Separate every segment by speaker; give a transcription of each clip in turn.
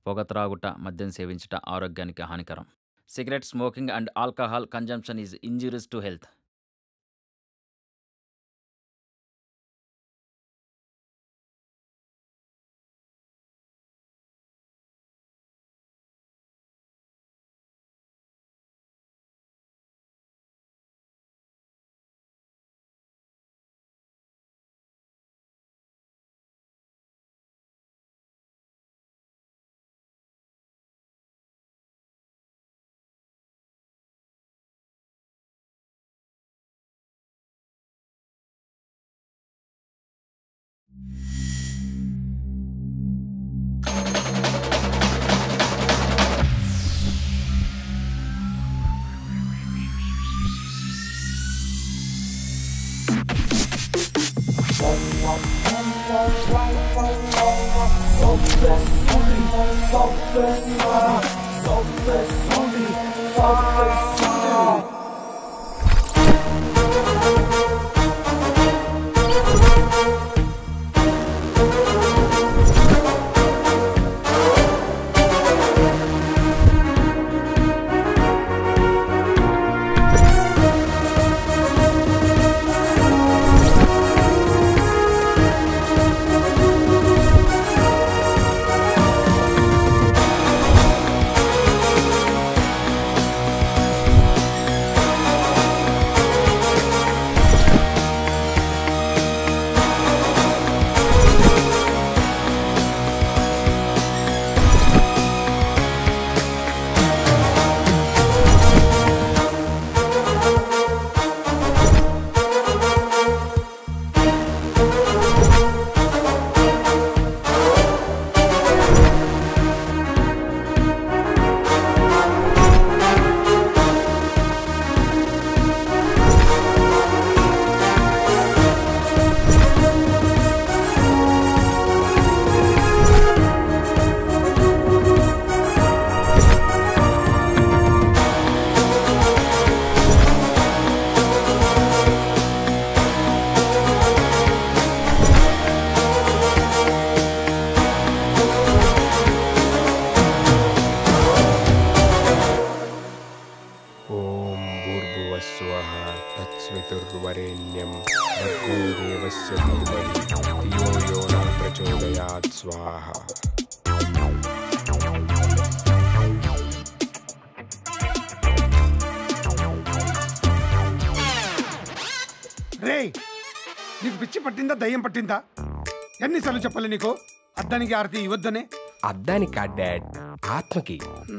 Speaker 1: పొగ త్రాగుట, మద్యం సేవించుట ఆరోగ్యానికి హానికరం. Cigarette smoking and alcohol consumption is injurious to health.
Speaker 2: నీకు పిచ్చి పట్టిందా దయ్యం పట్టిందా? ఎన్నిసార్లు చెప్పాలి నీకు అద్దానికి ఆరతి ఇవ్వద్దనే?
Speaker 3: అద్దానికి కాదు డాడ్, ఆత్మకి.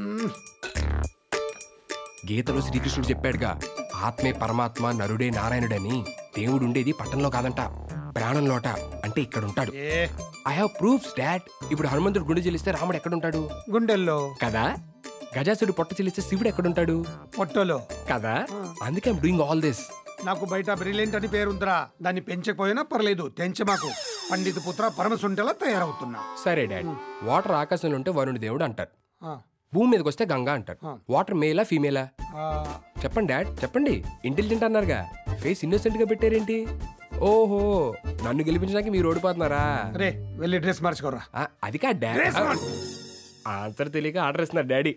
Speaker 3: గీతలో శ్రీకృష్ణుడు చెప్పాడుగా, ఆత్మే పరమాత్మ నరుడే నారాయణుడని. దేవుడు ఉండేది పట్టణంలో కాదంట, ప్రాణంలోట. అంటే ఇక్కడ ఉంటాడు. I have proofs dad. ఇప్పుడు హనుమంతుడు గుండె చెల్లిస్తే రాముడు ఎక్కడుంటాడు?
Speaker 2: గుండెల్లో
Speaker 3: కదా. గజాసుడు పొట్ట చెల్లిస్తే శివుడు ఎక్కడుంటాడు?
Speaker 2: పొట్టలో కదా.
Speaker 3: అందుకే ఐమ్ డూయింగ్ ఆల్ దిస్.
Speaker 2: నాకు బయట బ్రిలియంట్ అని పేరుందిరా, దాన్ని పెంచకపోయినా పర్లేదు, తెంచ మాకు. పండిత పుత్ర పరమసుంటలా తయారవుతున్నా.
Speaker 3: సరే డాడ్, వాటర్ ఆకాశంలో ఉంటే వరుణుడి దేవుడు అంటారు, భూమి మీదకి వస్తే గంగా అంటారు. వాటర్ మేలా ఫీమేలా? చెప్పండి డాడ్, చెప్పండి. ఇంటెలిజెంట్ అన్నారుగా, ఫేస్ ఇన్నోసెంట్ గా పెట్టారేంటి? ఓహో, నన్ను గెలిపించడానికి మీరు ఓడిపోతున్నారా?
Speaker 2: రే వెళ్ళి డ్రెస్ మార్చుకోరా.
Speaker 3: అది కాదు డాడ్, ఆన్సర్ తెలియక ఆర్డర్ ఇస్తున్నారు డాడీ.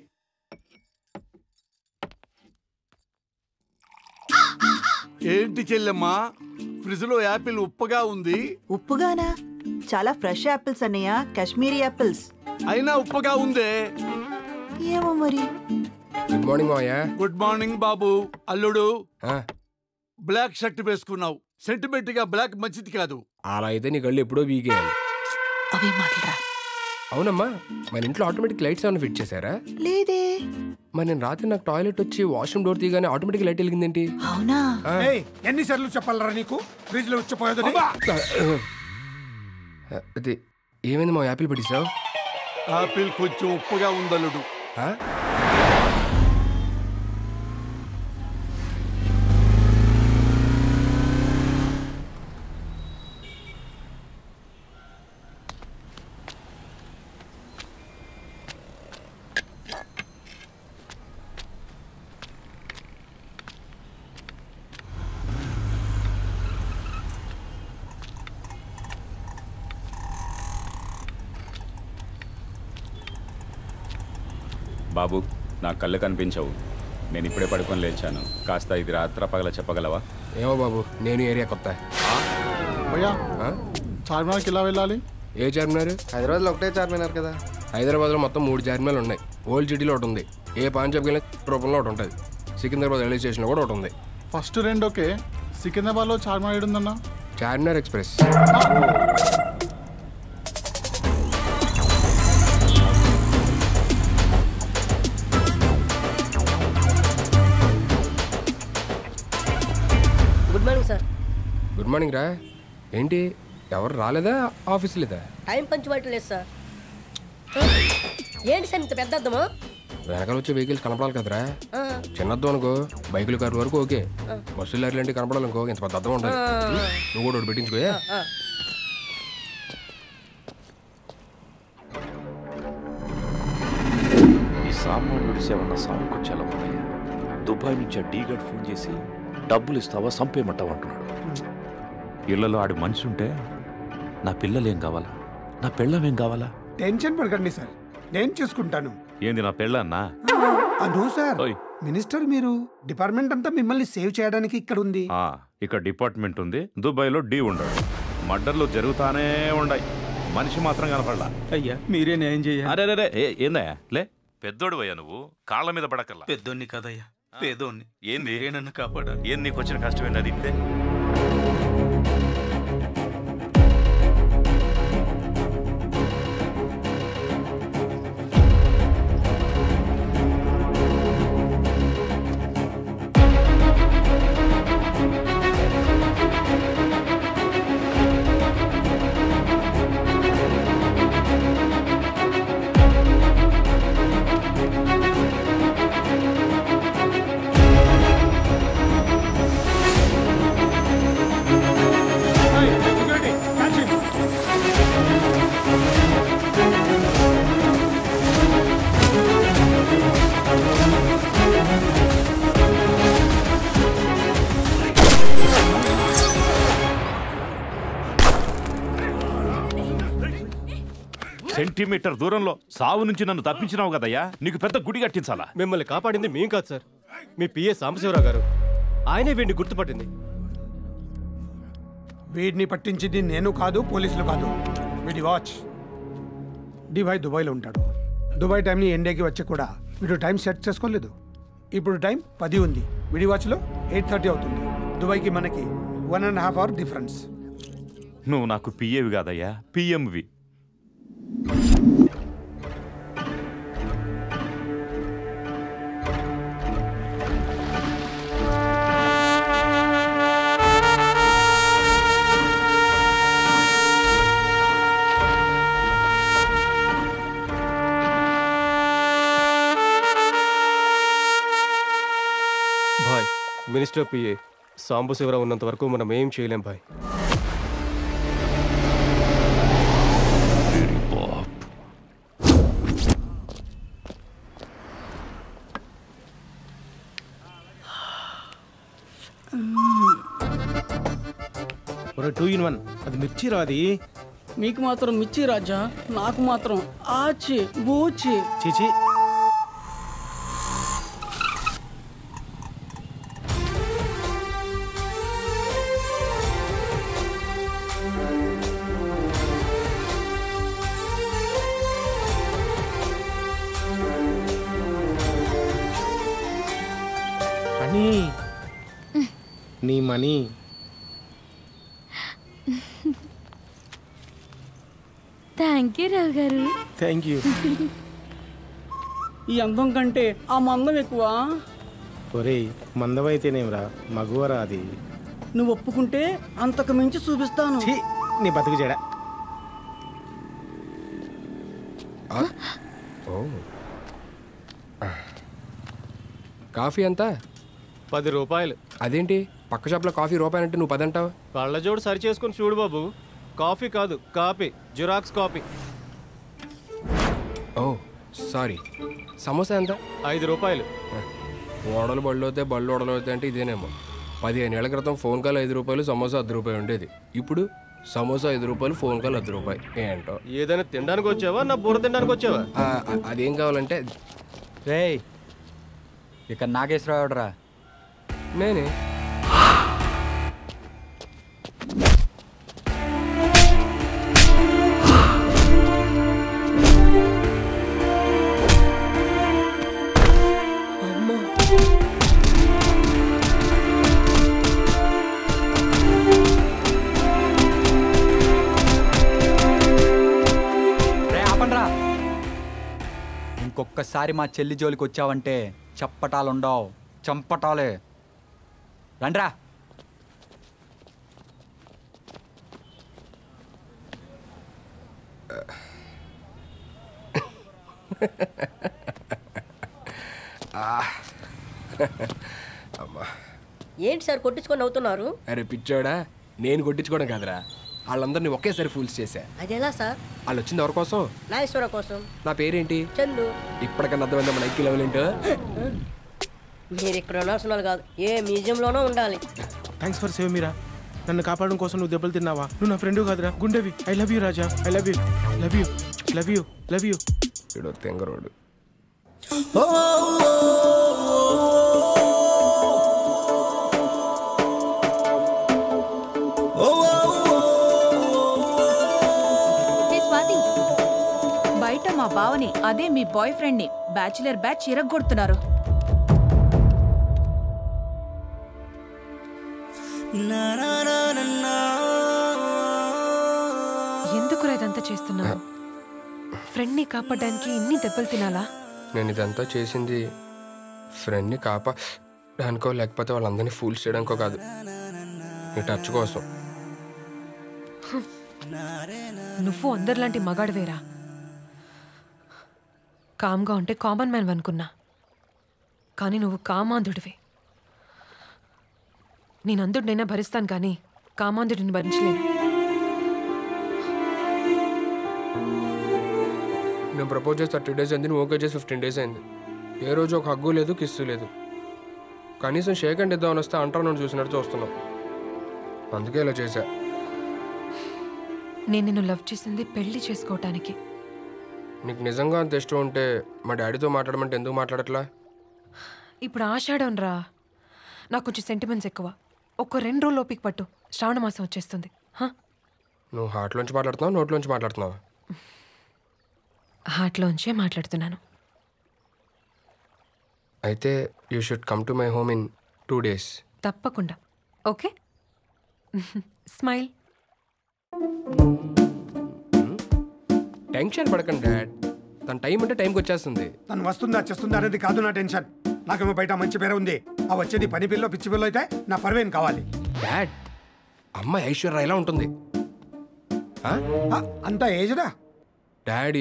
Speaker 4: ఏంటి చెల్లెమ్మా, ఫ్రిడ్జ్ లో యాపిల్ ఉప్పగా ఉంది?
Speaker 5: ఉప్పుగానా? చాలా ఫ్రెష్ యాపిల్స్ అన్నయ్య, కాశ్మీరీ యాపిల్స్.
Speaker 4: అయినా ఉప్పగా ఉందే.
Speaker 5: ఏమో మరి.
Speaker 3: Good morning Maya.
Speaker 4: Good morning బాబు. అల్లుడు, బ్లాక్ షర్ట్ వేసుకున్నావు, సెంటిమెంట్ గా బ్లాక్ మంచిది కాదు.
Speaker 3: అలా అయితే నీ కళ్ళు ఎప్పుడో వీగేయాలి.
Speaker 5: అవే మాటలరా.
Speaker 3: అవునమ్మా, మన ఇంట్లో ఆటోమేటిక్ లైట్స్ ఏమైనా ఫిట్ చేశారా?
Speaker 5: లేదే.
Speaker 3: మరి నేను రాత్రి నాకు టాయిలెట్ వచ్చి వాష్రూమ్ డోర్ తీయగానే ఆటోమేటిక్ లైట్ వెలిగిందేంటి?
Speaker 5: అవునా?
Speaker 2: ఎన్నిసార్లు చెప్పాలరా నీకు, ఫ్రిడ్జ్ లో వచ్చిపోయేది.
Speaker 3: అది ఏమైంది మా యాపిల్ పట్టిసావు?
Speaker 4: యాపిల్ కొంచెం ఉప్పుగా ఉందల్లుడు.
Speaker 6: బాబు నా కళ్ళు కనిపించవు, నేను ఇప్పుడే పడుకొని లేచాను. కాస్త ఇది రాత్ర పగల చెప్పగలవా?
Speaker 3: ఏమో బాబు, నేను ఏరియా కొత్త.
Speaker 7: భయ్యా చార్మినార్కి ఎలా వెళ్ళాలి?
Speaker 3: ఏ చార్మినార్?
Speaker 7: హైదరాబాద్లో ఒకటే చార్మినార్ కదా.
Speaker 3: హైదరాబాద్లో మొత్తం 3 చార్మినార్లు ఉన్నాయి. ఓల్డ్ సిటీలో ఒకటి ఉంది, ఏ పాంచాబ్కి వెళ్ళిన రూపంలో ఒకటి ఉంటుంది, సికింద్రాబాద్ రైల్వే స్టేషన్లో కూడా ఒకటి ఉంది.
Speaker 7: ఫస్ట్ 2 ఓకే, సికింద్రాబాద్లో చార్మినార్ ఏడుందన్నా?
Speaker 3: Charminar express.
Speaker 8: Good morning sir.
Speaker 3: Good morning రా. ఏంటి ఎవరు రాలేదా? ఆఫీస్ లేదా?
Speaker 8: టైం పంచుబాటు లేదు సార్. ఏంటి సార్ ఇంత పెద్ద అద్దమా?
Speaker 3: వెనకాల వచ్చే వెహికల్స్ కనపడాలి కదరా. చిన్నద్దు అనుకో, బైకులు కార్ల వరకు ఓకే, బస్సులు లాంటి కనపడాలనుకో ఇంత పెద్ద అద్దం ఉంటుంది. నువ్వు కూడా ఒకటి పెట్టించుకోయా.
Speaker 9: ఈ సామాన్యుడి సేవన్న సాగుకు చాలా ఉన్నాయా? దుబాయ్ నుంచి ఆ డీగడ్ ఫోన్ చేసి డబ్బులు ఇస్తావా సంపేయమంటావు అంటున్నాడు. ఇళ్లలో ఆడి మనిషి ఉంటే నా పిల్లలేం కావాలా, నా పెళ్ళమేం కావాలా?
Speaker 2: టెన్షన్ పడకండి సార్, నేను చూసుకుంటాను.
Speaker 9: ఏంది నా పెళ్ళన్నా?
Speaker 2: అను సార్, మినిస్టర్ మీరు, డిపార్ట్మెంట్ అంతా మిమ్మల్ని సేవ్ చేయడానికి ఇక్కడ ఉంది.
Speaker 9: ఇక్కడ డిపార్ట్మెంట్ ఉంది, దుబాయ్లో డీ ఉండడు. మర్డర్లు జరుగుతానే ఉన్నాయి, మనిషి మాత్రం కనపడలా.
Speaker 10: అయ్యా మీరే న్యాయం చేయాలి.
Speaker 9: అరే ఏందయ్యా లే, పెద్దోడు అయ్యా నువ్వు, కాళ్ళ మీద పడకల్లా.
Speaker 10: పెద్దోన్ని కదయ్యా, పేదోన్ని.
Speaker 9: ఏంది
Speaker 10: నన్ను కాపాడాలి.
Speaker 9: ఏం నీకు వచ్చిన కష్టమేంటి అది ఇప్పుడే? సెంటీమీటర్ దూరంలో సావు నుంచి నన్ను తప్పించినావు కదయ్యా, నీకు పెద్ద గుడి కట్టించాలా?
Speaker 11: మిమ్మల్ని కాపాడింది మేం కాదు సార్, మీ పిఏ సాంబశివరావు గారు. ఆయనే వీడిని గుర్తుపట్టింది.
Speaker 2: వీడిని పట్టించింది నేను కాదు, పోలీసులు కాదు, వీడి వాచ్. డిభాయ్ దుబాయ్లో ఉంటాడు. దుబాయ్ టైంని ఇండియాకి వచ్చి కూడా వీడు టైం సెట్ చేసుకోలేదు. ఇప్పుడు టైం 10 ఉంది, వీడి వాచ్లో 8:30 అవుతుంది. దుబాయ్కి మనకి 1.5 అవర్ డిఫరెన్స్.
Speaker 9: నువ్వు నాకు పిఏవి కాదయ్యా, పిఎంవి.
Speaker 11: భాయ్, మినిస్టర్ పిఏ సాంబశివరావు ఉన్నంత వరకు మనం ఏం చేయలేం భాయ్.
Speaker 10: ఒక 2 in 1 అది మిర్చి రాది.
Speaker 12: మీకు మాత్రం మిర్చి రాజా, నాకు మాత్రం ఆచి బూచి.
Speaker 10: చీచి, అని నీ money.
Speaker 13: Thank you Rao garu.
Speaker 10: Thank you.
Speaker 12: ఈ అందం కంటే ఆ మందం ఎక్కువ.
Speaker 10: ఒరేయ్ మందమైతేనేమిరా, మగువరా అది.
Speaker 12: నువ్వు ఒప్పుకుంటే అంతకు మించి చూపిస్తాను.
Speaker 10: నీ బతుకు చెడ.
Speaker 3: కాఫీ ఎంత?
Speaker 11: 10 రూపాయలు.
Speaker 3: అదేంటి పక్క షాప్లో కాఫీ రూపాయి అంటే నువ్వు 10 అంటావు?
Speaker 11: కళ్ళజోడు సరి చేసుకుని చూడు బాబు, కాఫీ కాదు copy, Xerox copy.
Speaker 3: Oh sorry. Samosa ఎంత?
Speaker 11: 5 రూపాయలు.
Speaker 3: ఓడలు బళ్ళు అవుతాయి, బళ్ళు ఓడలు అవుతాయి అంటే ఇదేనేమో. 15 ఏళ్ల క్రితం ఫోన్ కాల్ 5 రూపాయలు, సమోసా 10 రూపాయలు ఉండేది. ఇప్పుడు సమోసా 5 రూపాయలు, ఫోన్ కాల్ 10 రూపాయలు. ఏంటో.
Speaker 11: ఏదైనా తినడానికి వచ్చావా, నా బుర్ర తినడానికి వచ్చావా?
Speaker 3: అదేం కావాలంటే
Speaker 14: రేయ్ ఇక నాగేశ్వరరావు రా.
Speaker 3: నేనే.
Speaker 14: ఇంకొక్కసారి మా చెల్లి జోలికి వచ్చావంటే చప్పటాలుండవు, చంపటాలే. రండ్రా.
Speaker 8: ఏంటి సార్ కొట్టించుకొని అవుతున్నారు?
Speaker 3: అరే పిచ్చోడా, నేను కొట్టించుకోవడం కాదురా, వాళ్ళందరినీ ఒకేసారి ఫూల్స్ చేశా.
Speaker 8: అదేలా సార్?
Speaker 3: వాళ్ళు వచ్చింది ఎవరి కోసం?
Speaker 8: నాగేశ్వర కోసం.
Speaker 3: నా పేరేంటి?
Speaker 8: చందు.
Speaker 3: ఇప్పటికన్నా అర్థమైందా మన ఐక్య లెవెల్ ఏంటో?
Speaker 8: మీరు ఇక్కడ ఉండాల్సిన కాదు, ఏ మ్యూజియంలోనో ఉండాలి.
Speaker 10: Thanks for save Meera. నన్ను కాపాడడం కోసం నువ్వు దెబ్బలు తిన్నావా? నువ్వు నా ఫ్రెండ్ కాదురా, గుండెవి. I love you Raja, I love you, love you, love you, love you.
Speaker 3: ఇడు తెంగరోడు.
Speaker 15: బయట మా బావని, అదే మీ బాయ్ ఫ్రెండ్ ని బ్యాచులర్ బ్యాచ్ ఇరగొడుతున్నారు.
Speaker 16: ఎందుకురా ఇదంతా చేస్తున్నావు? ఫ్రెండ్ ని కాపాడడానికి ఇన్ని దెబ్బలు తినాలా?
Speaker 3: నేను ఇదంతా చేసింది ఫ్రెండ్ ని కాపాడానికో లేకపోతే వాళ్ళందరినీ ఫూల్స్ చేయడానికో కాదు, నీ టచ్ కోసం.
Speaker 16: నువ్వు అందరిలాంటి మగాడివేరా. కామ్గా ఉంటే కామన్ మ్యాన్ అనుకున్నా, కానీ నువ్వు కామాంధుడివే. నేను అందుడినైనా భరిస్తాను కానీ కామాంధుడిని భరించలేను.
Speaker 3: నేను ప్రపోజ్ చేసి 30 days అయింది, నువ్వు ఓకే చేసి 15 days అయింది. ఏ రోజు ఒక హగ్గు లేదు, కిస్సు లేదు. కనీసం షేక్ హ్యాండ్ ఇద్దామని వస్తే అంటారు నన్ను చూసినట్టు చూస్తున్నావు. అందుకే ఇలా చేశా.
Speaker 16: నేను నిన్ను లవ్ చేసింది పెళ్లి చేసుకోవటానికి.
Speaker 3: నీకు నిజంగా అంత ఇష్టం ఉంటే మా డాడీతో మాట్లాడమంటే ఎందుకు మాట్లాడట్లా?
Speaker 16: ఇప్పుడు ఆషాఢం రా, నాకు కొంచెం సెంటిమెంట్స్ ఎక్కువ. ఒక 2 రోజులు ఓపిక పట్టు, శ్రావణ మాసం వచ్చేస్తుంది.
Speaker 3: నువ్వు హార్ట్లోంచి మాట్లాడుతున్నావు, నోట్లోంచి మాట్లాడుతున్నావు?
Speaker 16: హార్ట్లోంచే మాట్లాడుతున్నాను.
Speaker 3: అయితే you should come to my home in 2 days.
Speaker 16: తప్పకుండా. Okay, smile.
Speaker 3: టెన్షన్ పడకండి డాడ్, తన టైం అంటే టైంకి వచ్చేస్తుంది.
Speaker 2: తను వస్తుందా చేస్తుందా అనేది కాదు నా టెన్షన్. నాకేమో బయట మంచి పేరు ఉంది, ఆ వచ్చేది పని పిల్లో పిచ్చి పిల్లో అయితే నా పర్వేం కావాలి.
Speaker 3: డాడ్, అమ్మాయి ఐశ్వర్య ఎలా ఉంటుంది?
Speaker 2: అంత ఏజ్డా
Speaker 3: డాడీ?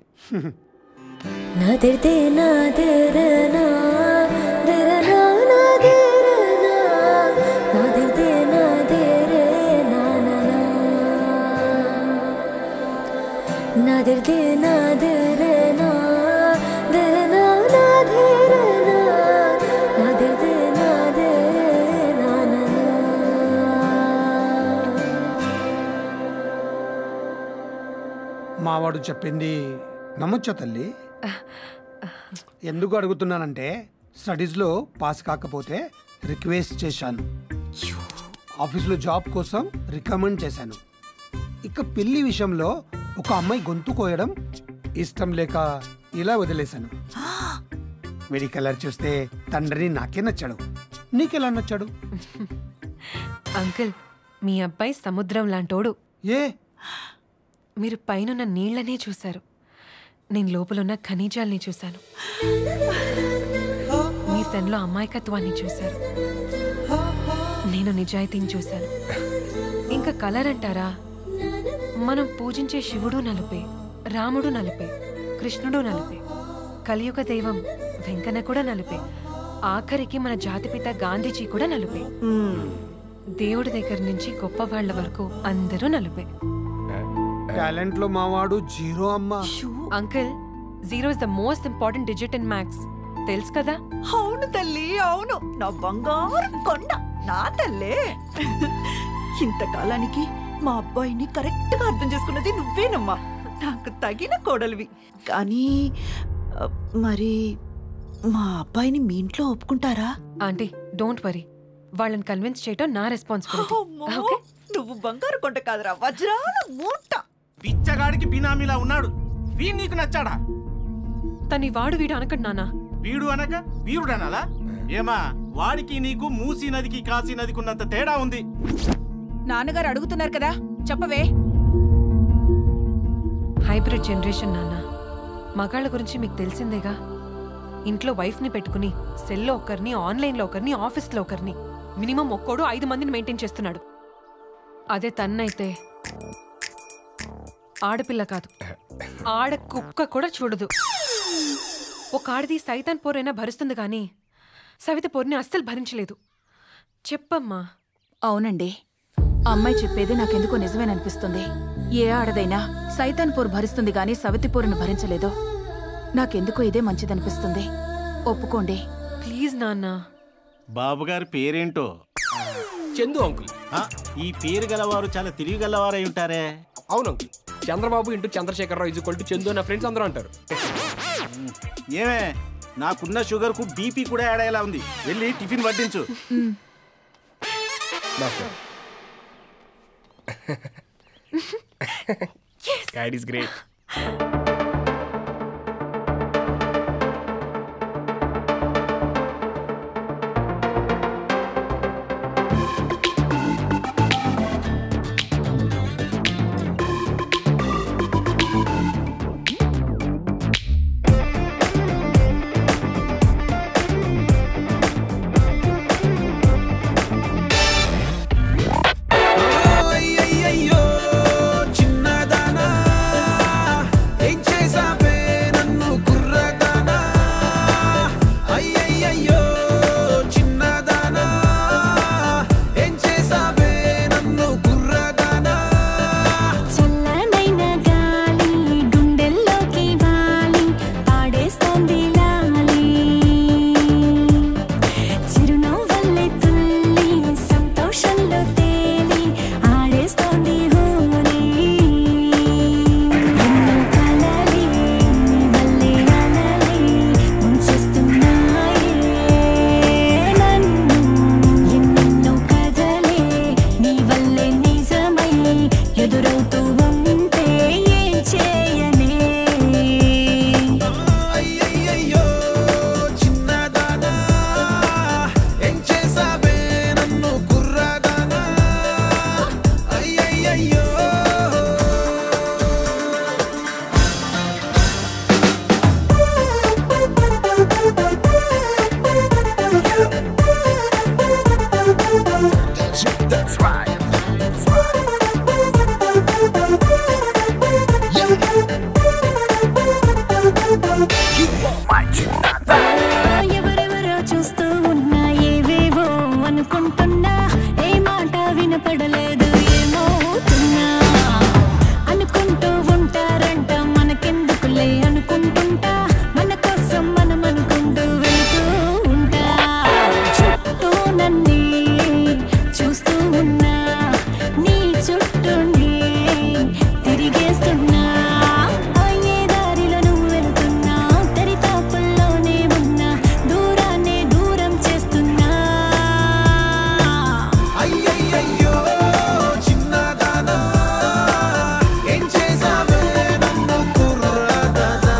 Speaker 2: మావాడు చెప్పింది నమ్మొచ్చా తల్లి? ఎందుకు అడుగుతున్నానంటే స్టడీస్లో పాస్ కాకపోతే రిక్వెస్ట్ చేశాను, ఆఫీస్లో జాబ్ కోసం రికమెండ్ చేశాను. ఇక పెళ్లి విషయంలో ఒక అమ్మాయి గొంతు కోయడం ఇష్టం లేక ఇలా వదిలేశాను. వీడి కలర్ చూస్తే తండ్రిని నాకే నచ్చాడు, నీకెలా నచ్చాడు?
Speaker 16: అంకుల్, మీ అబ్బాయి సముద్రం లాంటోడు.
Speaker 2: ఏ?
Speaker 16: మీరు పైనున్న నీళ్లనే చూశారు, నేను లోపలున్న ఖనిజాల్ని చూశాను. మీ తనలో అమాయకత్వాన్ని చూశారు, నేను నిజాయితీని చూశాను. ఇంకా కలర్ అంటారా? మనం పూజించే శివుడు నలుపే, రాముడు నలుపే, కృష్ణుడు నలుపే, కలియుగ దైవం వెంకన్న కూడా నలుపే, ఆఖరికి మన జాతిపిత గాంధీజీ కూడా నలుపే. దేవుడి దగ్గర నుంచి గొప్ప వాళ్ళ వరకు అందరూ నలుపే.
Speaker 2: టాలెంట్ లో మావాడు జీరో అమ్మా.
Speaker 16: Uncle, 0 is the most important digit in maths. తెలుసు కదా?
Speaker 5: అవును తల్లి, అవును. నా బంగారు కొండ, నా తల్లే. ఇంతకాలానికి మా అబ్బాయిని కరెక్ట్ గా అర్థం చేసుకున్నది నువ్వేనమ్మా. నాకు తగిన కోడలివి. కానీ మరి మా అబ్బాయిని మీ ఇంట్లో ఒప్పుకుంటారా?
Speaker 16: ఆంటీ డోంట్ వరీ, వాళ్ళని కన్విన్స్ చేయటం నా రెస్పాన్సిబిలిటీ.
Speaker 5: ఓకే, నువ్వు బంగారు కొండ కాదురా, వజ్రాల మూట.
Speaker 10: పిచ్చగాడికి బినామీలా ఉన్నాడు, వీడు నీకు నచ్చాడా?
Speaker 16: తని వాడు వీడు అనకండి నాన్న.
Speaker 10: వీడు అనక వీరుడు అనాలా? ఏమా, వాడికి నీకు మూసీ నదికి కాశీ నదికి ఉన్నంత తేడా ఉంది.
Speaker 15: నాన్నగారు అడుగుతున్నారు కదా, చెప్పవే.
Speaker 16: హైబ్రిడ్ జనరేషన్ నాన్న. మగాళ్ళ గురించి మీకు తెలిసిందేగా. ఇంట్లో వైఫ్ని పెట్టుకుని సెల్లో ఒకరిని, ఆన్లైన్లో ఒకరిని, ఆఫీస్లో ఒకరిని, మినిమం ఒక్కోడు 5 మందిని మెయింటైన్ చేస్తున్నాడు. అదే తన్నైతే ఆడపిల్ల కాదు, ఆడ కుక్క కూడా చూడదు. ఒక ఆడది సైతాన్ పోరైనా భరిస్తుంది కానీ సవిత పోరిని అస్సలు భరించలేదు. చెప్పమ్మా.
Speaker 15: అవునండి, అమ్మాయి చెప్పేది నాకెందుకో నిజమేననిపిస్తుంది. ఏ ఆడదైనా సైతాన్పూర్ భరిస్తుంది గాని సవితిపూర్ను భరించలేదు. నాకెందుకో ఇదే మంచిదనిపిస్తుంది. ఒప్పుకోండి
Speaker 16: ప్లీజ్ నాన్న.
Speaker 10: బాబుగారి పేరేంటో?
Speaker 3: చందు అంకుల్.
Speaker 10: ఈ పేరు గలవారు చాలా తిరిగి గలవారై ఉంటారే.
Speaker 3: అవును uncle, Chandrababu into Chandrasekhararao equal to Chandu నా ఫ్రెండ్స్ అందరూ అంటారు.
Speaker 10: ఏమే, నాకున్న షుగర్ కు బీపీ కూడా యాడ్ అయ్యేలా ఉంది. వెళ్ళి టిఫిన్ వడ్డించు.
Speaker 3: Dad is great.
Speaker 17: ఎవరెవరో చూస్తూ ఉన్నా ఏవేవో అనుకుంటున్నా, ఏ మాట వినపడలేదు ఏమవుతున్నా. అనుకుంటూ ఉంటారంట మనకెందుకులే అనుకుంటుంటా, మన కోసం మనం అనుకుంటూ వెళుతూ ఉంటా. చుట్టూ నన్నే చూస్తూ ఉన్నా, నీ చుట్టూనే తిరిగేస్తున్నా. అయ్యే దారిలో నువ్వు వెళుతున్నా, దరితాపుల్లోనే ఉన్నా, దూరాన్నే దూరం చేస్తున్నా.
Speaker 18: అయ్యయ్యయ్యో చిన్నదానా, ఏం చేసావే నన్ను కుర్రదానా.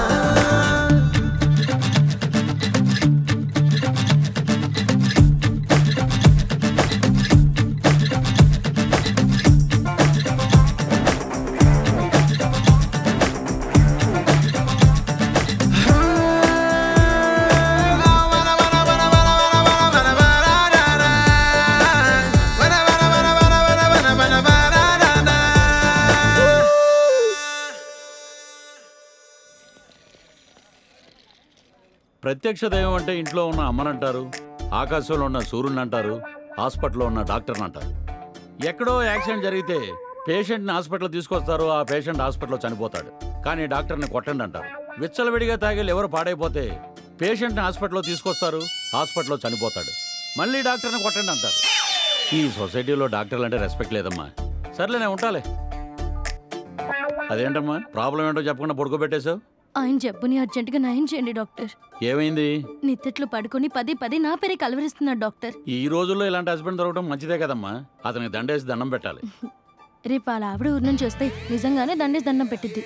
Speaker 4: ప్రత్యక్ష దైవం అంటే ఇంట్లో ఉన్న అమ్మనంటారు, ఆకాశంలో ఉన్న సూర్యుని అంటారు, హాస్పిటల్లో ఉన్న డాక్టర్ని అంటారు. ఎక్కడో యాక్సిడెంట్ జరిగితే పేషెంట్ని హాస్పిటల్ తీసుకొస్తారు, ఆ పేషెంట్ హాస్పిటల్లో చనిపోతాడు. కానీ డాక్టర్ని కొట్టండి అంటారు. విచ్చలవిడిగా తాగి లివర్ పాడైపోతే పేషెంట్ని హాస్పిటల్లో తీసుకొస్తారు, హాస్పిటల్లో చనిపోతాడు. మళ్ళీ డాక్టర్ని కొట్టండి అంటారు. ఈ సొసైటీలో డాక్టర్లు అంటే రెస్పెక్ట్ లేదమ్మా. సర్లే నేను ఉంటాలే. అదేంటమ్మా, ప్రాబ్లం ఏంటో చెప్పకుండా పడుకోబెట్టేశావు?
Speaker 13: ఆయన జబ్బుని అర్జెంటుగా నయం చేయండి డాక్టర్.
Speaker 4: ఏమైంది?
Speaker 13: నిద్దట్లో పడుకొని పదే నా పేరే కలవరిస్తున్నాడు డాక్టర్.
Speaker 4: ఈ రోజుల్లో ఇలాంటి హస్బెండ్ దొరకడం మంచిదే కదమ్మా. అతనికి దండేసి దండం పెట్టాలి.
Speaker 13: రేపు వాళ్ళ ఆవిడ ఊరి నుంచి వస్తే నిజంగానే దండేసి దండం పెట్టిద్ది.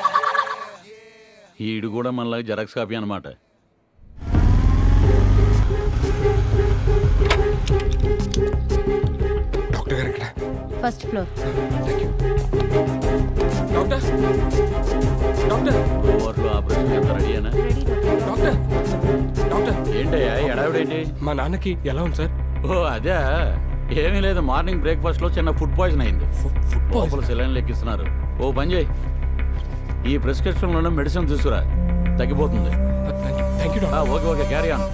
Speaker 4: ఈడు కూడా మనలా జెరాక్స్ కాపీ అనమాట.
Speaker 3: డాక్టర్ గారు ఇక్కడ
Speaker 13: ఫస్ట్ ఫ్లోర్.
Speaker 3: డాక్టర్ డాక్టర్
Speaker 4: ఓవర్లో ఆపరేషన్ ఎంత రెడీయేనా?
Speaker 3: డాక్టర్ డాక్టర్
Speaker 4: ఏంటయ్యా ఎడావిడేంటి?
Speaker 3: మా నాన్నకి ఎలా ఉంది సార్?
Speaker 4: ఓ అదే ఏమీ లేదు. మార్నింగ్ బ్రేక్ఫాస్ట్ లో చిన్న ఫుడ్ పాయిజన్ అయింది. లోపల సెలైన్లు ఎక్కిస్తున్నారు. ఓ పని చేయి, ఈ ప్రిస్క్రిప్షన్ లోనే మెడిసిన్ తీసుకురా, తగ్గిపోతుంది. Okay okay carry on.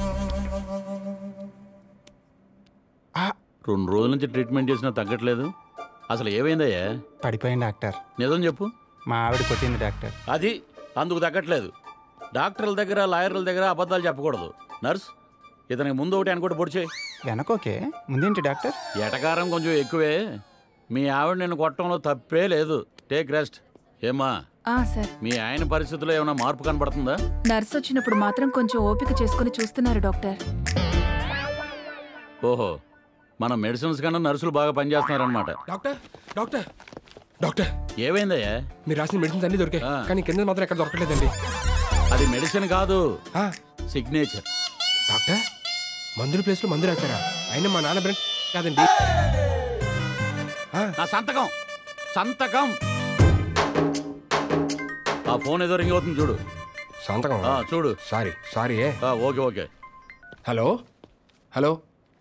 Speaker 4: 2 రోజుల నుంచి ట్రీట్మెంట్ చేసినా తగ్గట్లేదు. అసలు ఏమైందయ్యా?
Speaker 19: పడిపోయింది డాక్టర్.
Speaker 4: నిజం చెప్పు.
Speaker 19: మా ఆవిడ కొట్టింది డాక్టర్.
Speaker 4: అది అందుకు తగ్గట్లేదు. డాక్టర్ల దగ్గర లాయర్ల దగ్గర అబద్ధాలు చెప్పకూడదు. నర్స్ ఇతనికి ముందు ఒకటి అనుకోటి పొడిచే.
Speaker 19: వెనకోకే ముందేంటి డాక్టర్?
Speaker 4: ఎటకారం కొంచెం ఎక్కువే. మీ ఆవిడ నిన్ను కొట్టడంలో తప్పే లేదు. Take rest. ఏమ్మా
Speaker 15: సార్,
Speaker 4: మీ ఆయన పరిస్థితుల్లో ఏమైనా మార్పు కనబడుతుందా?
Speaker 15: నర్స్ వచ్చినప్పుడు మాత్రం కొంచెం ఓపిక చేసుకుని చూస్తున్నారు డాక్టర్.
Speaker 4: ఓహో, మన మెడిసిన్స్ కన్నా నర్సులు బాగా పనిచేస్తున్నారనమాట.
Speaker 3: డాక్టర్ డాక్టర్ డాక్టర్
Speaker 4: ఏమైందయ్యా?
Speaker 3: మీరు రాసిన మెడిసిన్స్ అన్ని దొరికాయి, కానీ కింద మాత్రం ఎక్కడ దొరకలేదండి.
Speaker 4: అది మెడిసిన్ కాదు, సిగ్నేచర్.
Speaker 3: డాక్టర్ మందుల ప్లేస్ లో మందు రాశారా? అయినా మా నాన్న బ్రెండ్ కాదండి.
Speaker 4: నా సంతకం సంతకం. ఆ ఫోన్ ఏదో రింగ్ అవుతుంది చూడు.
Speaker 3: సంతకం
Speaker 4: చూడు.
Speaker 3: Sorry
Speaker 4: okay okay.
Speaker 3: Hello hello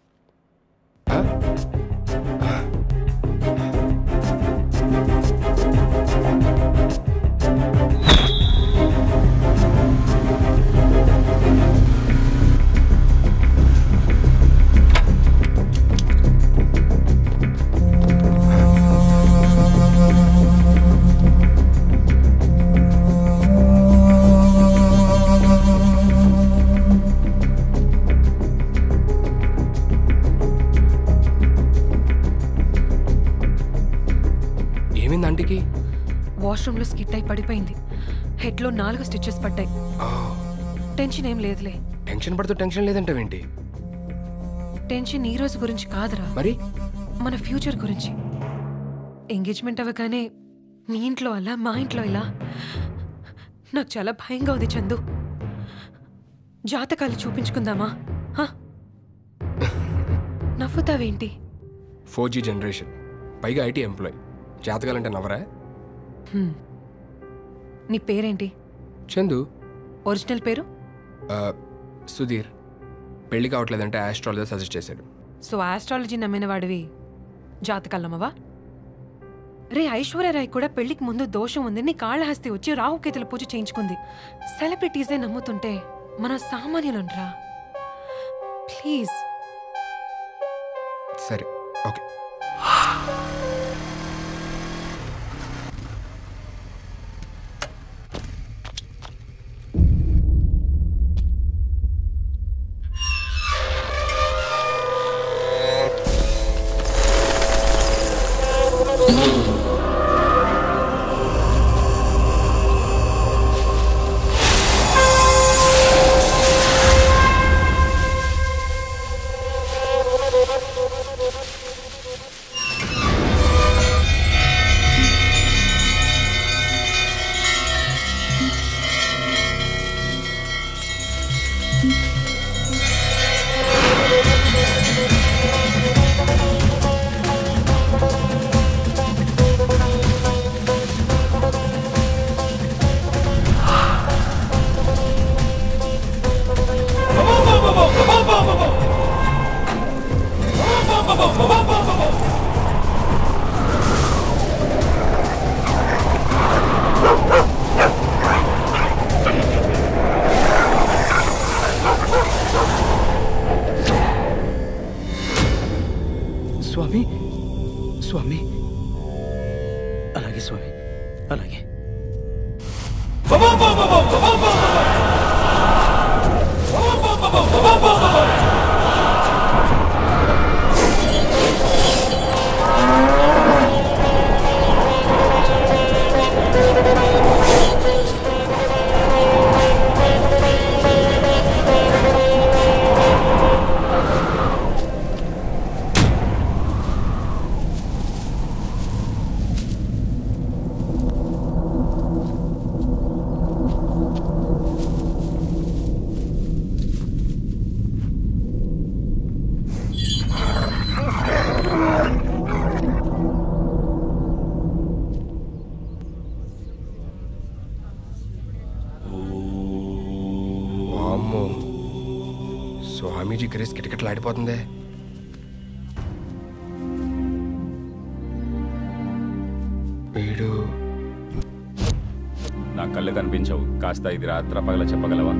Speaker 16: వాష్రూమ్లో స్కిట్ అయి పడిపోయింది. హెడ్లో 4 స్టిచెస్ పడ్డాయి. టెన్షన్ ఏం లేదులే.
Speaker 3: టెన్షన్ పడుతూ టెన్షన్ లేదంటావేంటి?
Speaker 16: టెన్షన్ ఈ రోజు గురించి కాదురా,
Speaker 3: మరి
Speaker 16: మన ఫ్యూచర్ గురించి. ఎంగేజ్మెంట్ అవ్వగానే నీ ఇంట్లో అలా మా ఇంట్లో ఇలా నాకు చాలా భయంగా ఉంది చందు. జాతకాలు చూపించుకుందామా? నవ్వుతావేంటి?
Speaker 3: 4G జనరేషన్, పైగా ఐటీ ఎంప్లాయ్. జాతకాలంటే నవ్వరా?
Speaker 16: నీ పేరేంటి?
Speaker 3: చందు.
Speaker 16: ఒరిజినల్ పేరు?
Speaker 3: సుధీర్. పెళ్లి కావట్లేదంటే ఆస్ట్రాలజర్ సజెస్ట్ చేశాడు.
Speaker 16: సో ఆస్ట్రాలజీ నమ్మిన వాడివి జాతకాలు నమ్మవా? రే ఐశ్వర్యరాయ్ కూడా పెళ్లికి ముందు దోషం ఉందని కాళహస్తి వచ్చి రాహుకేతుల పూజ చేయించుకుంది. సెలబ్రిటీసే నమ్ముతుంటే మనం సామాన్యులుండ్రా. ప్లీజ్.
Speaker 3: సరే ఓకే.
Speaker 19: స్వామి స్వామి అలాగే స్వామి అలాగే.
Speaker 3: గ్రేస్ కిటకిటలాడిపోతుంది. వీడు
Speaker 6: నా కళ్ళు కనిపించవు. కాస్త ఇది రాత్ర పగల చెప్పగలవా?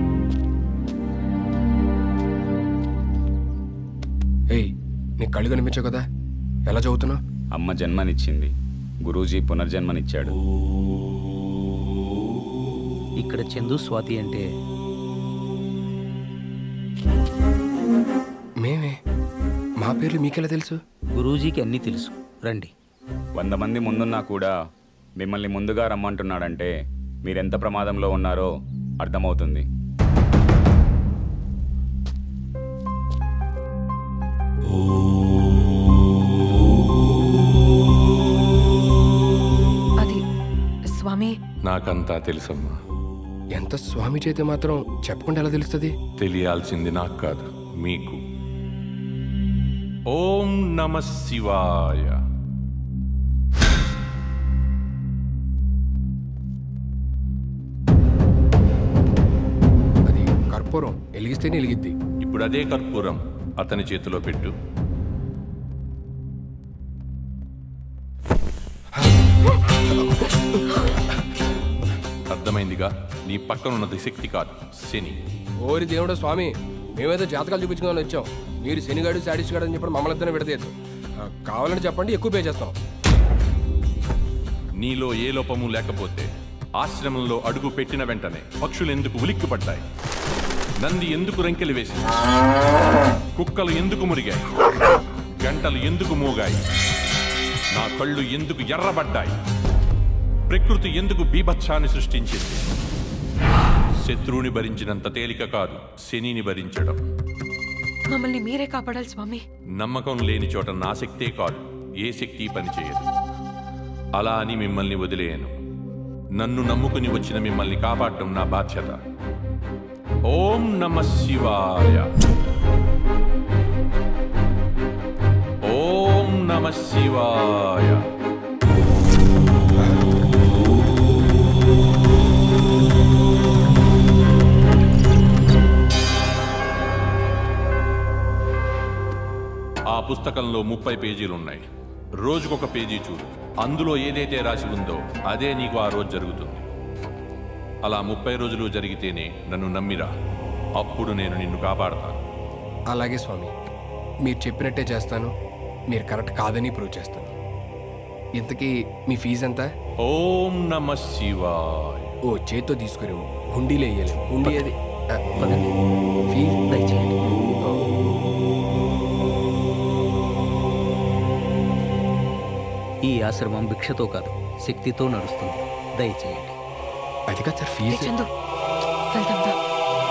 Speaker 3: ఏయ్, నీ కళ్ళు కనిపించవు కదా, ఎలా చదువుతున్నావు?
Speaker 6: అమ్మ జన్మనిచ్చింది, గురూజీ పునర్జన్మనిచ్చాడు.
Speaker 19: ఇక్కడ చందు స్వాతి అంటే
Speaker 3: మేమే. మా పేర్లు మీకెలా తెలుసు?
Speaker 19: గురూజీకి అన్నీ తెలుసు. రండి.
Speaker 6: 100 మంది ముందున్నా కూడా మిమ్మల్ని ముందుగా రమ్మంటున్నాడంటే మీరెంత ప్రమాదంలో ఉన్నారో అర్థమవుతుంది.
Speaker 16: అది స్వామి.
Speaker 9: నాకంతా తెలుసమ్మా.
Speaker 3: ఎంత స్వామి చేతి మాత్రం చెప్పకుండా ఎలా తెలుస్తుంది?
Speaker 9: తెలియాల్సింది నాకు కాదు, మీకు. ఓం నమ శివాయ.
Speaker 3: అది కర్పూరం, వెలిగిస్తేనే వెలిగిద్ది.
Speaker 9: ఇప్పుడు అదే కర్పూరం అతని చేతిలో పెట్టు. అర్థమైందిగా, నీ పక్కనున్నది శక్తి కాదు, శని.
Speaker 3: ఓరి దేవుడు స్వామి, మేమేదో జాతకాలు చూపించుకోవాలని వచ్చాం. మీరు శనిగాడు శాడిస్ట్ గాడు అని చెప్పి మమ్మల్ని ఇద్దరిని విడదీయద్దు. కావాలని చెప్పండి, ఎక్కువ పే చేస్తాం.
Speaker 9: నీలో ఏ లోపము లేకపోతే ఆశ్రమంలో అడుగు పెట్టిన వెంటనే పక్షులు ఎందుకు ఉలిక్కిపడ్డాయి? నంది ఎందుకు రంకెలు వేసింది? కుక్కలు ఎందుకు మురిగాయి? గంటలు ఎందుకు మోగాయి? నా కళ్ళు ఎందుకు ఎర్రబడ్డాయి? ప్రకృతి ఎందుకు బీభత్సాన్ని సృష్టించింది? శత్రువుని భరించినంత తేలిక కాదు శనిని భరించడం.
Speaker 16: మమ్మల్ని మీరే కాపాడాలి స్వామి.
Speaker 9: నమ్మకం లేని చోట నా శక్తే కాదు ఏ శక్తి పనిచేయదు. అలా అని మిమ్మల్ని వదిలేయను. నన్ను నమ్ముకుని వచ్చిన మిమ్మల్ని కాపాడటం నా బాధ్యత. ఓం నమ శివాయ. ఓం నమ శివాయ. ఆ పుస్తకంలో 30 పేజీలున్నాయి. రోజుకొక పేజీ చూడు. అందులో ఏదైతే రాసి ఉందో అదే నీకు ఆ రోజు జరుగుతుంది. అలా 30 రోజులు జరిగితేనే నన్ను నమ్మిరా, అప్పుడు నేను నిన్ను కాపాడతాను.
Speaker 3: అలాగే స్వామి, మీరు చెప్పినట్టే చేస్తాను. మీరు కరెక్ట్ కాదని ప్రూవ్ చేస్తాను. ఇంతకీ మీ ఫీజు ఎంత?
Speaker 9: ఓం నమ శివాయ.
Speaker 3: ఓ చేత్తో తీసుకురేము, హుండీలో వేయలేము. హుండీ అది ఫీజు దయచేయండి.
Speaker 19: ఈ ఆశ్రమం భిక్షతో కాదు, శక్తితో నడుస్తుంది. దయచేయండి.
Speaker 3: అది కాదు సార్, ఫీజు.
Speaker 16: చందు, వెళ్దాం రా.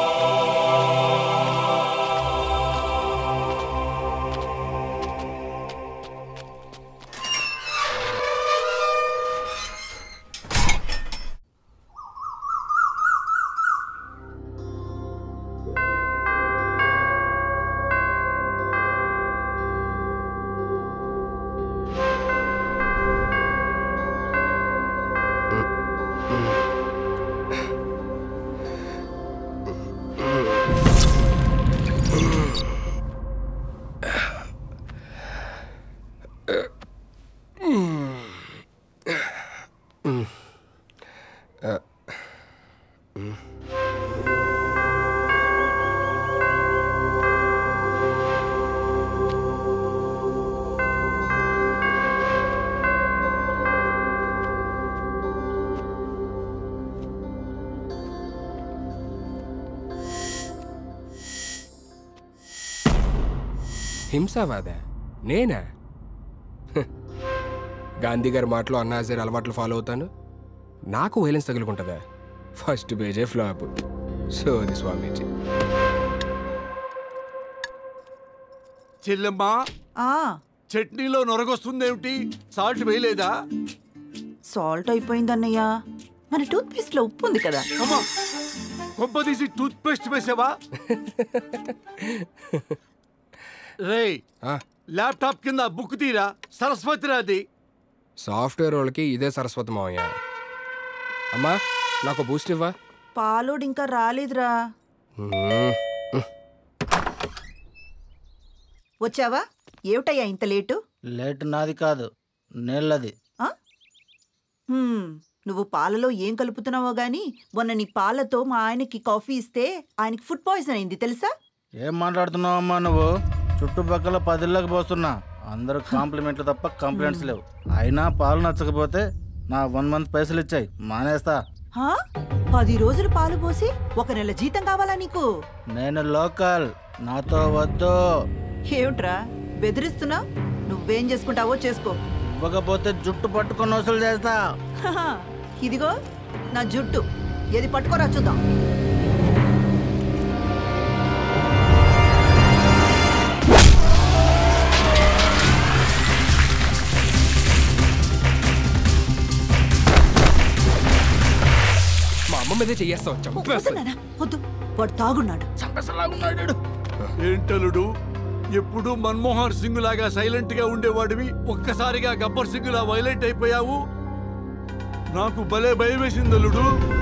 Speaker 3: హింసావాద నేనా? గాంధీ గారి మాటలు అన్నాజర్ అలవాట్లు ఫాలో అవుతాను. నాకు వైలెన్స్ తగులుకుంటుందా? ఫస్ట్ పేజే ఫ్లాప్. సోది స్వామీజీ.
Speaker 20: చెల్లెమ్మా, చట్నీలో నొరగొస్తుందేమిటి? సాల్ట్ వేయలేదా?
Speaker 5: సాల్ట్ అయిపోయిందన్నయ్య. మన టూత్ పేస్ట్ లో ఉప్పు ఉంది కదా.
Speaker 20: అమ్మా, కొంప తీసి టూత్ పేస్ట్ వేసావా? రే, ల్యాప్టాప్ కింద బుక్ తీరా. సరస్వతి రాది.
Speaker 3: సాఫ్ట్వేర్ వాళ్ళకి ఇదే సరస్వతి మావయ్య. అమ్మా, నాకు బూస్ట్ ఇవ్వా.
Speaker 5: పాలోడు ఇంకా రాలేదురా. వచ్చావా? ఏమిటయ్యా ఇంత లేటు?
Speaker 21: లేట్ నాది కాదు, నీళ్ళది.
Speaker 5: నువ్వు పాలలో ఏం కలుపుతున్నావో గాని మొన్న నీ పాలతో మా ఆయనకి కాఫీ ఇస్తే ఆయనకి ఫుడ్ పాయిజన్ అయింది తెలుసా?
Speaker 21: ఏం మాట్లాడుతున్నావమ్మా నువ్వు? చుట్టుపక్కల 10 ఇళ్ళకి పోస్తున్నా, అందరూ కాంప్లిమెంట్లు తప్ప కంప్లైంట్స్ లేవు. అయినా పాలు నచ్చకపోతే నా 1 మంత్ పైసలు ఇచ్చాయి, మానేస్తా.
Speaker 5: 10 రోజులు పాలు పోసి 1 నెల జీతం కావాలా నీకు?
Speaker 21: నేను లోకల్, నాతో వద్దు.
Speaker 5: ఏమిట్రా బెదిరిస్తున్నా? నువ్వేం చేసుకుంటావో చేసుకో.
Speaker 21: ఇవ్వకపోతే జుట్టు పట్టుకొని వసూలు చేస్తా.
Speaker 5: ఇదిగో నా జుట్టు, ఏది పట్టుకోరా చూద్దాం.
Speaker 3: మా అమ్మ మీదే చెయ్యేస్తావు,
Speaker 5: వద్దు, వాడు తాగున్నాడు.
Speaker 20: ఏంటలుడు, ఎప్పుడు మన్మోహన్ సింగ్ లాగా సైలెంట్ గా ఉండేవాడివి ఒక్కసారిగా గబ్బర్ సింగ్ లా వైలెంట్ అయిపోయావు. నాకు భలే భయం వేసింది అల్లుడు.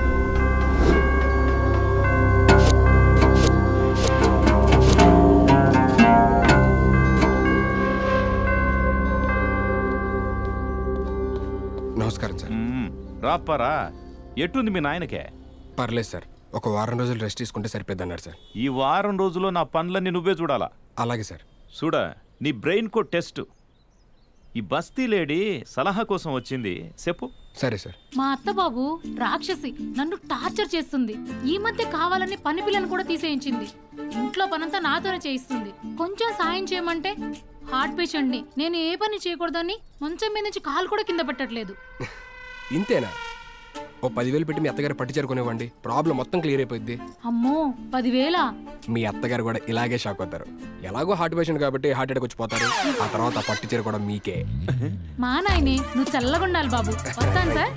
Speaker 3: నమస్కారం సార్.
Speaker 9: రాప్పారా, ఎట్టుంది మీ నాయనకే?
Speaker 3: పర్లేదు సార్, ఒక వారం రోజులు రెస్ట్ తీసుకుంటే సరిపోద్దన్నారు సార్.
Speaker 9: ఈ వారం రోజుల్లో నా పనులన్నీ నువ్వే చూడాలా?
Speaker 3: అలాగే సార్.
Speaker 9: చూడా, నీ బ్రెయిన్ కో టెస్ట్. ఈ బస్తీ లేడీ సలహా కోసం వచ్చింది, చెప్పు.
Speaker 3: సరే సార్.
Speaker 22: మా అత్త బాబు రాక్షసి, నన్ను టార్చర్ చేస్తుంది. ఈ మధ్య కావాలని పని పిల్లను కూడా తీసేయించింది. ఇంట్లో పనంతా నాతోనే చేయిస్తుంది. కొంచెం సాయం చేయమంటే హార్ట్ పేషెంట్ని, నేను ఏ పని చేయకూడదని మంచం మీద నుంచి కాలు కూడా కింద పెట్టట్లేదు.
Speaker 3: ఇంతేనా? ఓ 10,000 పెట్టి మీ అత్తగారు పట్టు చేరుకునేవ్వండి, ప్రాబ్లం మొత్తం క్లియర్ అయిపోయింది.
Speaker 22: అమ్మో 10,000?
Speaker 3: మీ అత్తగారు కూడా ఇలాగే షాక్ అవుతారు. ఎలాగో హార్ట్ పేషెంట్ కాబట్టి హార్ట్ అటాక్ వచ్చి పోతారు. ఆ తర్వాత పట్టు చీర కూడా మీకే.
Speaker 22: మా నాయనే, నువ్వు చల్లగుండాలి బాబు. వస్తాను సార్.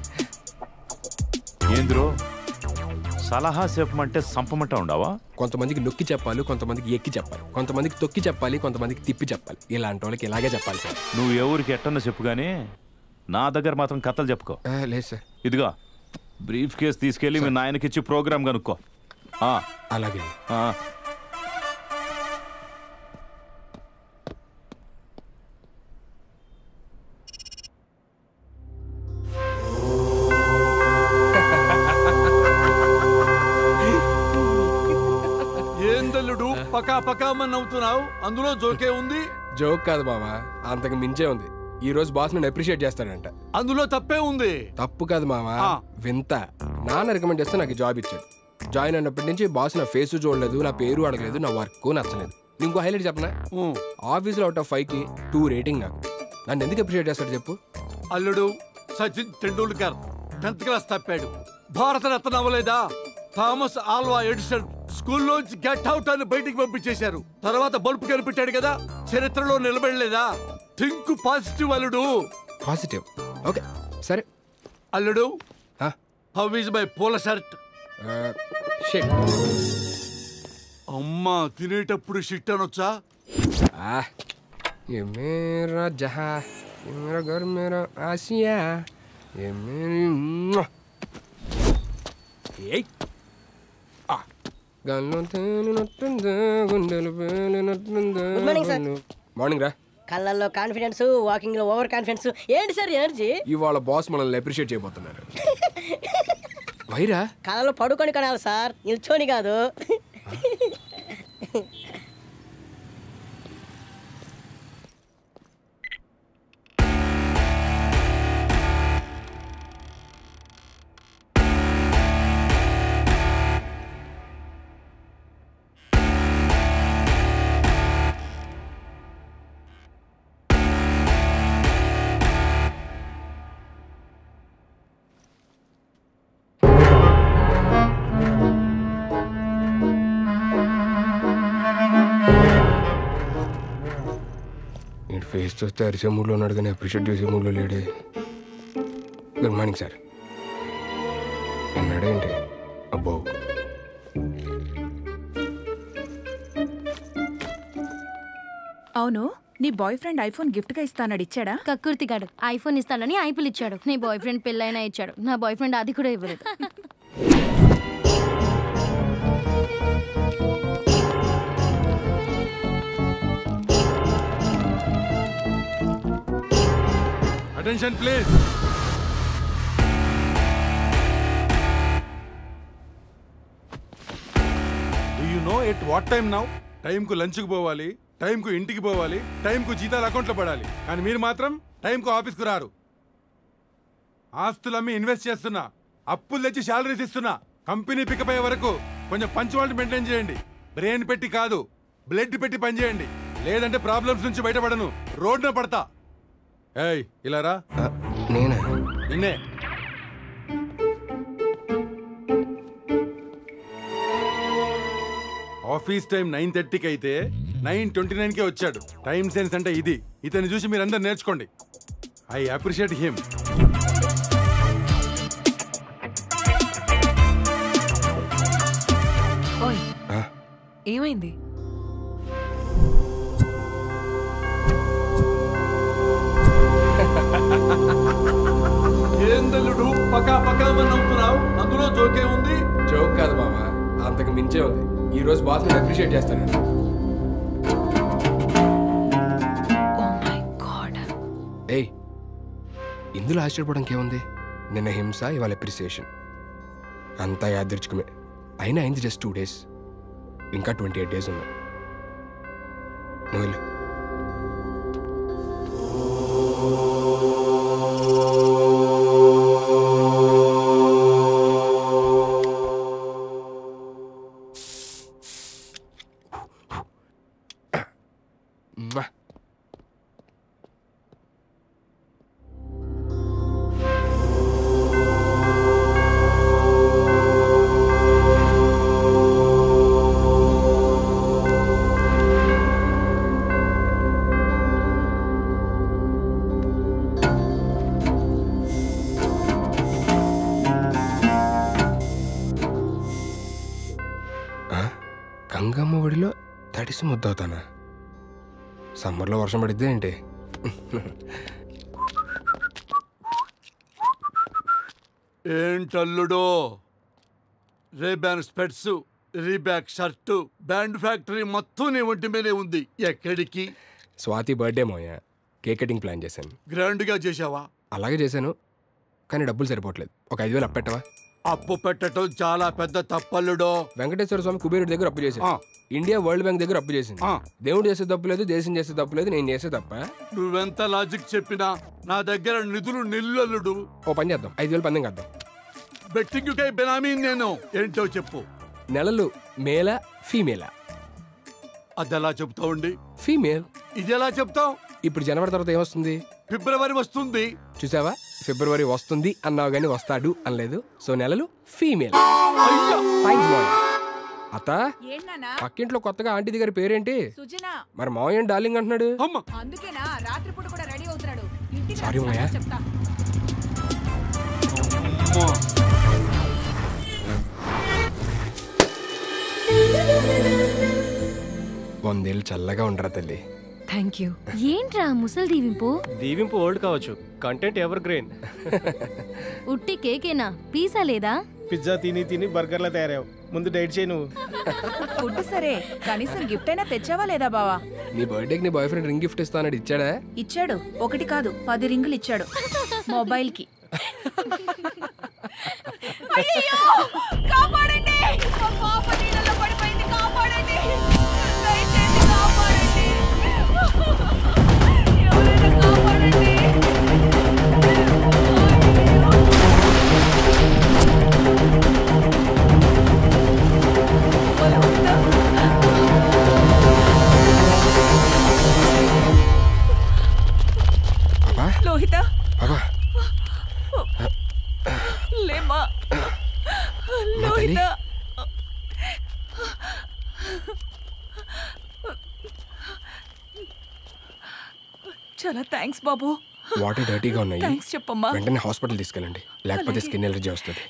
Speaker 9: ఏంద్రో సలహా చెప్పమంటే సంపమంటా ఉండవా?
Speaker 3: కొంతమందికి నొక్కి చెప్పాలి, కొంతమందికి ఎక్కి చెప్పాలి, కొంతమందికి తొక్కి చెప్పాలి, కొంతమందికి తిప్పి చెప్పాలి. ఇలాంటి వాళ్ళకి ఇలాగే చెప్పాలి సార్.
Speaker 9: నువ్వు ఎవరికి ఎట్టన్నా చెప్పు గానీ నా దగ్గర మాత్రం కథలు చెప్పుకో.
Speaker 3: లేదు సార్.
Speaker 9: ఇదిగో బ్రీఫ్ కేసు తీసుకెళ్ళి మీ నాయనకిచ్చి ప్రోగ్రామ్ కనుక్కో.
Speaker 3: అలాగే.
Speaker 20: ఏందల్లుడు పకా పకామని నవ్వుతున్నావు? అందులో జోకే ఉంది.
Speaker 3: జోక్ కాదు బావా, అంతకు మించే ఉంది. ఈ రోజు బాస్ నన్ను అప్రిషియేట్ చేస్తాడంట.
Speaker 20: అందులో తప్పే ఉంది.
Speaker 3: తప్పు కాదు మావా, వింత. నాన్న రికమెండ్ చేస్తే నాకు జాబ్ ఇచ్చాడు. జాయిన్ అయినప్పటి నుంచి బాస్ నా ఫేస్ చూడలేదు, నా పేరు అడగలేదు, నా వర్క్ నచ్చలేదు. ఇంకో హైలైట్ చెప్పనా, ఆఫీస్లో అవుట్ ఆఫ్ 5కి 2 రేటింగ్ నాకు. నన్ను ఎందుకు అప్రిషియేట్ చేస్తాడు చెప్పు?
Speaker 20: అల్లుడు, సచిన్ టెండూల్కర్ 10th క్లాస్ తప్పాడు. భారతరత్న అవ్వలేదా? థామస్ ఆల్వా ఎడిసన్ స్కూల్లోంచి గెట్ అవుట్ అని బయటికి పంపించేశారు. తర్వాత బల్బు కనిపెట్టాడు కదా, చరిత్రలో నిలబడలేదా? థింక్ పాజిటివ్ అల్లుడు.
Speaker 3: పాజిటివ్, ఓకే సరే.
Speaker 20: అల్లుడు, హౌ ఈజ్ మై పూల షర్ట్?
Speaker 3: షిట్.
Speaker 20: అమ్మా తినేటప్పుడు షిట్ అనొచ్చా?
Speaker 3: ये मेरा जहां, ये मेरा घर, मेरा आसिया, ये मेरी ఏయ్ మార్నింగ్ రా.
Speaker 8: కళ్ళల్లో కాన్ఫిడెన్స్, వాకింగ్ లో ఓవర్ కాన్ఫిడెన్స్. ఏంటి సార్ ఎనర్జీ?
Speaker 3: ఇవాళ బాస్ మనల్ని అప్రిషియేట్ చేయబోతున్నారు. వైరా
Speaker 8: కళ్ళలో పడుకొని కనాలి సార్, నిల్చోని కాదు.
Speaker 3: ఫేస్ చూస్తే అరిసే మూడ్లో ఉన్నాడు కానీ అప్రిషియేట్ చేసే మూడ్లో లేడే. Good morning sir. అన్నాడేంటి? అబ్బో,
Speaker 15: అవును, నీ బాయ్ ఫ్రెండ్ ఐఫోన్ గిఫ్ట్ గా ఇస్తానని ఇచ్చాడా?
Speaker 13: కక్కుర్తిగాడు ఐఫోన్ ఇస్తానని ఐపుల్ ఇచ్చాడు. నీ బాయ్ ఫ్రెండ్ పెళ్ళైనా ఇచ్చాడు, నా బాయ్ ఫ్రెండ్ అది కూడా ఇవ్వలేదు.
Speaker 20: Attention please. Do you know at what time now? టైంకు లంచ్కి పోవాలి, టైంకు ఇంటికి పోవాలి, టైంకు జీతాలు అకౌంట్లో పడాలి. కానీ మీరు మాత్రం టైంకు ఆఫీస్కు రారు. ఆస్తులమ్మి ఇన్వెస్ట్ చేస్తున్నా, అప్పులు తెచ్చి శాలరీస్ ఇస్తున్నా. కంపెనీ పికప్ అయ్యే వరకు కొంచెం పంచువాలిటీ మెయింటైన్ చేయండి. బ్రెయిన్ పెట్టి కాదు, బ్లడ్ పెట్టి పనిచేయండి. లేదంటే ప్రాబ్లమ్స్ నుంచి బయటపడను, రోడ్డున పడతా. ఏయ్ ఇలా రా.
Speaker 3: నేనే
Speaker 20: నిన్నే. ఆఫీస్ టైం 9:30కి అయితే 9:29కే వచ్చాడు. టైం సెన్స్ అంటే ఇది. ఇతన్ని చూసి మీరందరూ నేర్చుకోండి. I appreciate him.
Speaker 16: ఓయ్ ఏమైంది?
Speaker 20: ఏందల్లుడు పకా పకామని నవ్వుతున్నావు? అందులో జోకే ఉంది.
Speaker 3: జోక్ కాదు బాబా, అంతకు మించే ఉంది. ఈ రోజు బాస్ అప్రిషియేట్ చేస్తాను. ఏయ్ ఇందులో ఆశ్చర్యపోవడానికి ఏముంది? నిన్న హింస, ఇవాళ అప్రిసియేషన్, అంతా యాదృచ్ఛికమే. అయినా అయింది జస్ట్ 2 days. ఇంకా 28 days ఉన్నాయి. నువ్వు వెళ్ళు. గంగమ్మ ఒడిలో తడిసి ముద్దవుతానా? సమ్మర్లో వర్షం పడిద్దే ఏంటి?
Speaker 20: ఏంటల్లుడో, Ray Ban specs, Reebok shirt, Brand Factory మొత్తం నీ ఒంటి మీదే ఉంది. ఎక్కడికి?
Speaker 3: స్వాతి బర్త్డే మోయా, కేక్ కటింగ్ ప్లాన్ చేశాను.
Speaker 20: గ్రాండ్గా చేసావా?
Speaker 3: అలాగే చేశాను, కానీ డబ్బులు సరిపోవట్లేదు. ఒక 5,000 అప్పెట్టవా?
Speaker 20: అప్పు పెట్టడం చాలా పెద్ద తప్పల్లుడో.
Speaker 3: వెంకటేశ్వర స్వామి కుబేరుడి దగ్గర అప్పు చేశాను. ఇండియా వరల్డ్ బ్యాంక్ దగ్గర అప్పు చేసింది. దేవుడు చేసే తప్పు లేదు, దేశం చేసే తప్పు లేదు, నేను చేసే తప్ప.
Speaker 20: నువ్వెంత లాజిక్ చెప్పినా నా దగ్గర నిధులు నిల్లుడు.
Speaker 3: ఓ పని చేద్దాం, 5,000 పందెం కద్దాం.
Speaker 20: బెట్టింగ్ కై బెనామీ నేను. ఏంటో చెప్పు.
Speaker 3: నెలలు మేలా ఫీమేలా?
Speaker 20: అదెలా చెప్తావుండి?
Speaker 3: ఫీమేల్.
Speaker 20: ఇది ఎలా చెప్తావు?
Speaker 3: ఇప్పుడు జనవరి తర్వాత ఏమొస్తుంది?
Speaker 20: ఫిబ్రవరి వస్తుంది.
Speaker 3: చూసావా, ఫిబ్రవరి వస్తుంది అన్నావు గానీ వస్తాడు అనలేదు. సో నెలలు ఫీమేల్. అత్త, పక్కింట్లో కొత్తగా ఆంటీ దగ్గర పేరేంటి? మరి మావయ్య డార్లింగ్ అంటున్నాడు.
Speaker 15: అందుకేనా రాత్రిపూట కూడా రెడీ అవుతున్నాడు.
Speaker 3: సారీ మాయా. వందేళ్ళు చల్లగా ఉండరా తల్లి.
Speaker 16: Thank you.
Speaker 13: ఏంట్రా ముసలి దీవింపు?
Speaker 11: దీవింపు ఓల్డ్ కావచ్చు, కంటెంట్ ఎవర్ గ్రీన్.
Speaker 13: ఉట్టి కేకేనా, పిజ్జా లేదా?
Speaker 10: పిజ్జా తిని తిని బర్గర్లా తయారావు. ముందు డైట్ చేయి నువ్వు.
Speaker 15: ఫుడ్ సరే, కనీసం గిఫ్ట్ అయినా తెచ్చావా లేదా బావా?
Speaker 3: నీ బర్త్డేకి నీ బాయ్ ఫ్రెండ్ రింగ్ గిఫ్ట్ ఇస్తానని ఇచ్చాడా?
Speaker 15: ఇచ్చాడు. 1 కాదు 10 రింగులు ఇచ్చాడు. మొబైల్ కి. అయ్యో కాపాడండి, మా పాప నీళ్ళలో పడిపోయింది, కాపాడండి, దయచేసి కాపాడండి, ఎవరైనా కాపాడండి. లోహిత, లేమా లోహిత. చాలా థ్యాంక్స్ బాబు.
Speaker 3: వాటర్ డర్టీగా ఉన్నాయి,
Speaker 15: థ్యాంక్స్ చెప్పమ్మా.
Speaker 3: వెంటనే హాస్పిటల్ తీసుకెళ్ళండి, లేకపోతే స్కిన్ ఎలర్జీ వస్తుంది.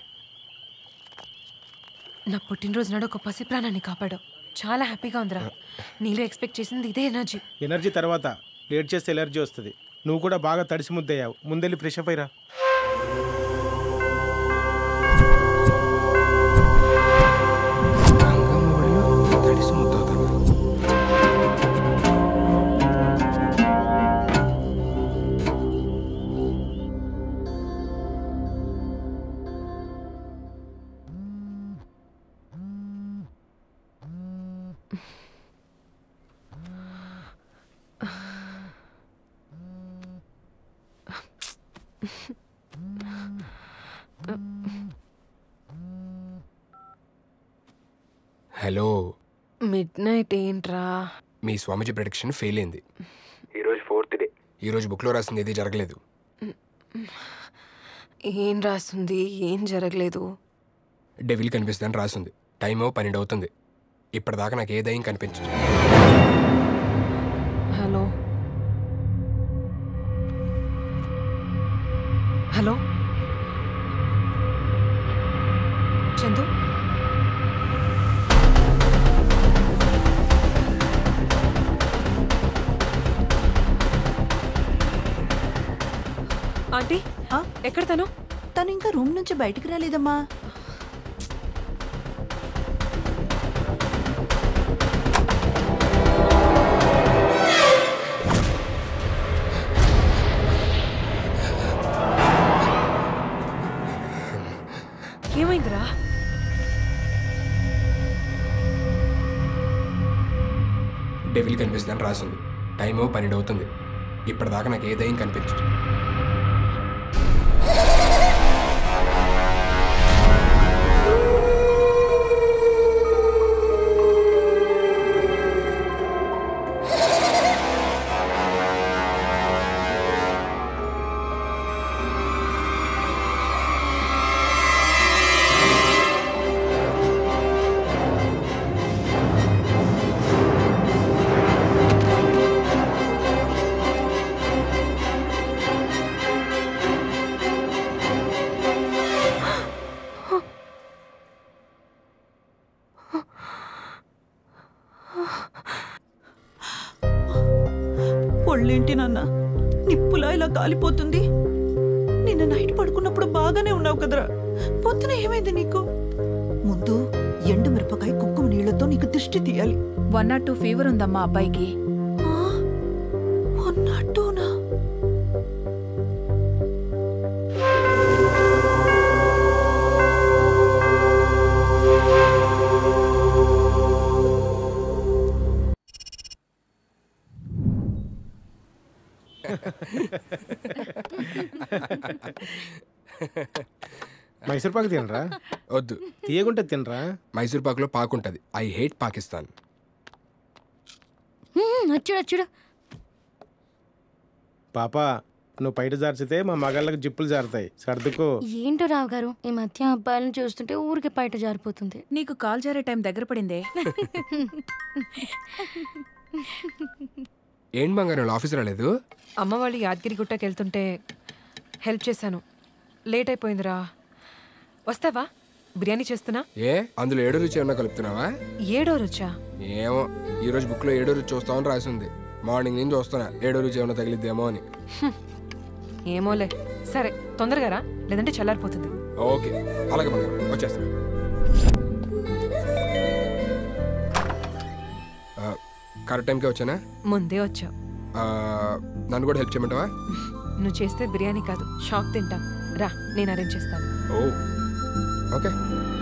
Speaker 16: నా పుట్టినరోజు నాడు ఒక పసి ప్రాణాన్ని కాపాడావు. చాలా హ్యాపీగా ఉందిరా. నీలో ఎక్స్పెక్ట్ చేసింది ఇదే ఎనర్జీ.
Speaker 10: ఎనర్జీ తర్వాత లేట్ చేస్తే ఎలర్జీ వస్తుంది. నువ్వు కూడా బాగా తడిసి ముద్దయ్యావు. ముందెళ్ళి ఫ్రెష్ అప్ అయ్యిరా.
Speaker 3: హలో.
Speaker 16: మిడ్ నైట్ ఏంట్రా?
Speaker 3: మీ స్వామీజీ ప్రెడిక్షన్ ఫెయిల్ అయింది. ఈరోజు 4th డే. ఈరోజు బుక్లో రాసింది ఏది జరగలేదు.
Speaker 16: ఏం రాస్తుంది? ఏం జరగలేదు.
Speaker 3: డెవిల్ కనిపిస్తుందని రాసింది. టైమో 12 అవుతుంది. ఇప్పటిదాకా నాకు ఏ దయ్యం కనిపించదు.
Speaker 16: హలో హలో చందు, ఆంటీ ఎక్కడ తను?
Speaker 5: తను ఇంకా రూమ్ నుంచి బయటికి రాలేదమ్మా.
Speaker 16: ఏమైందిరా?
Speaker 3: డెవిల్ కనిపిస్తుందని రాసింది. టైమో 12 అవుతుంది. ఇప్పటిదాకా నాకు ఏ దయ్యం కనిపించదు.
Speaker 5: ఒళ్ళేంటి నాన్న నిప్పులా ఇలా కాలిపోతుంది? నిన్న నైట్ పడుకున్నప్పుడు బాగానే ఉన్నావు కదరా, పొద్దున ఏమైంది నీకు? ముందు ఎండు మిరపకాయ కుంకుమ నీళ్లతో నీకు దిష్టి తీయాలి.
Speaker 15: 102 ఫీవర్ ఉందమ్మా అబ్బాయికి.
Speaker 5: 102నా?
Speaker 10: మైసూర్ పాకు తినరా?
Speaker 3: వద్దు.
Speaker 10: తీయగుంటే తినరా?
Speaker 3: మైసూర్ పాకులో పాకు ఉంటుంది. I hate Pakistan.
Speaker 13: అచ్చుడు
Speaker 10: పాప, నువ్వు బయట జార్చితే మా మగాళ్ళకి జిప్పులు జారుతాయి, సర్దుకో.
Speaker 13: ఏంటో రావు గారు, ఈ మధ్య అబ్బాయిలను చూస్తుంటే ఊరికి బయట జారిపోతుంది.
Speaker 15: నీకు కాల్ జారే టైం దగ్గర పడిందే.
Speaker 3: ఏంటి బంగారం ఆఫీస్ రాలేదు?
Speaker 16: అమ్మ వాళ్ళు యాదగిరి గుట్టకి వెళ్తుంటే హెల్ప్ చేశాను. లేట్ అయిపోయిందిరా. వస్తావా? బిర్యానీ చేస్తున్నా.
Speaker 3: ఏ అందులో 7 రుచి ఏమన్నా కలుపుతున్నావా?
Speaker 16: 7వ రుచా?
Speaker 3: ఏమో, ఈరోజు బుక్లో 7 రుచి చూస్తామని రాసింది. మార్నింగ్ నుంచి చూస్తున్నా 7 రుచి ఏమన్నా తగిలిద్దేమో అని.
Speaker 16: ఏమోలే. సరే తొందరగా రా, లేదంటే చల్లారిపోతుంది.
Speaker 3: ఓకే అలాగే బంగారం, వచ్చేస్తా. కరెక్ట్ టైంకే వచ్చానా?
Speaker 16: ముందే వచ్చావు.
Speaker 3: నన్ను కూడా హెల్ప్ చేయమంటావా?
Speaker 16: నువ్వు చేస్తే బిర్యానీ కాదు, షాక్ తింటాం. రా, నేను అరేంజ్ చేస్తాను.
Speaker 3: Oh okay.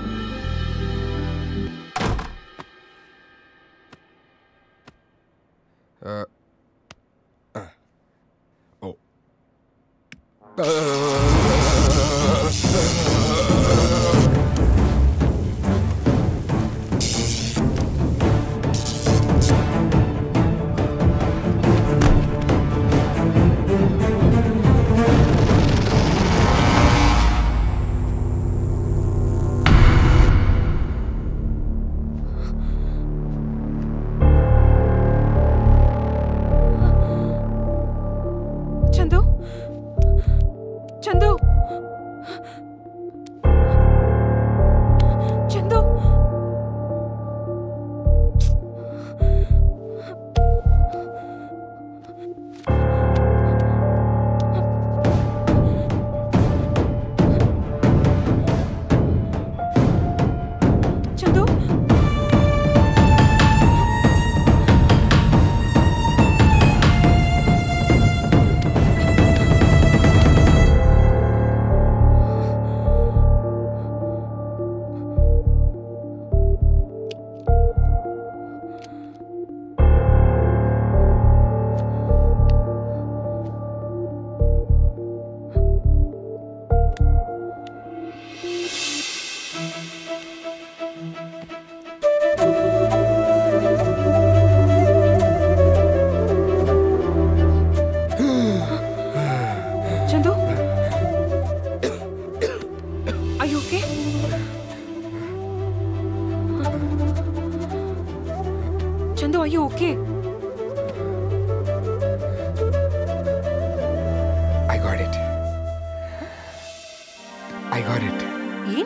Speaker 3: Oh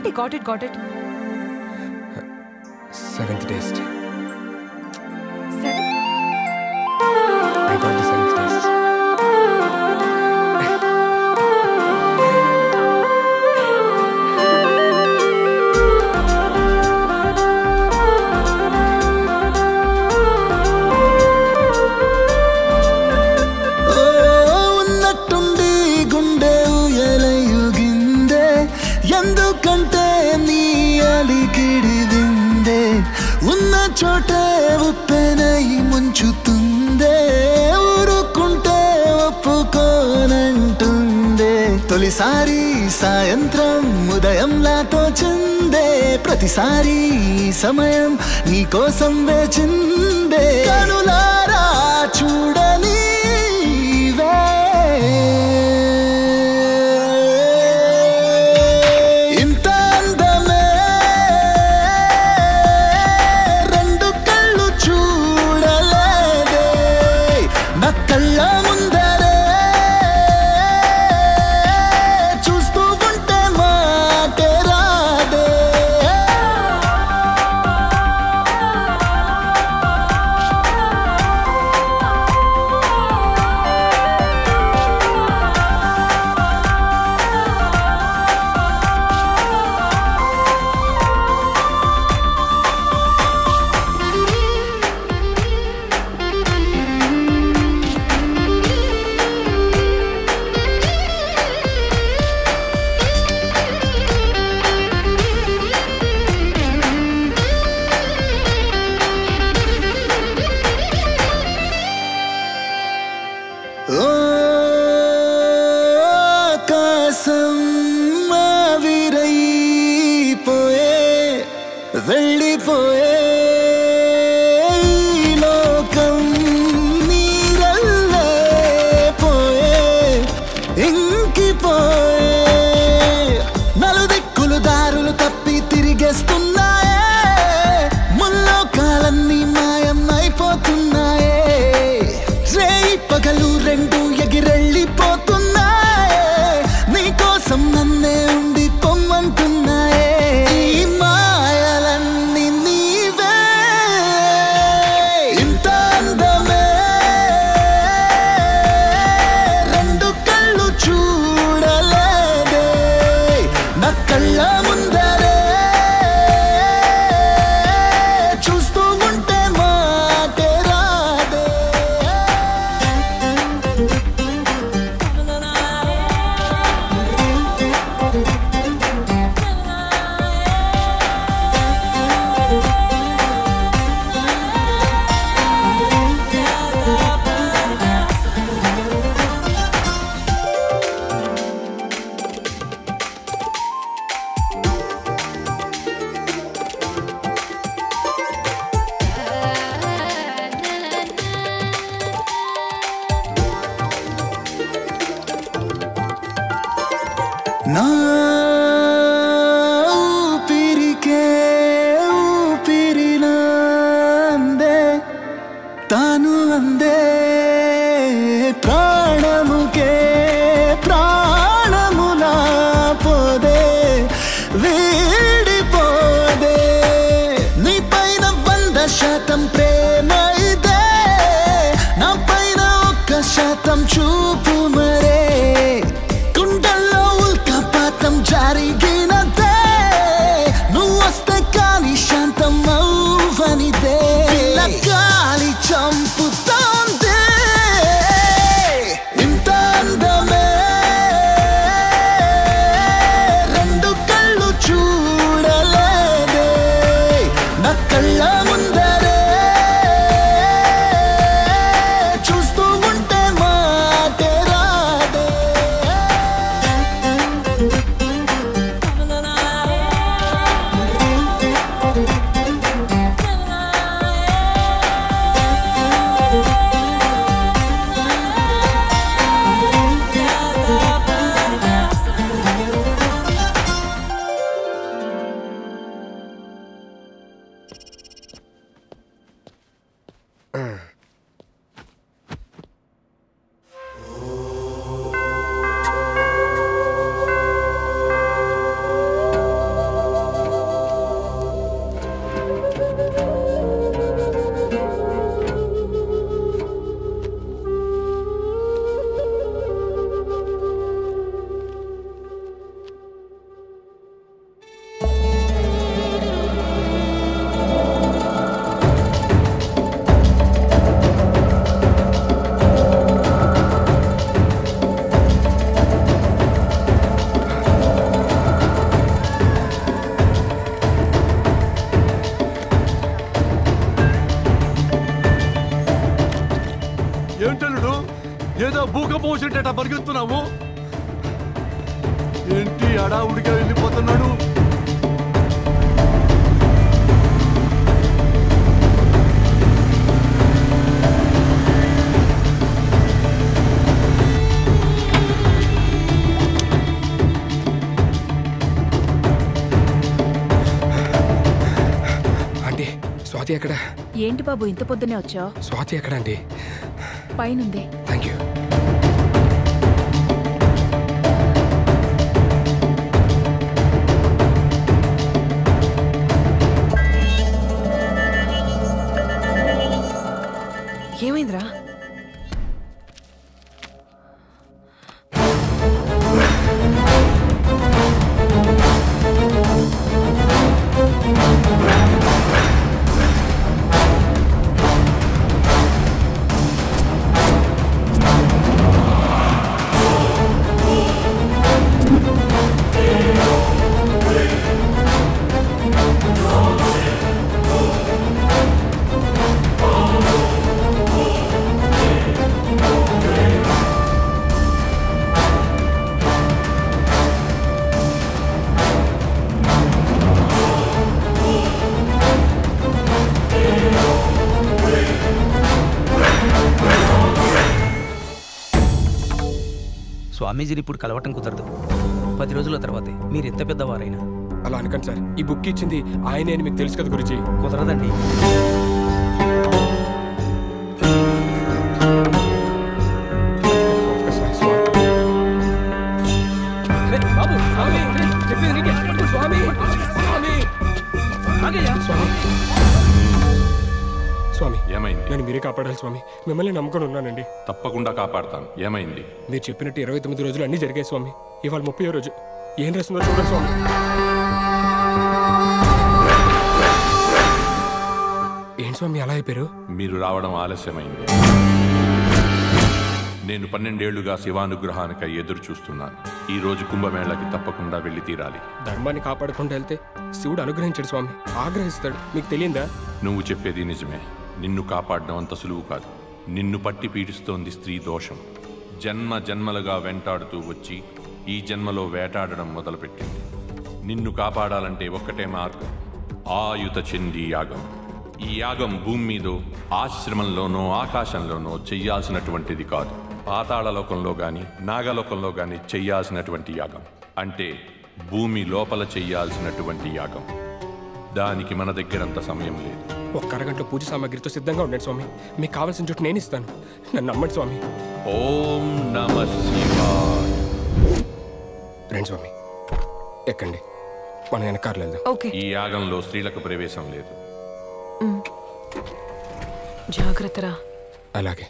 Speaker 16: aunty got it
Speaker 3: 7th taste. I got the 7th taste.
Speaker 18: ఉన్నట్టుండి గుండె ఉయలయుగిందే ఎందుకంటే నీ అలికిడి విందే ఉన్న చోటే ఉప్పెనై ముంచుతుందే ఊరుకుంటే ఒప్పుకోనంటుందే తొలిసారి సాయంత్రం ఉదయంలా తోచిందే ప్రతిసారి సమయం నీకోసం వేచిందే కనులారా చూడని ఇంత అందమే రెండు కళ్ళు చూడలేదే నా కళ్ళ ముందరే చూస్తూ ఉంటే మాటే రాదే ఆకాశం ఆవిరైపోయే వెళ్ళిపోయే ఈ లోకం నీరల్లే పోయే ఇంకిపోయే నలుదిక్కులు దారులు తప్పి తిరిగేస్తున్నాయే ముల్లోకాలన్నీ మాయం అయిపోతున్నాయే రేయి పగలు రెండు ఎగిరెళ్ళిపోతున్నాయే నీకోసం నన్నే ఉండి పొమ్మంటున్నాయే ఈ మాయలన్నీ నీవే ఇంత అందమే రెండు కళ్ళు చూడలేదే నా కళ్ళ ముందరే చూస్తూ ఉంటే మాటే రాదే నా ఊపిరికే ఊపిరిలా అందే తాను అందే ప్రాణముకే ప్రాణములా పోదే వీడిపోదే నీ పైన 100% ప్రేమ ఇదే నా పైన 1% చూపు మరే గుండెల్లో ఉల్కాపాతం జరిగినదే నువ్వు వస్తే కానీ శాంతం అవ్వనిదే పిల్ల గాలి చంపుతోంది ఇంత అందమే రెండు కళ్ళు చూడలేదే నా కళ్ళ ముందరే చూస్తూ ఉంటే మాటే రాదే
Speaker 20: ఏదో భూకంపం వచ్చినట్ట పరిగెత్తున్నావు. ఏంటి అడావుడిగా వెళ్ళిపోతున్నాడు?
Speaker 3: ఆంటీ స్వాతి ఎక్కడ?
Speaker 15: ఏంటి బాబు ఇంత పొద్దునే వచ్చావు?
Speaker 3: స్వాతి ఎక్కడ ఆంటీ?
Speaker 15: పైనుంది.
Speaker 3: Thank you.
Speaker 16: ఏమైందిరా?
Speaker 19: స్వామీజీని ఇప్పుడు కలవటం కుదరదు. 10 రోజుల తర్వాతే, మీరు ఎంత పెద్దవారైనా.
Speaker 3: అలా అనకండి సార్, ఈ బుక్ ఇచ్చింది ఆయనే అని మీకు తెలుసు కదా గురుజీ.
Speaker 19: కుదరదండి.
Speaker 3: స్వామి
Speaker 9: ఏమైంది?
Speaker 3: నేను మీరే కాపాడాలి స్వామి, మిమ్మల్ని నమ్ముకొని ఉన్నానండి.
Speaker 9: తప్పకుండా కాపాడతాను. ఏమైంది?
Speaker 3: మీరు చెప్పినట్టు 29 రోజులు అన్నీ జరిగాయి స్వామి. ఇవాళ 30వ రోజు. ఏం రాస్తుందో చూడండి స్వామి. ఏం స్వామి అలా అయిపోయారు?
Speaker 9: మీరు రావడం ఆలస్యమైంది. నేను 12 ఏళ్లుగా శివానుగ్రహానికై ఎదురు చూస్తున్నాను. ఈ రోజు కుంభమేళకి తప్పకుండా వెళ్ళి తీరాలి.
Speaker 3: ధర్మాన్ని కాపాడుకుంటూ వెళ్తే శివుడు అనుగ్రహించాడు స్వామి, ఆగ్రహిస్తాడు. మీకు తెలియందా?
Speaker 9: నువ్వు చెప్పేది నిజమే. నిన్ను కాపాడడం అంత సులువు కాదు. నిన్ను పట్టి పీడిస్తోంది స్త్రీ దోషం. జన్మ జన్మలుగా వెంటాడుతూ వచ్చి ఈ జన్మలో వేటాడడం మొదలుపెట్టింది. నిన్ను కాపాడాలంటే ఒక్కటే మార్గం, ఆయుత చండీ యాగం. ఈ యాగం భూమి మీదో, ఆశ్రమంలోనో, ఆకాశంలోనో చెయ్యాల్సినటువంటిది కాదు. పాతాళలోకంలో గాని నాగలోకంలో గాని చెయ్యాల్సినటువంటి యాగం. అంటే భూమి లోపల చెయ్యాల్సినటువంటి యాగం. దానికి మన దగ్గరంత సమయం లేదు.
Speaker 3: ఒక్క అరగంటలో పూజ సామాగ్రితో సిద్ధంగా ఉండండి స్వామి. మీకు కావాల్సిన చోటు నేను ఇస్తాను, నన్ను నమ్మండి స్వామి.
Speaker 9: ఓం నమః శివాయ.
Speaker 3: రండి స్వామి, ఎక్కండి, మనం వెనకాల వెళ్దాం.
Speaker 9: ఈ యాగంలో స్త్రీలకు ప్రవేశం లేదు.
Speaker 16: జాగ్రత్తరా.
Speaker 3: అలాగే.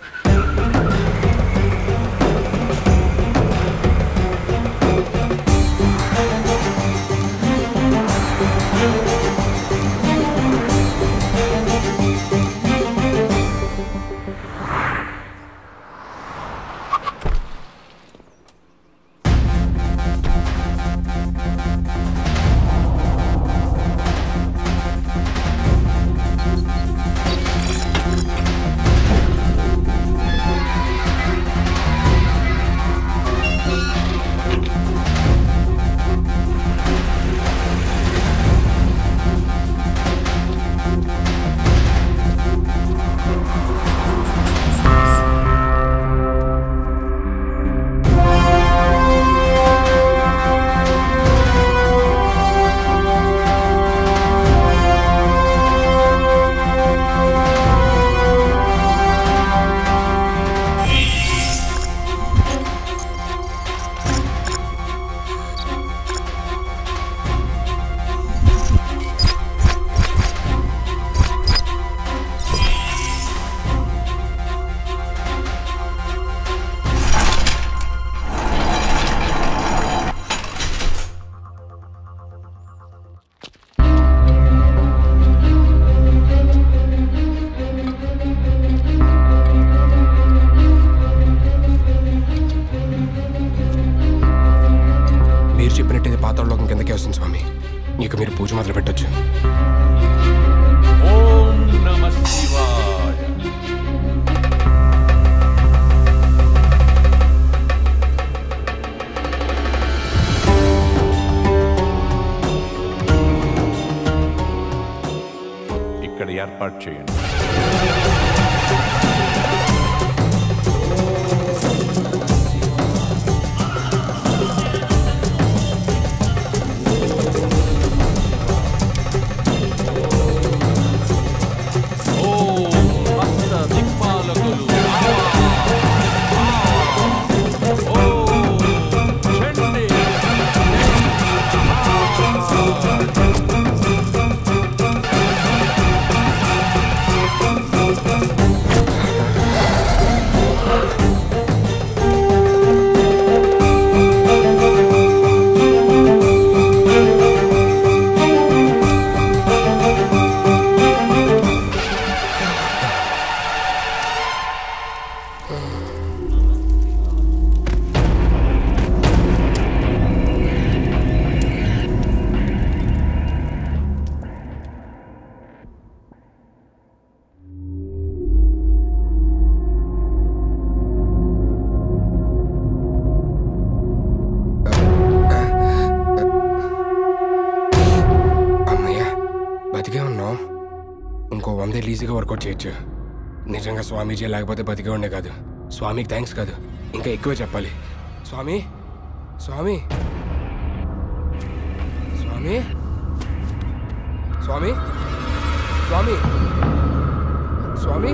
Speaker 3: పాతాళలోకం కిందకే వస్తుంది స్వామి. ఇక మీరు పూజ మొదలు పెట్టొచ్చు.
Speaker 9: ఓం నమః శివాయ. ఏర్పాటు చేయండి.
Speaker 3: ఈజీగా వర్కౌట్ చేయొచ్చు. నిజంగా స్వామీజీ లేకపోతే బతికే ఉండే కాదు. స్వామికి థ్యాంక్స్ కాదు, ఇంకా ఎక్కువ చెప్పాలి. స్వామి స్వామి స్వామి స్వామి స్వామి స్వామి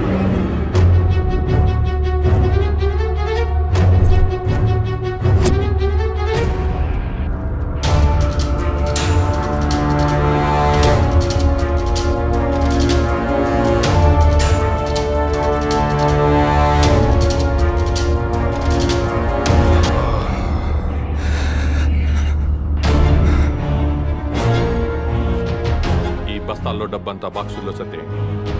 Speaker 9: బస్తాల్లో డబ్బంతా బాక్సుల్లో సర్దేయండి.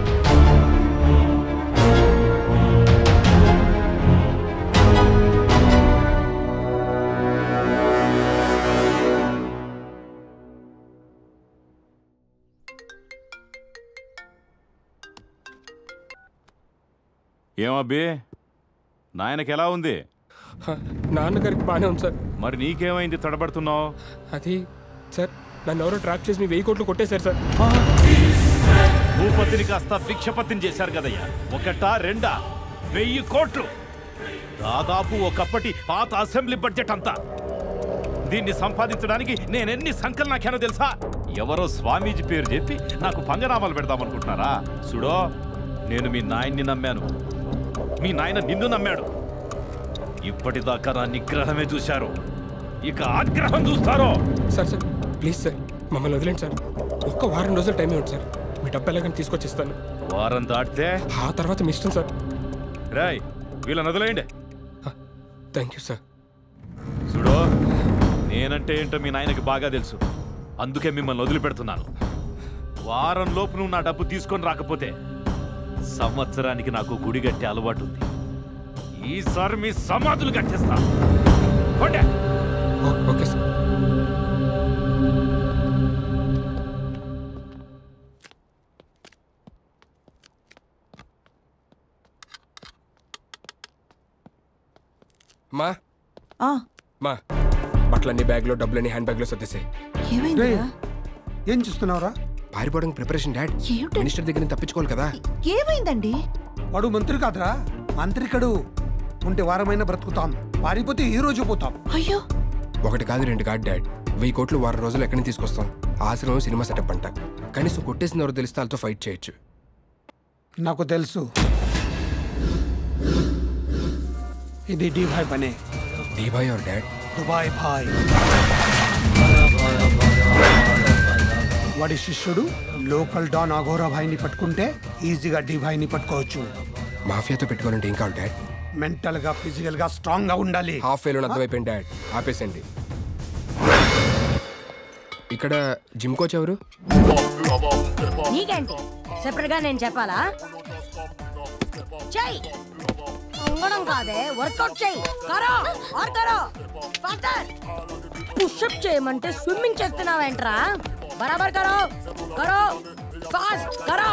Speaker 9: ఏమబ్బి, నాయనకి ఎలా ఉంది?
Speaker 3: నాన్నగారికి బాగానే ఉంది సార్.
Speaker 9: మరి నీకేమైంది, తడబడుతున్నావు?
Speaker 3: అది సార్, నన్ను ఎవరో ట్రాక్ చేసి మీ 1000 కోట్లు కొట్టేశారు సార్.
Speaker 9: భూపతిని కాస్త భిక్షపతిని చేశారు కదయ్యా. ఒకటా రెండా? 1000 కోట్లు, దాదాపు ఒకప్పటి పాత అసెంబ్లీ బడ్జెట్ అంతా. దీన్ని సంపాదించడానికి నేనెన్ని సంకల్ నాకేనో తెలుసా? ఎవరో స్వామీజీ పేరు చెప్పి నాకు పంగనామాలు పెడదామనుకుంటున్నారా? చూడో, నేను మీ నాయన్ని నమ్మాను, మీ నాయన నిన్ను నమ్మాడు. ఇప్పటిదాకా నా నిగ్రహమే చూశారు, ఇక ఆగ్రహం చూస్తారో.
Speaker 3: సార్ సార్ ప్లీజ్ సార్, మమ్మల్ని వదిలేండి సార్. ఒక్క వారం రోజులు టైం ఇవ్వండి సార్, మీ డబ్బు ఎలాగని తీసుకొచ్చిస్తాను.
Speaker 9: వారం దాటితే
Speaker 3: ఆ తర్వాత మీ ఇష్టం సార్.
Speaker 9: రాయ్, వీళ్ళని వదిలేయండి.
Speaker 3: Thank you sir.
Speaker 9: చూడో, నేనంటే ఏంటో మీ నాయనకి బాగా తెలుసు, అందుకే మిమ్మల్ని వదిలిపెడుతున్నాను. వారం లోపు నువ్వు నా డబ్బు తీసుకొని రాకపోతే సంవత్సరానికి నాకు గుడి కట్టే అలవాటు ఉంది. ఈసారి మీ సమాధులు కట్టేస్తా.
Speaker 3: Okay sir. మా మా బట్టలన్నీ బ్యాగ్లో, డబ్బులన్నీ హ్యాండ్ బ్యాగ్లో సర్దేశాయి.
Speaker 2: ఏం చూస్తున్నావురా?
Speaker 3: పారిపోవడానికి ప్రిపరేషన్ డాడ్. మినిస్టర్ దగ్గర తప్పించుకోవాలి కదా.
Speaker 5: ఏమైందండి?
Speaker 2: వాడు మంత్రి కాదురా, మంత్రికడు. ఉంటే వారమైనా బ్రతుకుతాం, పారిపోతే ఈ రోజు పోతాం.
Speaker 5: అయ్యో,
Speaker 3: ఒకటి కాదు రెండు కాదు డాడ్. 1000 కోట్లు వారం రోజులు ఎక్కడి నుంచి తీసుకొస్తాం? ఆశ్రమం సినిమా సెటప్ అంట. కనీసం కొట్టేసిన ఎవరు తెలిస్తే వాళ్ళతో ఫైట్ చేయొచ్చు.
Speaker 2: నాకు తెలుసు, ఇది डी भाई बने.
Speaker 3: डी भाई और डैड?
Speaker 2: దుబాయ్ భాయ్. వాడి శిష్యుడు లోకల్ డాన్ అఘోరా భాయ్ని పట్టుకుంటే ఈజీగా डी भाईని పట్టుకోవచ్చు.
Speaker 3: మాఫియాతో పెట్టుకోవాలంటే ఏం కావాలి డాడ్?
Speaker 2: మెంటల్ గా, ఫిజికల్ గా స్ట్రాంగ్ గా ఉండాలి.
Speaker 3: హాఫ్ ఫెయిల్ అర్థమైపోయింది డాడ్, ఆపేసండి. ఇక్కడ జిమ్ కోచ్ ఎవరు?
Speaker 8: నీకేంటి సెపరేట్ గా నేను చెప్పాలా? చెయ్, ఉంగడం కాదే, వర్కౌట్ చెయ్యి. కరో ఆర్ కరో ఫాస్టర్. పుషప్ చేయమంటే స్విమ్మింగ్ చేస్తున్నావేంట్రా? బరాబర్ కరో, కరో ఫాస్ట్ కరో.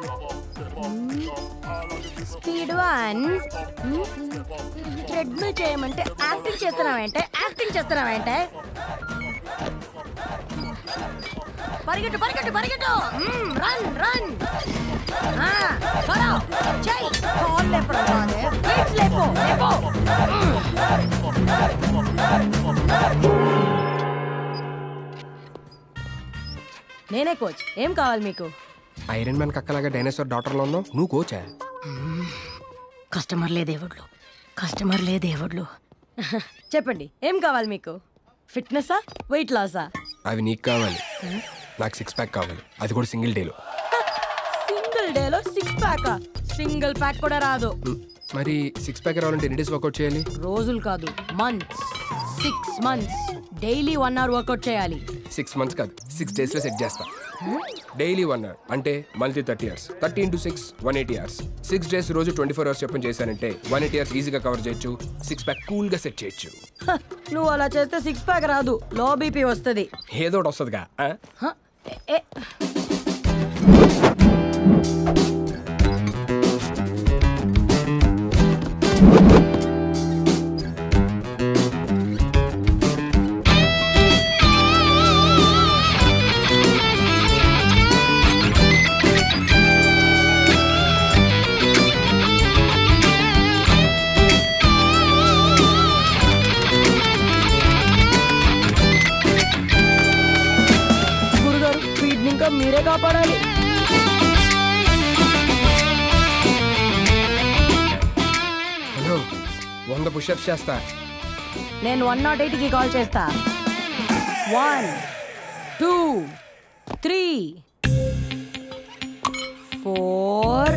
Speaker 8: స్పీడ్ 1. ట్రెడ్మిల్ చేయమంటే యాక్టింగ్ చేస్తున్నావేంటే? పరిగెట్టు పరిగెట్టు పరిగెట్టు రన్ రన్ కరో చెయ్ కాల్ లేపడం కాదే వెయిట్స్ లేపో లేపో నేనే కోచ్ ఏం కావాలి మీకు
Speaker 3: ఐరన్ మ్యాన్ కక్కలాగా డైనోసార్ డాక్టర్లో ఉన్నావు నువ్వు కోచా
Speaker 8: కస్టమర్లే దేవుళ్ళు చెప్పండి ఏం కావాలి మీకు ఫిట్నెస్సా వెయిట్ లాసా
Speaker 3: అవి నీకు కావాలి నాకు 6 ప్యాక్ కావాలి అది కూడా సింగిల్ డేలో
Speaker 8: సింగిల్ డేలో 6 ప్యాకా సింగిల్ ప్యాక్ కూడా రాదు
Speaker 3: మరి 6 ప్యాక్ రావాలంటే ఎన్ని డేస్ వర్కౌట్ చేయాలి
Speaker 8: రోజులు కాదు months 6 months daily 1 hour workout చేయాలి
Speaker 3: 6 మంత్స్ కాదు 6 డేస్లో సెట్ చేస్తా డైలీ 1 అవర్ అంటే monthly 30 hours 30 into 6 180 hours 6 days రోజు 24 hours చెప్పని చేశానంటే 180 hours ఈజీగా కవర్ చేయొచ్చు 6 ప్యాక్ కూల్గా సెట్ చేయొచ్చు
Speaker 8: నువ్వు అలా చేస్తే 6 ప్యాక్ రాదు లో బీపీ వస్తుంది
Speaker 3: ఏదో ఒకటి వస్తుందిగా
Speaker 8: మీరే కాపాడాలి
Speaker 3: హలో 100 పుషప్స్ చేస్తా
Speaker 8: నేను 108కి కాల్ చేస్తా 1 2 3 4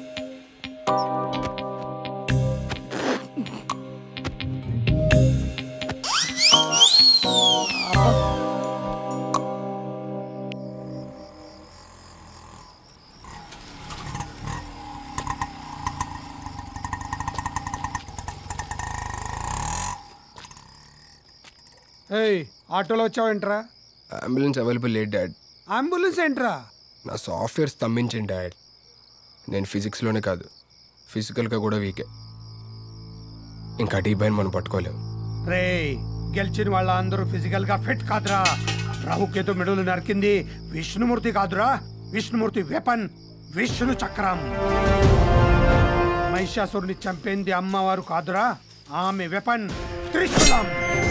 Speaker 2: ఆటోలో వచ్చావేంట్రా
Speaker 3: అంబులెన్స్ అవైలబుల్ లేదు డాడ్
Speaker 2: అంబులెన్స్ ఏంట్రా
Speaker 3: నా సాఫ్ట్వేర్ స్తంభించింది డాడ్ నేను ఫిజిక్స్లోనే కాదు ఫిజికల్గా కూడా వీకే ఇంకా డీబైన్ మనం పట్టుకోలేము
Speaker 2: రే గెలిచిన వాళ్ళ అందరూ ఫిజికల్ గా ఫిట్ కాదురా రాహుకేతు మెడలు నరికింది విష్ణుమూర్తి కాదురా విష్ణుమూర్తి వెపన్ విష్ణు చక్రం మహిషాసురుని చంపింది అమ్మవారు కాదురా ఆమె వెపన్ త్రిశూలం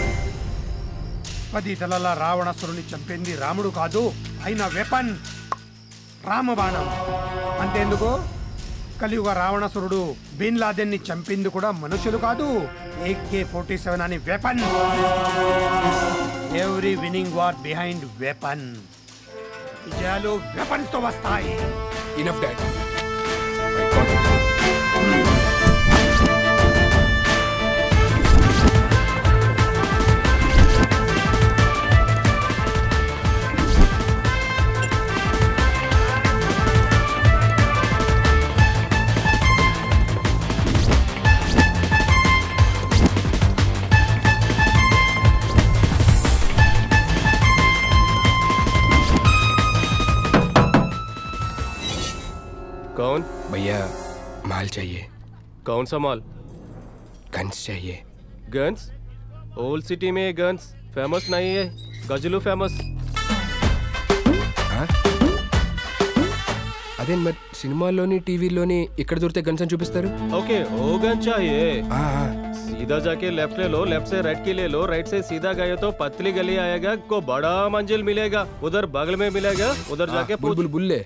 Speaker 2: 10 తలల రావణాసురుని చంపింది రాముడు కాదు అయిన వెపన్ రామబాణం అంతేందుకు కలియుగ రావణాసురుడు బిన్ లాదెన్ ని చంపింది కూడా మనుషులు కాదు AK-47 అనే weapon every winning war behind weapon విజయాలు వెపన్స్ తో వస్తాయి
Speaker 3: ఇనఫ్ డాడ్
Speaker 11: कौन
Speaker 3: भैया माल चाहिए
Speaker 11: कौन सा माल
Speaker 3: गन्स चाहिए
Speaker 11: गन्स ओल्ड सिटी में गन्स फेमस नहीं है गजलू फेमस
Speaker 3: అదే మరి సినిమాల్లోని టీవీలోని ఇక్కడ దొరికితే గన్స్ అని చూపిస్తారు
Speaker 11: ओके ओ गन चाहिए सीधा जाके लेफ्ट ले लो लेफ्ट से राइट की ले लो राइट से सीधा गए तो पतली गली आएगा को बड़ा मंजिल मिलेगा उधर बगल में मिलेगा उधर जाके
Speaker 3: बुलबुल बुल्ले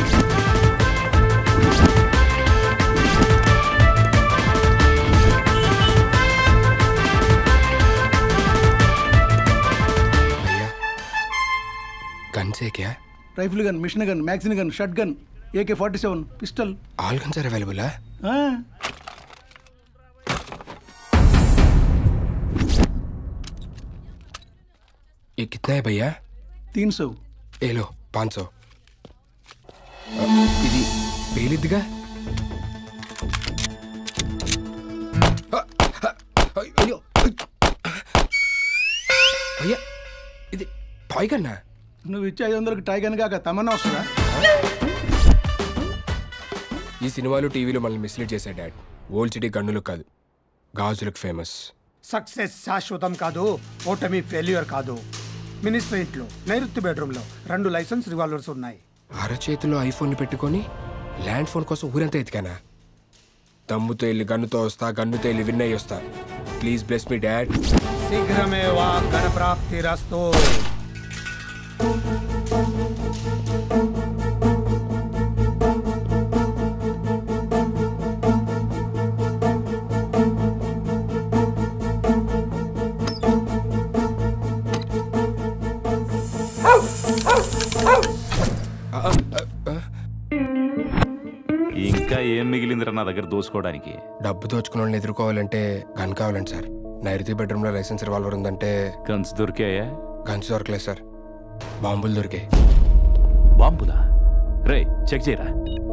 Speaker 3: गन से क्या
Speaker 1: rifle gun machine gun magazine gun shot gun AK-47 pistol
Speaker 3: all guns are available है ये कितना है भैया
Speaker 1: 300
Speaker 3: ए लो 500 ఇది పేలిద్దిగా అయ్యో భయ్యా ఇది టాయ్ గన్నా
Speaker 1: నువ్వు ఇచ్చే 500కి టాయ్ గన్ కాక తమన్నా వస్తుందా
Speaker 3: ఈ సినిమాలు టీవీలో మనల్ని మిస్లీడ్ చేసే డాడ్ ఓల్డ్ సిటీ గన్నులకు కాదు గాజులకు ఫేమస్
Speaker 2: సక్సెస్ శాశ్వతం కాదు ఓటమి ఫెయిల్యూర్ కాదు మినిస్టర్ ఇంట్లో నైరుతి బెడ్రూమ్లో 2 లైసెన్స్ రివాల్వర్స్ ఉన్నాయి.
Speaker 3: అరచేతిలో ఐఫోన్ పెట్టుకొని ల్యాండ్ ఫోన్ కోసం ఊరంతా ఎతికానా? దమ్ముతో వెళ్ళి గన్నుతో వస్తా, గన్నుతో వెళ్ళి విన్ అయ్యి వస్తా. Please bless me dad.
Speaker 2: శీఘ్రమేవా గణప్రాప్తిరస్తు.
Speaker 9: ఇంకా ఏం మిగిలిందిరా నా దగ్గర దోచుకోవడానికి?
Speaker 3: డబ్బు దోచుకున్న వాళ్ళని ఎదుర్కోవాలంటే గన్ కావాలండి సార్. నైరుతి బెడ్రూమ్లో లైసెన్స్ రివాల్వర్ ఉందంటే.
Speaker 9: గన్స్ దొరికాయా?
Speaker 3: గన్స్ దొరకలేదు సార్, బాంబులు దొరికాయి.
Speaker 9: బాంబులా? రే చెక్ చేయరా.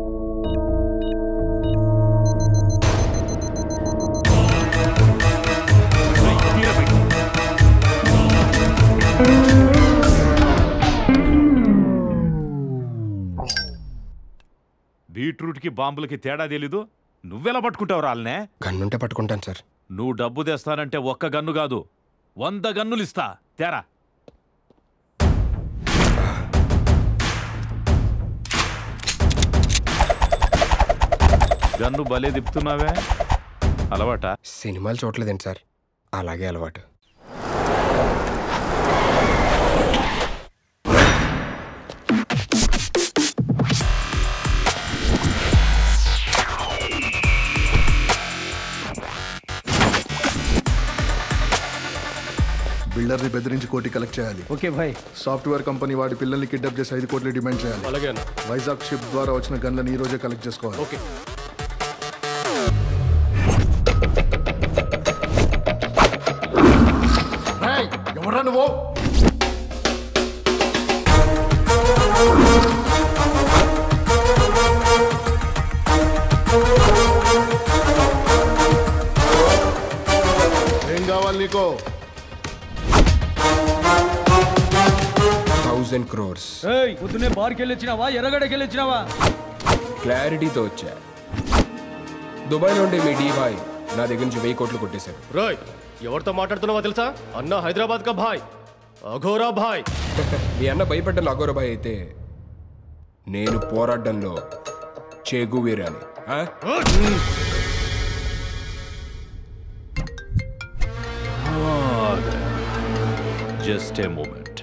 Speaker 9: బీట్రూట్కి బాంబులకి తేడా తెలీదు. నువ్వెలా పట్టుకుంటావు రాళ్ళనే?
Speaker 3: గన్నుంటే పట్టుకుంటాను సార్.
Speaker 9: నువ్వు డబ్బు తెస్తానంటే ఒక్క గన్ను కాదు 100 గన్నులు ఇస్తా. తేరా. గన్ను భలే తిప్పుతున్నావే. అలవాటా?
Speaker 3: సినిమాలు చూడలేదండి సార్, అలాగే అలవాటు.
Speaker 7: బిల్డర్ని బెదిరించి కోటి కలెక్ట్ చేయాలి.
Speaker 2: ఓకే భాయ్.
Speaker 7: సాఫ్ట్వేర్ కంపెనీ వాడి పిల్లల్ని కిడ్నాప్ చేసి 5 కోట్లు డిమాండ్ చేయాలి.
Speaker 11: అలాగే.
Speaker 7: వైజాగ్ షిప్ ద్వారా వచ్చిన గన్లని ఈ రోజే కలెక్ట్ చేసుకోవాలి.
Speaker 11: ఓకే.
Speaker 7: ఎవరా నువ్వు? ఏం కావాలి నీకు?
Speaker 3: 1000 crores.
Speaker 12: పొద్దున్నే బార్కి వెళ్ళి వచ్చినావా, ఎర్రగడ్డకి వెళ్ళి వచ్చినావా?
Speaker 3: క్లారిటీతో వచ్చా. దుబాయ్లో ఉండే మీ డీబాయ్ నా దగ్గర నుంచి 1000 కోట్లు కొట్టేశారు.
Speaker 11: రాయ్, ఎవరితో మాట్లాడుతున్నావా తెలుసా? అన్న హైదరాబాద్ కా భాయ్, అఘోరా భాయ్.
Speaker 3: మీ అన్న భయపడ్డంలో అఘోరా భాయ్ అయితే నేను పోరాడ్డంలో చేగువీరాని.
Speaker 9: Just a moment.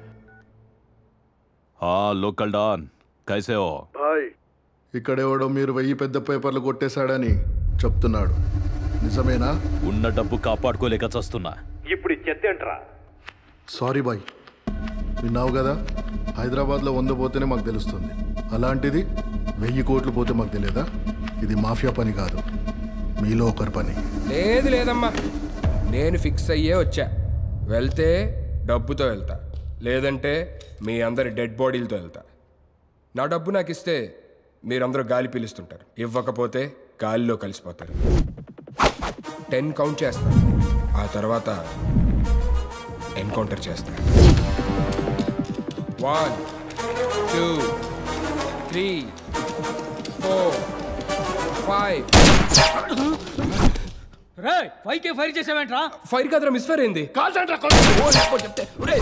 Speaker 9: Local don కైసే హో?
Speaker 7: భాయ్, ఇక్కడెవడో మీరు 1000 పెద్ద పేపర్లు కొట్టేశాడని చెప్తున్నాడు. నిజమేనా?
Speaker 9: ఉన్న డబ్బు కాపాడుకోలేక చస్తున్నా.
Speaker 11: ఇప్పుడు చెత్తేంట్రా?
Speaker 7: సారీ బాయ్, విన్నావు కదా, హైదరాబాద్లో 100 పోతేనే మాకు తెలుస్తుంది. అలాంటిది 1000 కోట్లు పోతే మాకు తెలియదా? ఇది మాఫియా పని కాదు, మీలో ఒకరి పని.
Speaker 3: లేదు లేదమ్మా, నేను ఫిక్స్ అయ్యే వచ్చా. వెళ్తే డబ్బుతో వెళ్తా, లేదంటే మీ అందరి డెడ్ బాడీలతో వెళ్తా. నా డబ్బు నాకు ఇస్తే మీరందరూ గాలి పీలుస్తుంటారు, ఇవ్వకపోతే గాలిలో కలిసిపోతారు. 10 కౌంట్ చేస్తాను, ఆ తర్వాత ఎన్కౌంటర్ చేస్తాను. 1 2 3 4 5.
Speaker 12: రే, 5K ఫైర్ చేసావేంట్రా?
Speaker 3: ఫైర్ కాదురా, మిస్ ఫైర్ అయింది. చెప్తే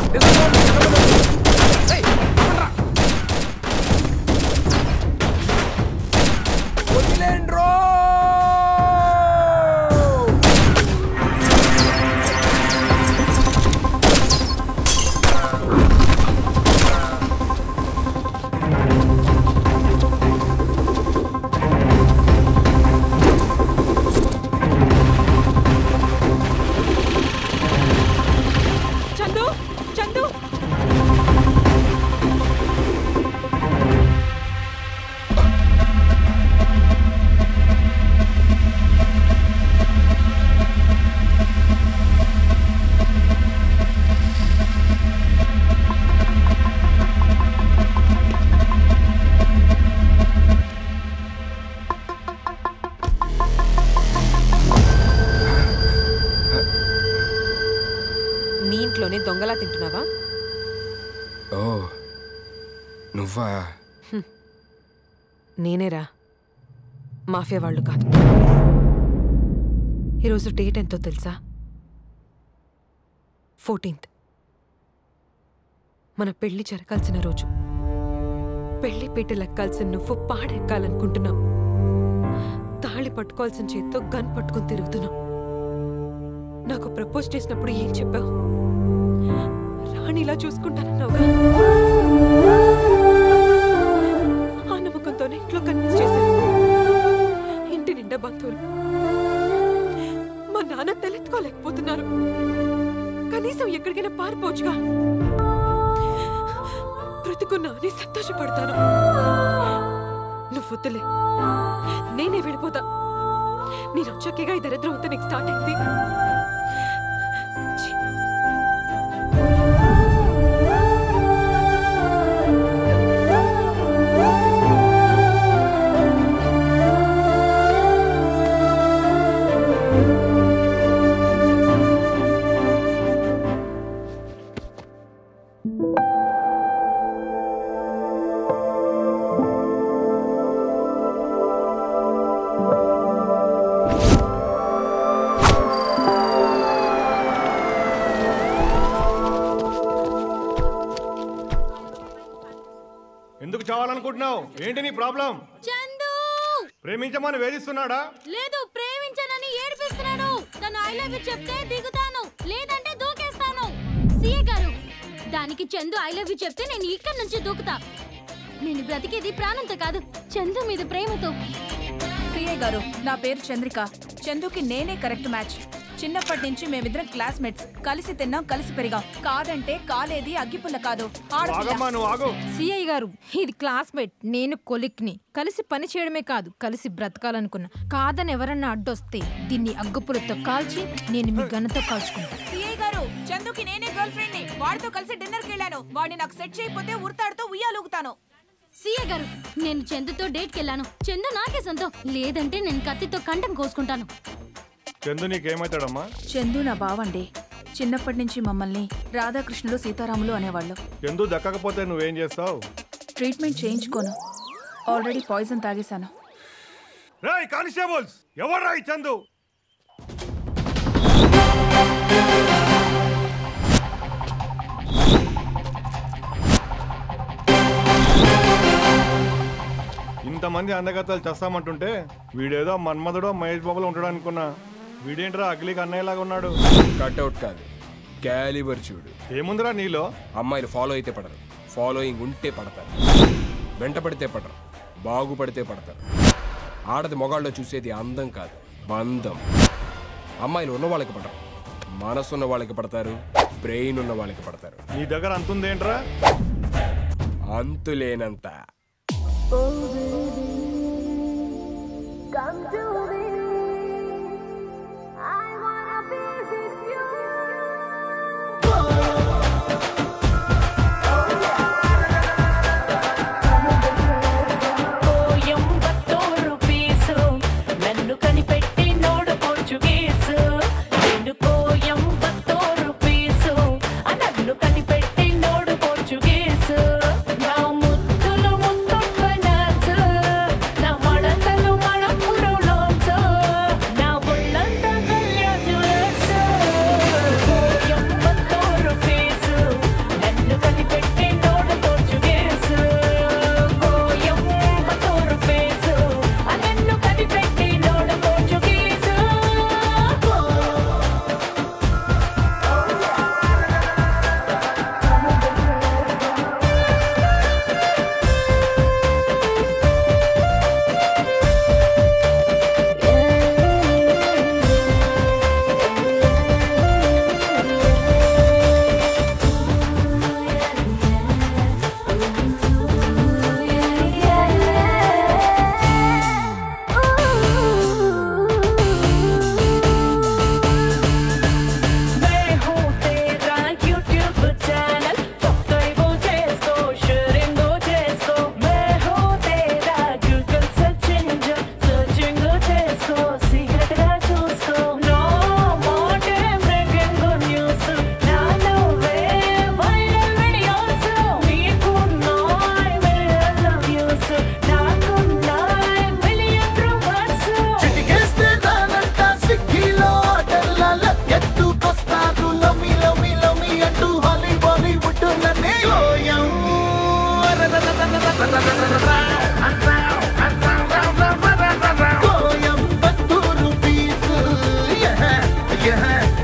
Speaker 15: చందు, చందు.
Speaker 16: నీ ఇంట్లోనే దొంగలా తింటున్నావా?
Speaker 3: ఓ నువ్వా?
Speaker 16: నేనేరా, మాఫియా వాళ్ళు కాదు. ఈరోజు డేట్ ఎంతో తెలుసా? 14th. మన పెళ్లి జరగాల్సిన రోజు. పెళ్లి పీటలెక్కాల్సిన నువ్వు పాడెక్కాలనుకుంటున్నావు. తాళి పట్టుకోవాల్సిన చేత్తో గన్ పట్టుకుని తిరుగుతున్నావు. నాకు ప్రపోజ్ చేసినప్పుడు ఏం చెప్పావు? రాణిలా చూసుకుంటానన్నావుగా. ఆ నమ్మకంతోనే ఇంట్లో కన్విన్స్ చేశాను. ఇంటి నిండా బంధువులు. మా నాన్న తలెత్తుకోలేకపోతున్నారు. కనీసం ఎక్కడికైనా పారిపోవచ్చుగా. బ్రతుకున్నా అని సంతోషపడతాను. నువ్వు వద్దులే, నేనే వెళ్ళిపోతా. నేను వచ్చాకేగా ఈ దరిద్రం అంతా నీకు స్టార్ట్ అయింది.
Speaker 11: ఎందుకు చావాలనుకుంటున్నావు? ఏంటి నీ ప్రాబ్లం?
Speaker 22: చందు
Speaker 11: ప్రేమించమని వేధిస్తున్నాడా?
Speaker 22: లేదు, ప్రేమించనని ఏడిపిస్తున్నాడు. తను ఐ లవ్ యు చెప్తే దిగుతాను, లేదంటే దూకేస్తాను. సీఏ గారు, దానికి చందు ఐ లవ్ యు చెప్తే నేను ఇక్కడి నుంచి దూకుతా. నేను బ్రతికేది ప్రాణంతో కాదు, చందు మీద ప్రేమతో.
Speaker 15: సీఏ గారు, నా పేరు చంద్రిక. చందుకి నేనే కరెక్ట్ మ్యాచ్. చిన్నప్పటి నుంచి మేమిద్దరం క్లాస్మేట్స్. కలిసి తిన్నాం, కలిసి పెరిగాం. కాదంటే కాలేది అగ్గిపుల్ల కాదు.
Speaker 14: సిఐ గారు, ఇది క్లాస్మేట్, నేను కొలిక్ని. కలిసి పని చేయడమే కాదు, కలిసి బ్రతకాలనుకున్నా. కాదని ఎవరన్నా అడ్డొస్తే దీన్ని అగ్గుపులతో కాల్చి నేను మీ గన్నతో కాల్చుకుంటా.
Speaker 15: సీఐ గారు, చందుకి నేనే గర్ల్ ఫ్రెండ్ ని. వాడితో కలిసి డిన్నర్కి వెళ్ళాను. వాడిని నాకు సెట్ చేయకపోతే ఉర్తాడుతో ఉయ్యాలూగుతాను.
Speaker 22: సీఏ గారు, నేను చందుతో డేట్కి వెళ్ళాను. చందు నాకే సొంతం, లేదంటే నేను కత్తితో కంఠం కోసుకుంటాను.
Speaker 11: చందు నీకేమైతాడమ్మా?
Speaker 15: చందు నా బావండి. చిన్నప్పటి నుంచి మమ్మల్ని రాధాకృష్ణులు, సీతారాములు అనేవాళ్ళు.
Speaker 11: చందు దక్కకపోతే నువ్వేం చేస్తావు?
Speaker 15: ట్రీట్మెంట్ చేయించుకోను. ఆల్రెడీ పాయిజన్ తాగేశాను.
Speaker 11: రేయ్ కానిస్టేబుల్స్, ఎవర్రా ఈ చందు? ఇంతమంది అందగత్తాలు చేస్తామంటుంటే వీడేదో మన్మధుడో మహేష్ బాబులో ఉంటాడు అనుకున్నా. వీడేంట్రా అగ్లీకి అన్నయ్యలాగా ఉన్నాడు.
Speaker 3: కట్అవుట్ కాదు, క్యాలిబర్ చూడు.
Speaker 11: ఏముందిరా నీలో?
Speaker 3: అమ్మాయిలు ఫాలో అయితే పడరు, ఫాలోయింగ్ ఉంటే పడతారు. వెంట పడితే పడరు, బాగుపడితే పడతారు. ఆడది మొగాళ్ళలో చూసేది అందం కాదు, బంధం. అమ్మాయిలు ఉన్న వాళ్ళకి పడరు, మనసున్న వాళ్ళకి పడతారు, బ్రెయిన్ ఉన్న వాళ్ళకి పడతారు.
Speaker 11: నీ దగ్గర అంతుందేంట్రా?
Speaker 3: అంతులేనంత.
Speaker 18: Come to me. I wanna be with you.
Speaker 17: Coimbatore పీసు నన్ను కనిపెట్టి నోడు పోర్చుగీసు. నేను కోయంబత్తూరు పీసు నన్ను కనిపెట్టి నోడు పోర్చుగీసు. నా ముద్దులు ముద్దు ఫైనాన్స్, నా మడతలు మడపురులో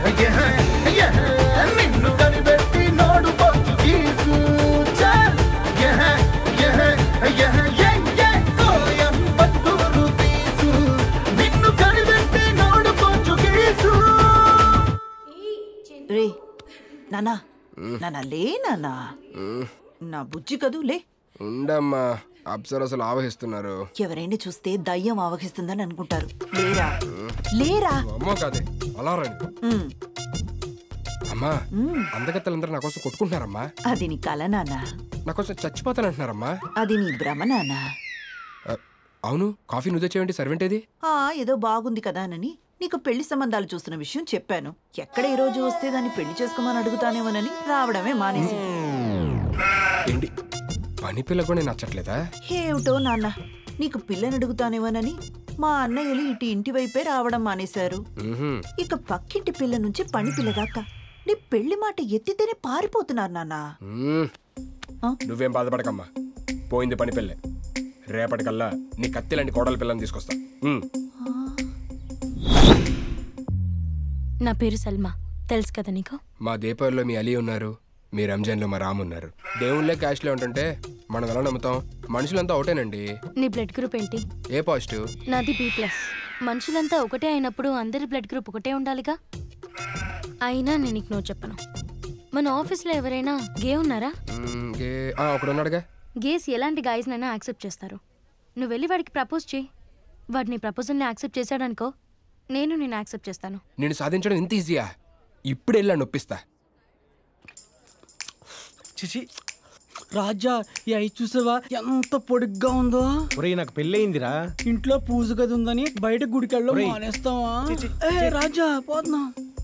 Speaker 21: నిన్ను కనిపెట్టి నోడు పోర్చుగీసు కోయంబత్తూరు పీసు నిన్ను కనిపెట్టి నోడు పోర్చుగీసు.
Speaker 5: రే నానా నానా లే నానా, నా బుజ్జి కదూ లే.
Speaker 3: ఉండమ్మా, అప్సరసలు ఆవహిస్తున్నారు.
Speaker 5: ఎవరైనా చూస్తే దయ్యం ఆవహిస్తుందని అనుకుంటారు. లేరా లేరా.
Speaker 3: అమ్మో కాదే, అలా రండి. అమ్మా, అందగత్తలందరూ నా కోసం కొట్టుకుంటున్నారమ్మా.
Speaker 5: అది నీ కల నాన్న.
Speaker 3: నా కోసం చచ్చిపోతానంటున్నారమ్మా.
Speaker 5: అది నీ భ్రమ నాన్న.
Speaker 3: అవును, కాఫీ నువ్వు తెచ్చేవేంటి? సర్వెంట్ ఏది?
Speaker 5: ఏదో బాగుంది కదా అని నీకు పెళ్లి సంబంధాలు చూస్తున్న విషయం చెప్పాను. ఎక్కడ ఈ రోజు వస్తే దాన్ని పెళ్లి చేసుకోమని అడుగుతానేమోనని రావడమే మానేసి.
Speaker 3: ఏంటి పని పిల్ల కూడా నచ్చట్లేదా?
Speaker 5: ఏమిటో నాన్న, నీకు పిల్లని అడుగుతానేమోనని మా అన్నయ్యలు ఇటు ఇంటి వైపే రావడం మానేశారు. ఇక పక్కింటి పిల్ల నుంచి పని పిల్లదాకా నీ పెళ్లి మాట ఎత్తితేనే పారిపోతున్నారు నాన్న.
Speaker 3: నువ్వేం బాధపడకమ్మా, పోయింది పని పిల్లే. రేపటికల్లా నీ కత్తిలాంటి కోడల పిల్లని తీసుకొస్తా.
Speaker 13: నా పేరు సల్మా, తెలుసు కదా నీకు.
Speaker 3: మా దీపావళిలో మీ అలీ ఉన్నారు, మీ రంజాన్లో మా రామ్ ఉన్నారు. దేవుళ్ళే క్యాష్లో ఉంటుంటే మనం ఎలా నమ్ముతాం? మనుషులంతా ఒకటేనండి.
Speaker 13: నీ బ్లడ్ గ్రూప్ ఏంటి?
Speaker 3: A positive.
Speaker 13: నాది B+. మనుషులంతా ఒకటే అయినప్పుడు అందరి బ్లడ్ గ్రూప్ ఒకటే ఉండాలిగా. అయినా నేను నీకు నో చెప్పను. మన ఆఫీస్లో ఎవరైనా గే ఉన్నారా?
Speaker 3: ఒకడున్నాడుగా.
Speaker 13: గేస్ ఎలాంటి గాయస్నైనా యాక్సెప్ట్ చేస్తారు. నువ్వు వెళ్ళి వాడికి ప్రపోజ్ చేయి. వాడు నీ ప్రపోజల్ని యాక్సెప్ట్ చేశాడనుకో, నేను నేను యాక్సెప్ట్ చేస్తాను.
Speaker 3: నేను సాధించడం ఇంత ఈజీయా? ఇప్పుడు వెళ్ళా నొప్పిస్తా.
Speaker 12: చిచి రాజా, ఈ ఐ చూసావా ఎంత పొడిగ్గా ఉందో?
Speaker 10: ఒరేయ్, నాకు పెళ్ళయిందిరా.
Speaker 12: ఇంట్లో పూజ గది ఉందని బయట గుడికెళ్ళో మానేస్తావా? రాజా పోతున్నా.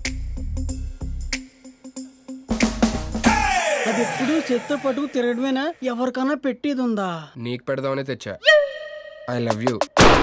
Speaker 12: అది ఎప్పుడు చెత్త పట్టుకు తిరగడమేనా? ఎవరికైనా పెట్టేది ఉందా?
Speaker 3: నీకు పెడదామనే తెచ్చా. I love you.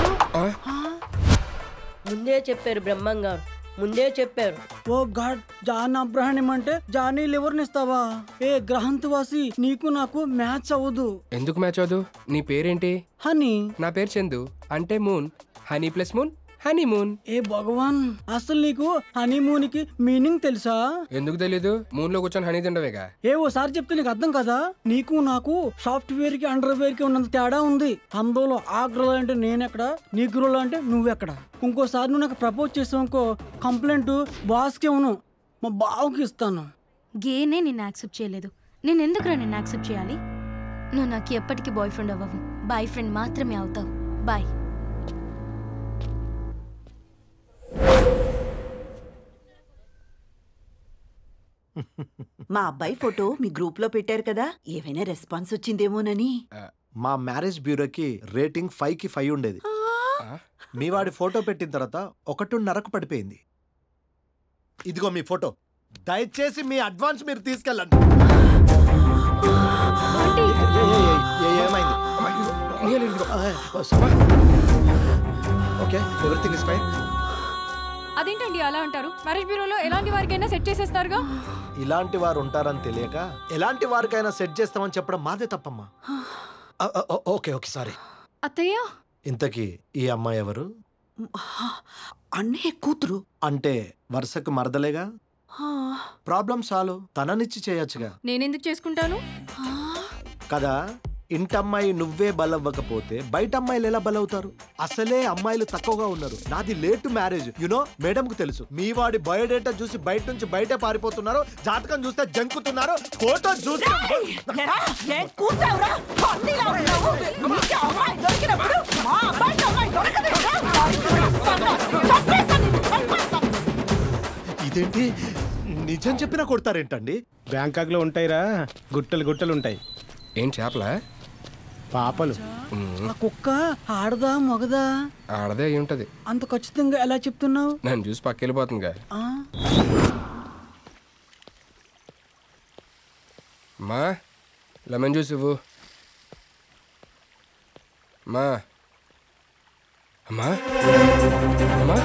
Speaker 8: ముందే చెప్పారు బ్రహ్మంగారు, ముందే చెప్పారు.
Speaker 12: ఓ గాడ్, జాన్ అబ్రహం అంటే జానీ లివర్ని ఇస్తావా? ఏ గ్రహంతవాసి, నీకు నాకు మ్యాచ్ అవ్వదు.
Speaker 3: ఎందుకు మ్యాచ్ అవ్వదు? నీ పేరేంటి?
Speaker 12: హనీ.
Speaker 3: నా పేరు చందు, అంటే moon. Honey plus moon, honeymoon.
Speaker 12: ఏ భగవాన్, అసలు నీకు హనీమూన్ కి మీనింగ్ తెలుసా?
Speaker 3: ఎందుకు తెలీదు? మూన్ లో కూర్చొని హనీ తిండవేగా.
Speaker 12: ఓసారి చెప్తే నీకు అర్థం కదా? నీకు నాకు సాఫ్ట్వేర్ కి అండర్వేర్ కి ఉన్నంత తేడా ఉంది. అందులో ఆ గ్రోల్ అంటే నేనెక్కడ, నీ గ్రోల్ అంటే నువ్వెక్కడ. ఇంకోసారి నువ్వు నాకు ప్రపోజ్ చేసావు కంప్లైంట్ బాస్ కి అవును, మా బావకి ఇస్తాను.
Speaker 13: గేనే నిన్ను యాక్సెప్ట్ చేయలేదు, నేను ఎందుకురా నిన్ను యాక్సెప్ట్ చేయాలి? నువ్వు నాకు ఎప్పటికీ బాయ్ ఫ్రెండ్ అవ్వవు, బాయ్ ఫ్రెండ్ మాత్రమే అవుతావు. బాయ్.
Speaker 5: మా అబ్బాయి ఫోటో మీ గ్రూప్ లో పెట్టారు కదా, ఏమైనా రెస్పాన్స్ వచ్చిందేమోనని.
Speaker 4: మా మ్యారేజ్ బ్యూరోకి రేటింగ్ 5కి 5 ఉండేది. మీ వాడి ఫోటో పెట్టిన తర్వాత 1.5కు పడిపోయింది. ఇదిగో మీ ఫోటో, దయచేసి మీ అడ్వాన్స్ మీరు తీసుకెళ్ళండి. ఏమైంది? Okay, everything is fine.
Speaker 14: అదేంటండి అలా అంటారు? మ్యారేజ్ బ్యూరోలో ఎలాంటి వారికైనా సెట్ చేసేస్తారుగా.
Speaker 4: ఇలాంటి వారు ఉంటారని తెలియక ఎలాంటి వారికైనా సెట్ చేస్తామని చెప్పడం మాదే తప్పమ్మా. Okay okay sorry.
Speaker 14: అత్తయ్య,
Speaker 4: ఇంతకీ ఈ అమ్మాయి ఎవరు?
Speaker 5: అన్నయ్య కూతురు.
Speaker 4: అంటే వరుసకు మరదలేగా. ప్రాబ్లం సాల్వ్ తననిచ్చి చేయొచ్చుగా.
Speaker 14: నేనెందుకు చేసుకుంటాను
Speaker 4: కదా. ఇంటమ్మాయి నువ్వే బలవ్వకపోతే బయట అమ్మాయిలు ఎలా బలవుతారు? అసలే అమ్మాయిలు తక్కువగా ఉన్నారు. నాది లేట్ మ్యారేజ్, యునో, మేడంకు తెలుసు. మీ వాడి బయోడేటా చూసి బయట నుంచి బయటే పారిపోతున్నారు, జాతకం చూస్తే జంకుతున్నారు, ఫోటో చూసి ఇదేంటి నిజం చెప్పినా కొడతారేంటండి?
Speaker 10: బ్యాంకాక్ లో ఉంటాయిరా, గుట్టలు గుట్టలు ఉంటాయి.
Speaker 3: ఏం చేపలా?
Speaker 10: పాపలు.
Speaker 12: ఆ కుక్క ఆడదా మగదా?
Speaker 3: ఆడదే అయి ఉంటది.
Speaker 12: అంత ఖచ్చితంగా ఎలా చెప్తున్నావు?
Speaker 3: నన్ను చూసి పక్కెళ్ళిపోతుందిగా. మా లెమన్ జ్యూస్ ఇవ్వు. మా అమ్మా అమ్మా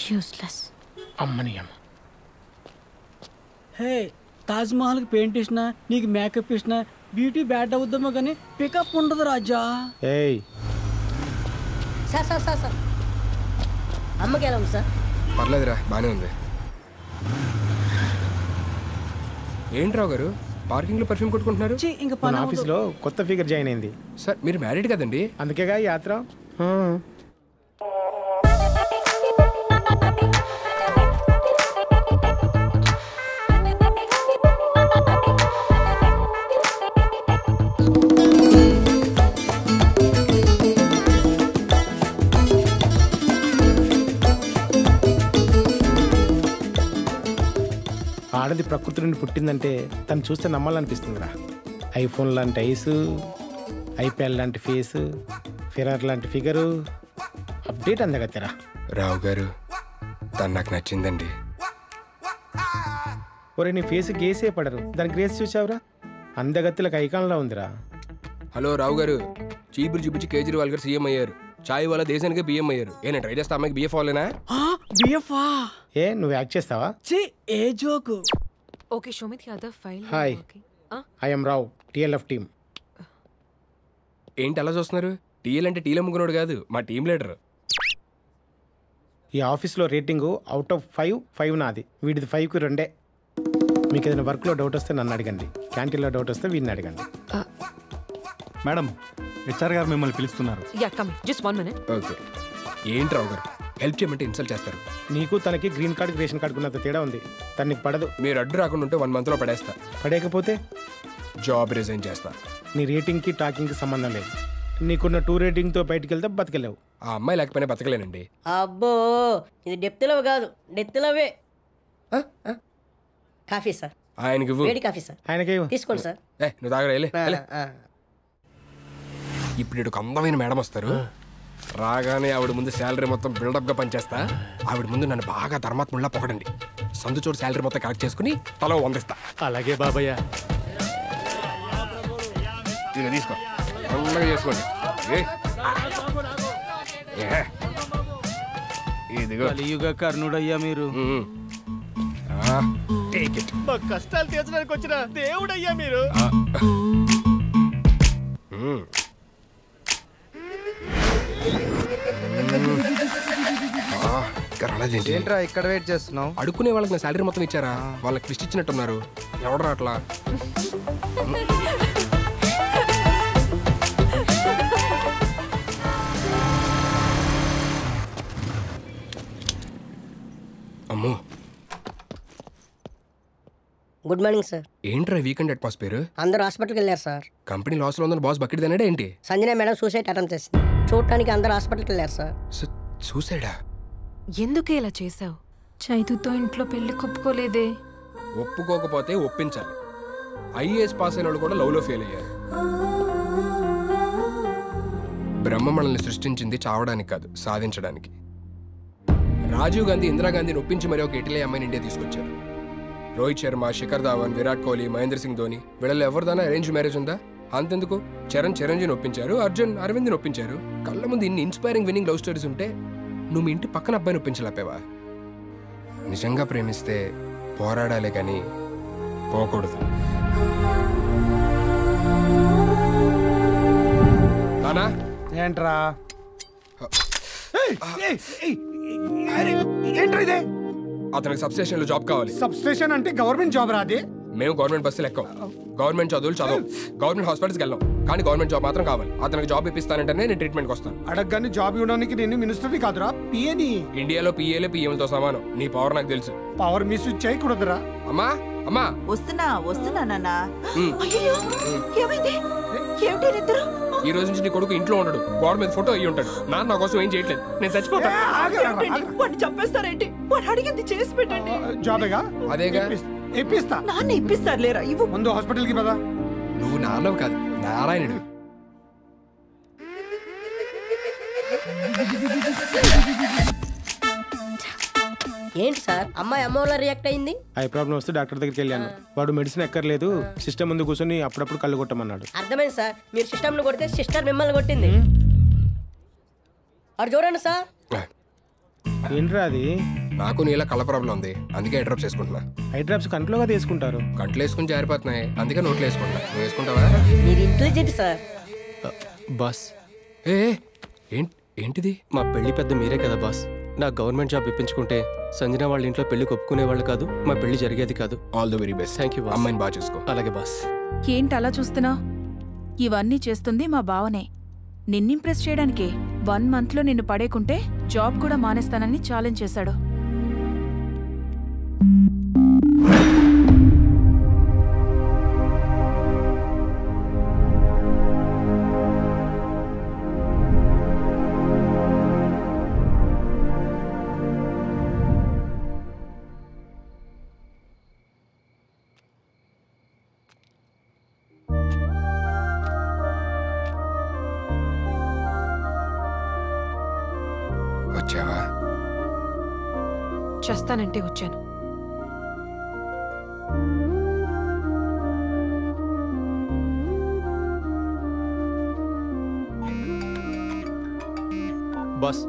Speaker 13: యూస్లెస్.
Speaker 10: అమ్మని అమ్మ.
Speaker 12: హే, తాజ్ మహల్కి పెయింట్ వేసినా నీకు మేకప్ వేసినా బ్యూటీ బ్యాడ్ అవుద్దామో కానీ పికప్ ఉండదు రాజా.
Speaker 10: ఏయ్
Speaker 8: సార్ అమ్మకి ఎలా ఉంది సార్?
Speaker 3: పర్లేదురా, బానే ఉంది. ఏంటి రావు గారు పార్కింగ్ లో పర్ఫ్యూమ్ కొట్టుకుంటున్నారు?
Speaker 12: ఇంకా
Speaker 10: మన ఆఫీస్లో కొత్త ఫిగర్ జాయిన్ అయింది.
Speaker 3: సార్ మీరు మ్యారీడ్ కదండి?
Speaker 10: అందుకేగా ఈ యాత్ర. ఆడది ప్రకృతి నుండి పుట్టిందంటే తను చూస్తే నమ్మాలనిపిస్తుందిరా. ఐఫోన్ లాంటి ఐస్, ఐప్యాడ్ లాంటి ఫేస్, ఫిరర్ లాంటి ఫిగరు, అప్డేట్ అందగత్తెరా.
Speaker 3: రావు గారు తను నాకు నచ్చిందండి.
Speaker 10: ఒరే నీ ఫేస్ గేసే పడరు, దాని గ్రేస్ చూసావురా, అందగత్తెలకు ఐకాన్లా ఉందిరా.
Speaker 3: హలో రావు గారు, చీపులు చూపించి కేజ్రీవాల్ గారు సీఎం అయ్యారు, చాయ్ వాళ్ళ దేశానికి బియ్యం అయ్యారు. నేను ట్రై చేస్తా అమ్మాయికి బిఎఫ్ అవ్వలేనా?
Speaker 12: బిఎఫ్ఆ?
Speaker 10: ఏ నువ్వు యాక్ట్ చేస్తావా?
Speaker 12: ఏ joke.
Speaker 16: Okay, show me the other file.
Speaker 10: Hi, I am Rao, TLF team.
Speaker 3: ఏంటి అలా చూస్తున్నారు? టీఎల్ అంటే టీలో ముగ్గునోడు కాదు, మా టీం లీడర్.
Speaker 10: ఈ ఆఫీస్లో రేటింగు అవుట్ ఆఫ్ 5 నాది, వీడిది 5కు 2. మీకు ఏదైనా వర్క్లో డౌట్ వస్తే నన్ను అడగండి, క్యాంటీన్లో డౌట్ వస్తే వీడిని అడగండి.
Speaker 6: మేడం, హెచ్ఆర్ గారు మిమ్మల్ని పిలుస్తున్నారు.
Speaker 16: Ya come just 1 minute.
Speaker 3: Okay. ఏంటి రావు గారు హెల్ప్ చేయమంటే ఇన్సల్ట్ చేస్తారు?
Speaker 10: నీకు తనకి గ్రీన్ కార్డ్ రేషన్ కార్డు ఉన్నంత తేడా ఉంది. తనకి పడదు.
Speaker 3: మీరు అడ్డు రాకుండా ఉంటే 1 monthలో పడేస్తా.
Speaker 10: పడేకపోతే
Speaker 3: జాబ్ రిజైన్ చేస్తా.
Speaker 10: నీ రేటింగ్కి టాకింగ్కి సంబంధం లేదు. నీకున్న 2 రేటింగ్తో బయటికి వెళ్తే బతకలేవు.
Speaker 3: ఆ అమ్మాయి లేకపోయినా బతకలేనండి.
Speaker 8: అబ్బో, ఇది డెప్త్ లవ్ కాదు, డెప్త్ లవే. Coffee sir.
Speaker 3: ఆయనకి
Speaker 8: వేడి కాఫీ సార్.
Speaker 10: ఆయనకి
Speaker 8: తీసుకోండి సార్.
Speaker 3: నువ్వు తాగలే. ఇప్పుడు ఇటు అందమైన మేడం వస్తారు. రాగానే ఆవిడ ముందు శాలరీ మొత్తం బిల్డప్గా పనిచేస్తా. ఆవిడ ముందు నన్ను బాగా ధర్మాత్ముల్లా పొగడండి. సందు చోటు శాలరీ మొత్తం కలెక్ట్ చేసుకుని తల 100 ఇస్తా.
Speaker 11: అలాగే బాబయ్య.
Speaker 3: ఇది తీసుకో, అందరూ చేసుకోండి. ఇదిగో
Speaker 21: కలియుగ కర్ణుడయ్యా మీరు.
Speaker 11: మా కష్టాలు తీర్చడానికి వచ్చిన దేవుడయ్యా మీరు.
Speaker 20: ఏంట్రా ఇక్కడ వెయిట్ చేస్తున్నావు?
Speaker 3: అడుక్కునే వాళ్ళకి నా శాలరీ మొత్తం ఇచ్చారా? వాళ్ళకి ట్విస్ట్ ఇచ్చినట్టున్నారు. ఎవడరా అట్లా? అమ్మో,
Speaker 8: గుడ్ మార్నింగ్ సార్.
Speaker 3: ఏంట్రా వీకెండ్ అట్మాస్ఫియర్?
Speaker 8: అందరూ హాస్పిటల్కి వెళ్ళారు సార్.
Speaker 3: కంపెనీ లాస్లో ఉందని బాస్ బకెట్ తిన్నాడా ఏంటి?
Speaker 8: సంజన మేడం సూసైడ్ అటెంప్ట్ చేసింది. చూడటానికి అందరూ హాస్పిటల్కి వెళ్ళారు సార్.
Speaker 3: సూసైడా?
Speaker 16: ఎందుకే ఇలా చేసావు?
Speaker 14: చైతుతో ఇంట్లో పెళ్లి ఒప్పుకోలేదే.
Speaker 3: ఒప్పుకోకపోతే ఒప్పించాలి. ఐఏఎస్ పాస్ అయిన వాళ్ళు కూడా లవ్లో ఫెయిల్ అయ్యారు. బ్రహ్మ మనల్ని సృష్టించింది చావడానికి కాదు, సాధించడానికి. రాజీవ్ గాంధీ ఇందిరాగాంధీని ఒప్పించి మరీ ఒక ఇటలీ అమ్మాయిని ఇండియా తీసుకొచ్చారు. రోహిత్ శర్మ, శేఖర్ ధావన్, విరాట్ కోహ్లీ, మహేంద్ర సింగ్ ధోని వీళ్ళలో ఎవరిదైనా అరేంజ్ మ్యారేజ్ ఉందా? అంతెందుకు, చిరంజీవిని ఒప్పించారు, అర్జున్ అరవింద్ని ఒప్పించారు. కళ్ళ ముందు ఇన్ని ఇన్స్పైరింగ్ విన్నింగ్ లవ్ స్టోరీస్ ఉంటే నువ్వు మీ ఇంటి పక్కన అబ్బాయిని ఒప్పించలేపేవా? నిజంగా ప్రేమిస్తే పోరాడాలే కానీ పోకూడదు.
Speaker 2: ఏంట్రా ఏంట్రా ఇదే?
Speaker 3: అతనికి సబ్ స్టేషన్ లో జాబ్ కావాలి.
Speaker 2: సబ్ స్టేషన్ అంటే గవర్నమెంట్ జాబ్ రాదే?
Speaker 3: మేము గవర్నమెంట్ బస్సులు ఎక్కం, గవర్నమెంట్ చదువులు చదవం, గవర్నమెంట్ హాస్పిటల్స్కి వెళ్ళాం. కానీ గవర్నమెంట్ జాబ్ మాత్రం కావాలి. అతనికి జాబ్ ఇప్పిస్తానంటేనే నేను ట్రీట్మెంట్కి వస్తాను.
Speaker 2: అడగగానే జాబ్ ఇవ్వడానికి నేను మినిస్టర్ని కాదురా, పిఏని.
Speaker 3: ఇండియాలో పిఏలే పిఎంలతో సమానం. నీ పవర్ నాకు తెలుసు.
Speaker 2: పవర్ మిస్యూజ్ చేయకూడదురా.
Speaker 3: అమ్మా అమ్మా
Speaker 5: వస్తున్నా నాన్న. అయ్యో ఏమైంది? ఏమిటి నిద్ర?
Speaker 3: ఈ రోజు నుంచి నీ కొడుకు ఇంట్లో ఉండడు, గోడ మీద ఫోటో అయ్యి ఉంటాడు. నాన్న నా కోసం ఏం చేయట్లేదు, నేను చచ్చిపోతా.
Speaker 5: వాడిని చంపేస్తారేంటి? వాడు అడిగింది చేసి పెట్టండి.
Speaker 2: జాబేగా?
Speaker 3: అదేగా
Speaker 2: ఇప్పిస్తా.
Speaker 5: నాన్న ఇప్పిస్తారు లేరా? ఇవ్వు.
Speaker 2: ముందు హాస్పిటల్కి పదా.
Speaker 3: నువ్వు నాన్నవు కాదు, నారాయణుడు.
Speaker 8: ఏంటి సార్ అమ్మాయి అమ్మోళ్ళ రియాక్ట్ అయింది?
Speaker 10: ఐ ప్రాబ్లం వస్తే డాక్టర్ దగ్గరికి వెళ్ళాను. వాడు మెడిసిన్ ఎక్కర్లేదు, సిస్టమ్ ముందు కూర్చొని అప్పుడప్పుడు కళ్ళు కొట్టమన్నాడు.
Speaker 8: అర్థమైంది సార్. మీరు సిస్టమ్ను కొడితే సిస్టర్ మిమ్మల్ని కొట్టింది. అటు చూడండి సార్.
Speaker 10: ఏంట్రా అది?
Speaker 3: నాకు నీలా కళ్ళ ప్రాబ్లం ఉంది, అందుకే ఐ డ్రాప్స్ వేసుకుంటున్నా.
Speaker 10: ఐ డ్రాప్స్ కంట్లోగా తీసుకుంటారు.
Speaker 3: కంట్లో వేసుకుని జారిపోతున్నాయి, అందుకే నోట్లో వేసుకుంటా. నువ్వు వేసుకుంటావా?
Speaker 8: మీరు ఇంటెలిజెంట్ సార్.
Speaker 11: బాస్
Speaker 3: ఏ ఏంటిది?
Speaker 11: మా పెళ్లి పెద్ద మీరే కదా బాస్. నా గవర్నమెంట్ జాబ్ ఇప్పించుకుంటే సంజన వాళ్ళ ఇంట్లో పెళ్లి ఒప్పుకునేవాళ్ళు కాదు, మా పెళ్లి జరిగేది కాదు.
Speaker 3: All the very best.
Speaker 11: Thank you.
Speaker 3: అమ్మాయిని బాగా చూసుకో.
Speaker 11: అలాగే బాస్.
Speaker 15: ఏంటి అలా చూస్తున్నా? ఇవన్నీ చేస్తుంది మా బావనే. నిన్నింప్రెస్ చేయడానికే 1 monthలో నిన్ను పడేకుంటే జాబ్ కూడా మానేస్తానని ఛాలెంజ్ చేశాడు.
Speaker 3: వచ్చావా?
Speaker 16: చేస్తానంటే వచ్చాను.
Speaker 11: బాస్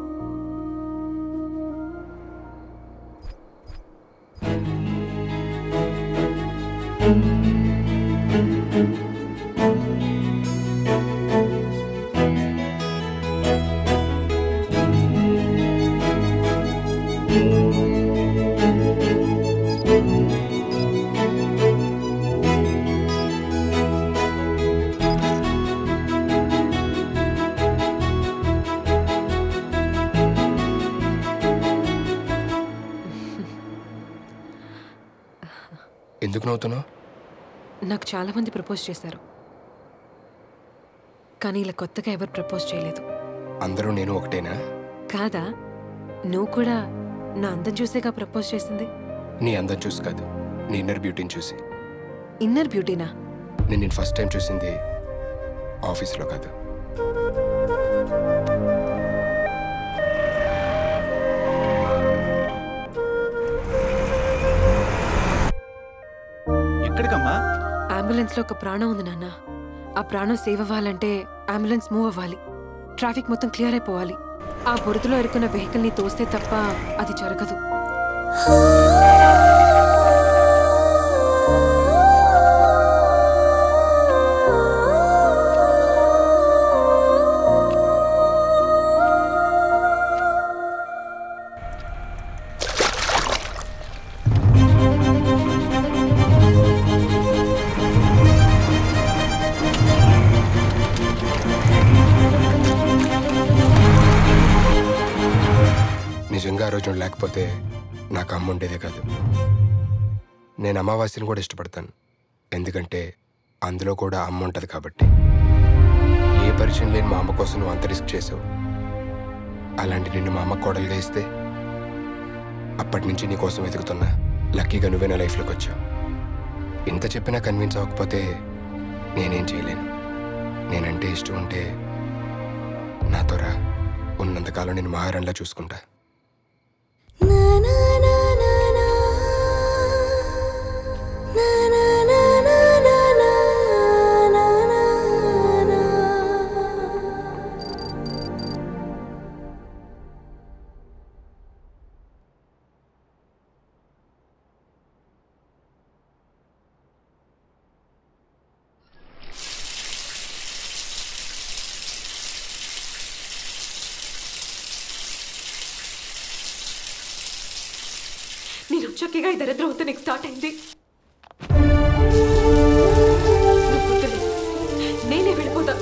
Speaker 3: ఎందుకు నవ్వుతున్నావు?
Speaker 16: నాకు చాలా మంది ప్రపోజ్ చేశారు, కానీ ఇలా కొత్తగా ఎవరు ప్రపోజ్ చేయలేదు.
Speaker 3: అందరూ నేను ఒకటేనా?
Speaker 16: కాదా, నువ్వు కూడా నా అందం చూసేగా ప్రపోజ్ చేసింది.
Speaker 3: నీ అందం చూసి కాదు, నీ ఇన్నర్ బ్యూటీని చూసి.
Speaker 16: ఇన్నర్ బ్యూటీనా?
Speaker 3: నేను ఫస్ట్ టైం చూసింది ఆఫీస్లో కాదు.
Speaker 6: ఎక్కడికమ్మా?
Speaker 16: అంబులెన్స్ లో ఒక ప్రాణం ఉంది నాన్న. ఆ ప్రాణం సేవ్ అవ్వాలంటే అంబులెన్స్ మూవ్ అవ్వాలి, ట్రాఫిక్ మొత్తం క్లియర్ అయిపోవాలి. ఆ బురదలో ఇరుకున్న వెహికల్ ని తోస్తే తప్ప అది జరగదు.
Speaker 3: నిజంగా ఆ రోజు లేకపోతే నాకు అమ్మ ఉండేదే కాదు. నేను అమావాస్యను కూడా ఇష్టపడతాను, ఎందుకంటే అందులో కూడా అమ్మ ఉంటుంది కాబట్టి. ఏ పరిచయం లేని మా అమ్మ కోసం నువ్వు అంత రిస్క్ చేసావు. అలాంటి నిన్ను మా అమ్మ కోడలుగా ఇస్తే అప్పటి నుంచి నీ కోసం వెతుకుతున్నా. లక్కీగా నువ్వే నా లైఫ్లోకి వచ్చావు. ఇంత చెప్పినా కన్విన్స్ అవ్వకపోతే నేనేం చేయలేను. నేనంటే ఇష్టం ఉంటే నాతో రా, ఉన్నంతకాలం నేను మహారాణిలా చూసుకుంటా.
Speaker 16: నేను వచ్చాకేగా ఈ దరిద్రం అంతా నీకు స్టార్ట్ అయింది. నేనే వెళ్ళిపోతా.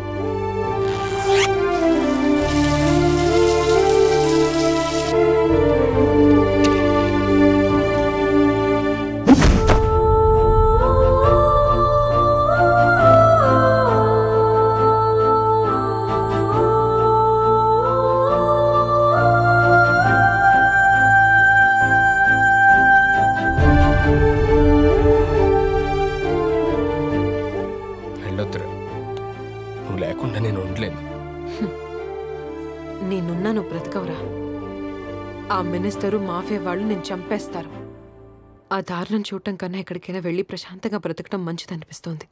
Speaker 16: నేనున్నా నువ్వు బ్రతకవురా. ఆ మినిస్టరు మాఫియా వాళ్ళు నేను చంపేస్తారు. ఆ దారుణం చూడటం కన్నా ఎక్కడికైనా వెళ్ళి ప్రశాంతంగా బ్రతకడం మంచిదనిపిస్తోంది.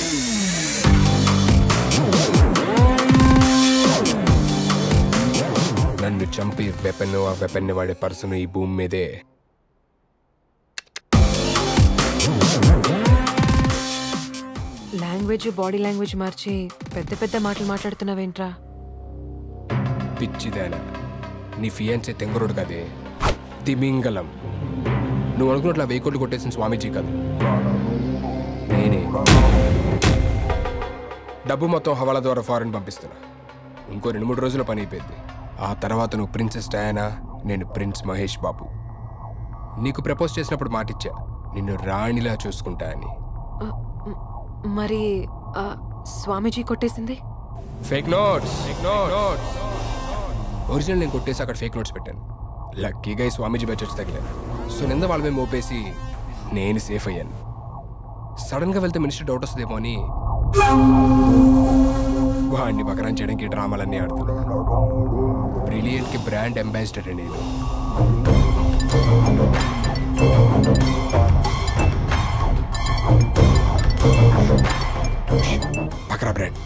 Speaker 3: నన్ను చంపి వెపన్ ఆ వెపన్ని వాడే పర్సన్ ఈ భూమి మీదే
Speaker 16: లాంగ్వేజ్ బాడీ లాంగ్వేజ్ మార్చి పెద్ద పెద్ద మాటలు మాట్లాడుతున్నావేంట్రా?
Speaker 3: పిచ్చిదేనా, నీ ఫియాన్సే తెంగరుడు కదే తిమింగలం. నువ్వు అనుకున్నట్లు 1000 కోట్లు కొట్టేసిన స్వామీజీ కాదు, నేనే. డబ్బు మొత్తం హవాలా ద్వారా ఫారెన్ పంపిస్తున్నా. ఇంకో 2-3 రోజుల పని అయిపోయింది. ఆ తర్వాత నువ్వు ప్రిన్సెస్ డయానా, నేను ప్రిన్స్ మహేష్ బాబు. నీకు ప్రపోజ్ చేసినప్పుడు మాటిచ్చా, నిన్ను రాణిలా చూసుకుంటా అని.
Speaker 16: మరి స్వామీజీ కొట్టేసింది?
Speaker 3: Fake notes. ఒరిజినల్ నేను కొట్టేసి అక్కడ ఫేక్ నోట్స్ పెట్టాను. లక్కీగా ఈ స్వామీజీ బడ్జెట్స్ తగిలాను. సో నింద వాళ్ళ మీద మోపేసి నేను సేఫ్ అయ్యాను. సడన్గా వెళ్తే మినిస్టర్ డౌట్ వస్తుందేమో అని వాడిని బకరాన్ చేయడానికి డ్రామాలన్నీ ఆడుతున్నాను. బ్రిలియంట్కి బ్రాండ్ అంబాసిడర్ నేను. బకరా బ్రాండ్.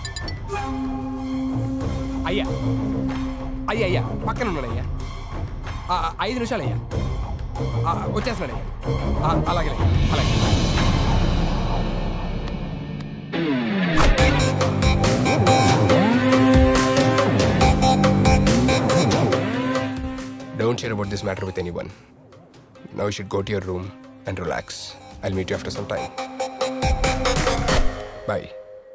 Speaker 3: అయ్యా అయ్యా అయ్యా పక్కన ఉన్నాడు అయ్యా. 5 నిమిషాలు అయ్యా, వచ్చేస్తున్నాడు అయ్యా. అలాగే అలాగే. Don't share about this matter with anyone. Now you should go to your room and relax. I'll meet you after some time. Bye.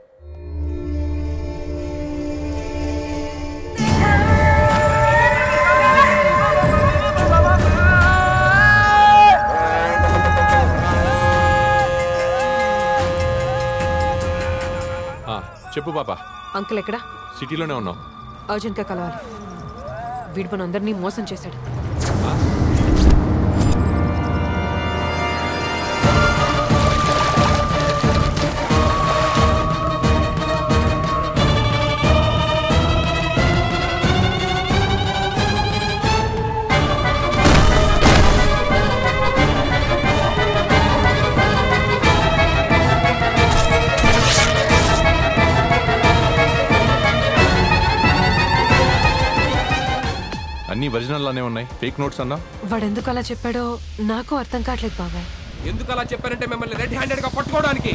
Speaker 9: చెప్పు పాపా.
Speaker 16: అంకుల్ ఎక్కడా?
Speaker 9: సిటీలోనే ఉన్నాం.
Speaker 16: అర్జెంట్గా కలవాలి. వీడు మన అందరినీ మోసం చేశాడు.
Speaker 9: అన్ని ఒరిజినల్ లానే ఉన్నాయి, ఫేక్ నోట్స్ అన్నా.
Speaker 16: వాడు ఎందుకు అలా చెప్పాడో నాకు అర్థం కావట్లేదు బాబాయ్.
Speaker 3: ఎందుకు అలా చెప్పారంటే మిమ్మల్ని రెడ్ హ్యాండెడ్ గా పట్టుకోవడానికి.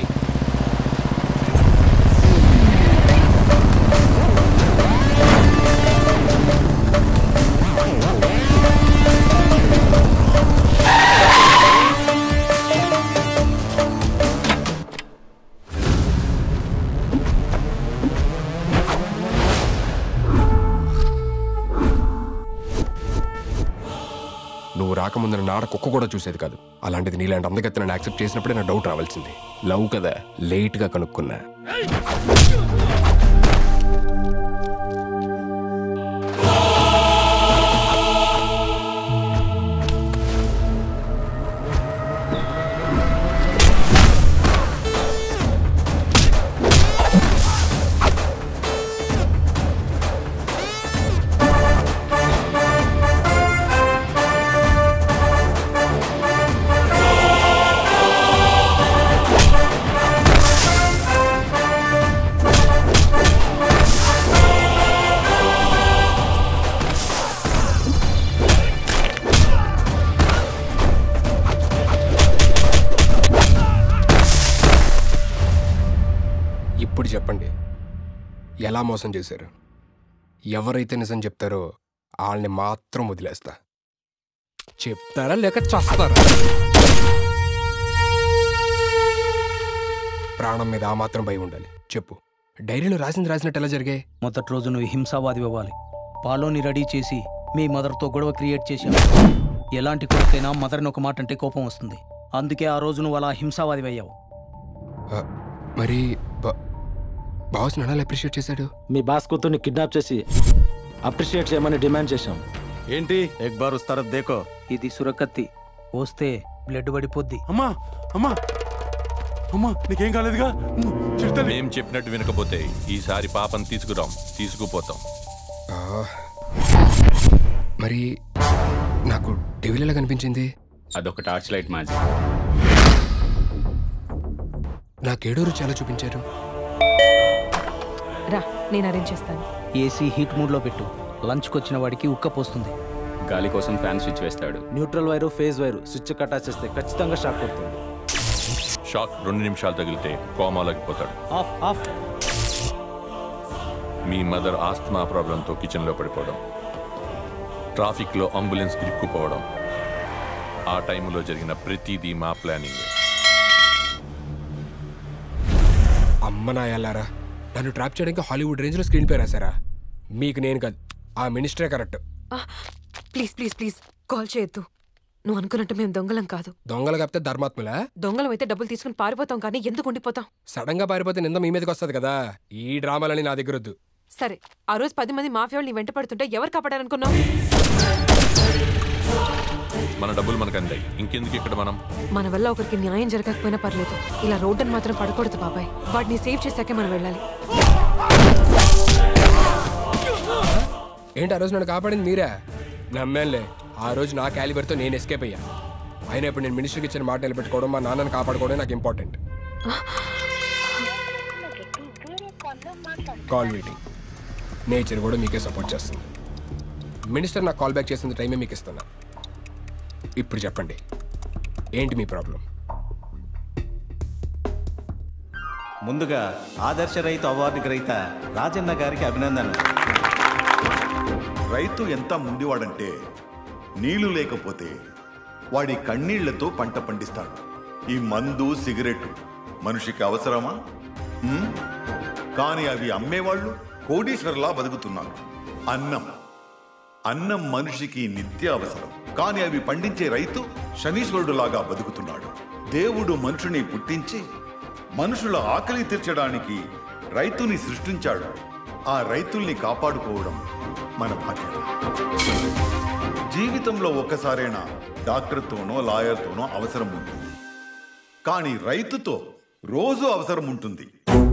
Speaker 3: నువ్వు రాకముందు నాడ కుక్క కూడా చూసేది కాదు. అలాంటిది నీలాంటి అందగత్తి నన్ను యాక్సెప్ట్ చేసినప్పుడే నా డౌట్ రావాల్సింది. లవ్ కదా, లేట్ గా కనుక్కున్నా. ఇప్పుడు చెప్పండి, ఎలా మోసం చేశారు? ఎవరైతే నిజం చెప్తారో వాళ్ళని మాత్రం వదిలేస్తా. చెప్తారా లేక చస్తారా? ప్రాణం మీద ఆ మాత్రం భయం ఉండాలి. చెప్పు, డైరీలో రాసినట్టు ఎలా జరిగాయి?
Speaker 1: మొదటి రోజు నువ్వు హింసావాది అవ్వాలి. పాలోని రెడీ చేసి మీ మదర్తో గొడవ క్రియేట్ చేశావు. ఎలాంటి కొడుకైనా మదర్ని ఒక మాట అంటే కోపం వస్తుంది. అందుకే ఆ రోజు నువ్వు అలా హింసావాది అయ్యావు.
Speaker 3: మరి బాస్ నన్ను అప్రిషియేట్ చేశాడు.
Speaker 4: మీ బాస్ కూతుర్ని కిడ్నాప్ చేసి అప్రిషియేట్ చేయమని డిమాండ్ చేశాం.
Speaker 21: ఏంటి ఎక్ బార్ ఉస్ తరఫ్ దేకో.
Speaker 1: ఇది సురకత్తి, వస్తే బ్లడ్ పడిపోద్ది.
Speaker 21: అమ్మా అమ్మా అమ్మా, నీకేం కాలేదుగా?
Speaker 9: మేం చెప్పినట్టు వినకపోతే ఈసారి పాపను తీసుకుపోతాం.
Speaker 3: మరి నాకు టీవీలో ఎలా కనిపించింది?
Speaker 19: అదొక టార్చ్ లైట్ మ్యాజిక్.
Speaker 3: నాకేడో రుచి ఎలా చూపించారు?
Speaker 16: రా, నేను అరేంజ్ చేస్తాను.
Speaker 1: ఏసీ హీట్ మూడ్లో పెట్టు. లంచ్కి వచ్చిన వాడికి ఉక్క పోస్తుంది.
Speaker 7: గాలి కోసం ఫ్యాన్ స్విచ్ వేస్తాడు.
Speaker 21: Neutral wire phase wire switch attach చేస్తే ఖచ్చితంగా షాక్ కొడుతుంది.
Speaker 9: షాక్ 2 నిమిషాలు తగిలితే కోమాలోకి పోతాడు.
Speaker 1: Off off.
Speaker 9: మీ మదర్ ఆస్తమా ప్రాబ్లంతో కిచెన్లో పడిపోవడం, ట్రాఫిక్లో అంబులెన్స్ ఇరుక్కుపోవడం, ఆ టైంలో జరిగిన ప్రతిదీ మా ప్లానింగ్.
Speaker 3: అమ్మ నా ఎల్లారా, నన్ను ట్రాప్ చేయడానికి హాలీవుడ్ రేంజ్లో స్క్రీన్ ప్లే రాశారా? మీకు నేను కాదు, ఆ మినిస్టరే correct.
Speaker 16: Please please please call చేయొద్దు. నువ్వు అనుకున్నట్టు మేము దొంగలం కాదు.
Speaker 3: దొంగలు కాపితే ధర్మాత్ములా?
Speaker 16: దొంగలం అయితే డబ్బులు తీసుకుని పారిపోతాం, కానీ ఎందుకు ఉండిపోతాం?
Speaker 3: సడన్ గా పారిపోతే నింద మీ మీదకి వస్తుంది కదా. ఈ డ్రామాలని నా దగ్గర వద్దు.
Speaker 16: సరే, ఆ రోజు 10 మంది మాఫియా వాళ్ళు నీ వెంట పడుతుంటే ఎవరు కాపాడారనుకున్నావు?
Speaker 9: మన డబ్బులు మనకు అందాయి, ఇంకెందుకు ఇక్కడ మనం?
Speaker 16: మన వల్ల ఒకరికి న్యాయం జరగకపోయినా పర్లేదు, ఇలా రోడ్డుని మాత్రం పడకూడదు బాబాయ్. వాటిని సేవ్ చేశాకే మనం వెళ్ళాలి.
Speaker 3: ఏంటి ఆ రోజు నన్ను కాపాడింది మీరా? నమ్మేంలే, ఆ రోజు నా క్యాలిబర్తో నేను ఎస్కేప్ అయ్యా. అయినా ఇప్పుడు నేను మినిస్టర్కి ఇచ్చిన మాట నిలబెట్టుకోవడం, మా నాన్నని కాపాడుకోవడం నాకు ఇంపార్టెంట్. Call waiting. నేచర్ కూడా మీకే సపోర్ట్ చేస్తుంది. మినిస్టర్ నాకు కాల్ బ్యాక్ చేసిన టైమే మీకు ఇస్తున్నా. ఇప్పుడు చెప్పండి, ఏంటి మీ ప్రాబ్లం?
Speaker 19: ముందుగా ఆదర్శ రైతు అవార్డు గ్రహీత రాజన్న గారికి అభినందనలు.
Speaker 23: రైతు ఎంత ముండివాడంటే నీళ్లు లేకపోతే వాడి కన్నీళ్లతో పంట పండిస్తాడు. ఈ మందు సిగరెట్ మనిషికి అవసరమా? కానీ అవి అమ్మేవాళ్ళు కోటీశ్వరులా బతుకుతున్నారు. అన్నం మనిషికి నిత్య అవసరం, కానీ అవి పండించే రైతు శనీశ్వరుడులాగా బతుకుతున్నాడు. దేవుడు మనుషుని పుట్టించి మనుషుల ఆకలి తీర్చడానికి రైతుని సృష్టించాడు. ఆ రైతుల్ని కాపాడుకోవడం మన బాధ్యత. జీవితంలో ఒక్కసారైనా డాక్టర్తోనో లాయర్తోనో అవసరం ఉంటుంది, కానీ రైతుతో రోజు అవసరం ఉంటుంది.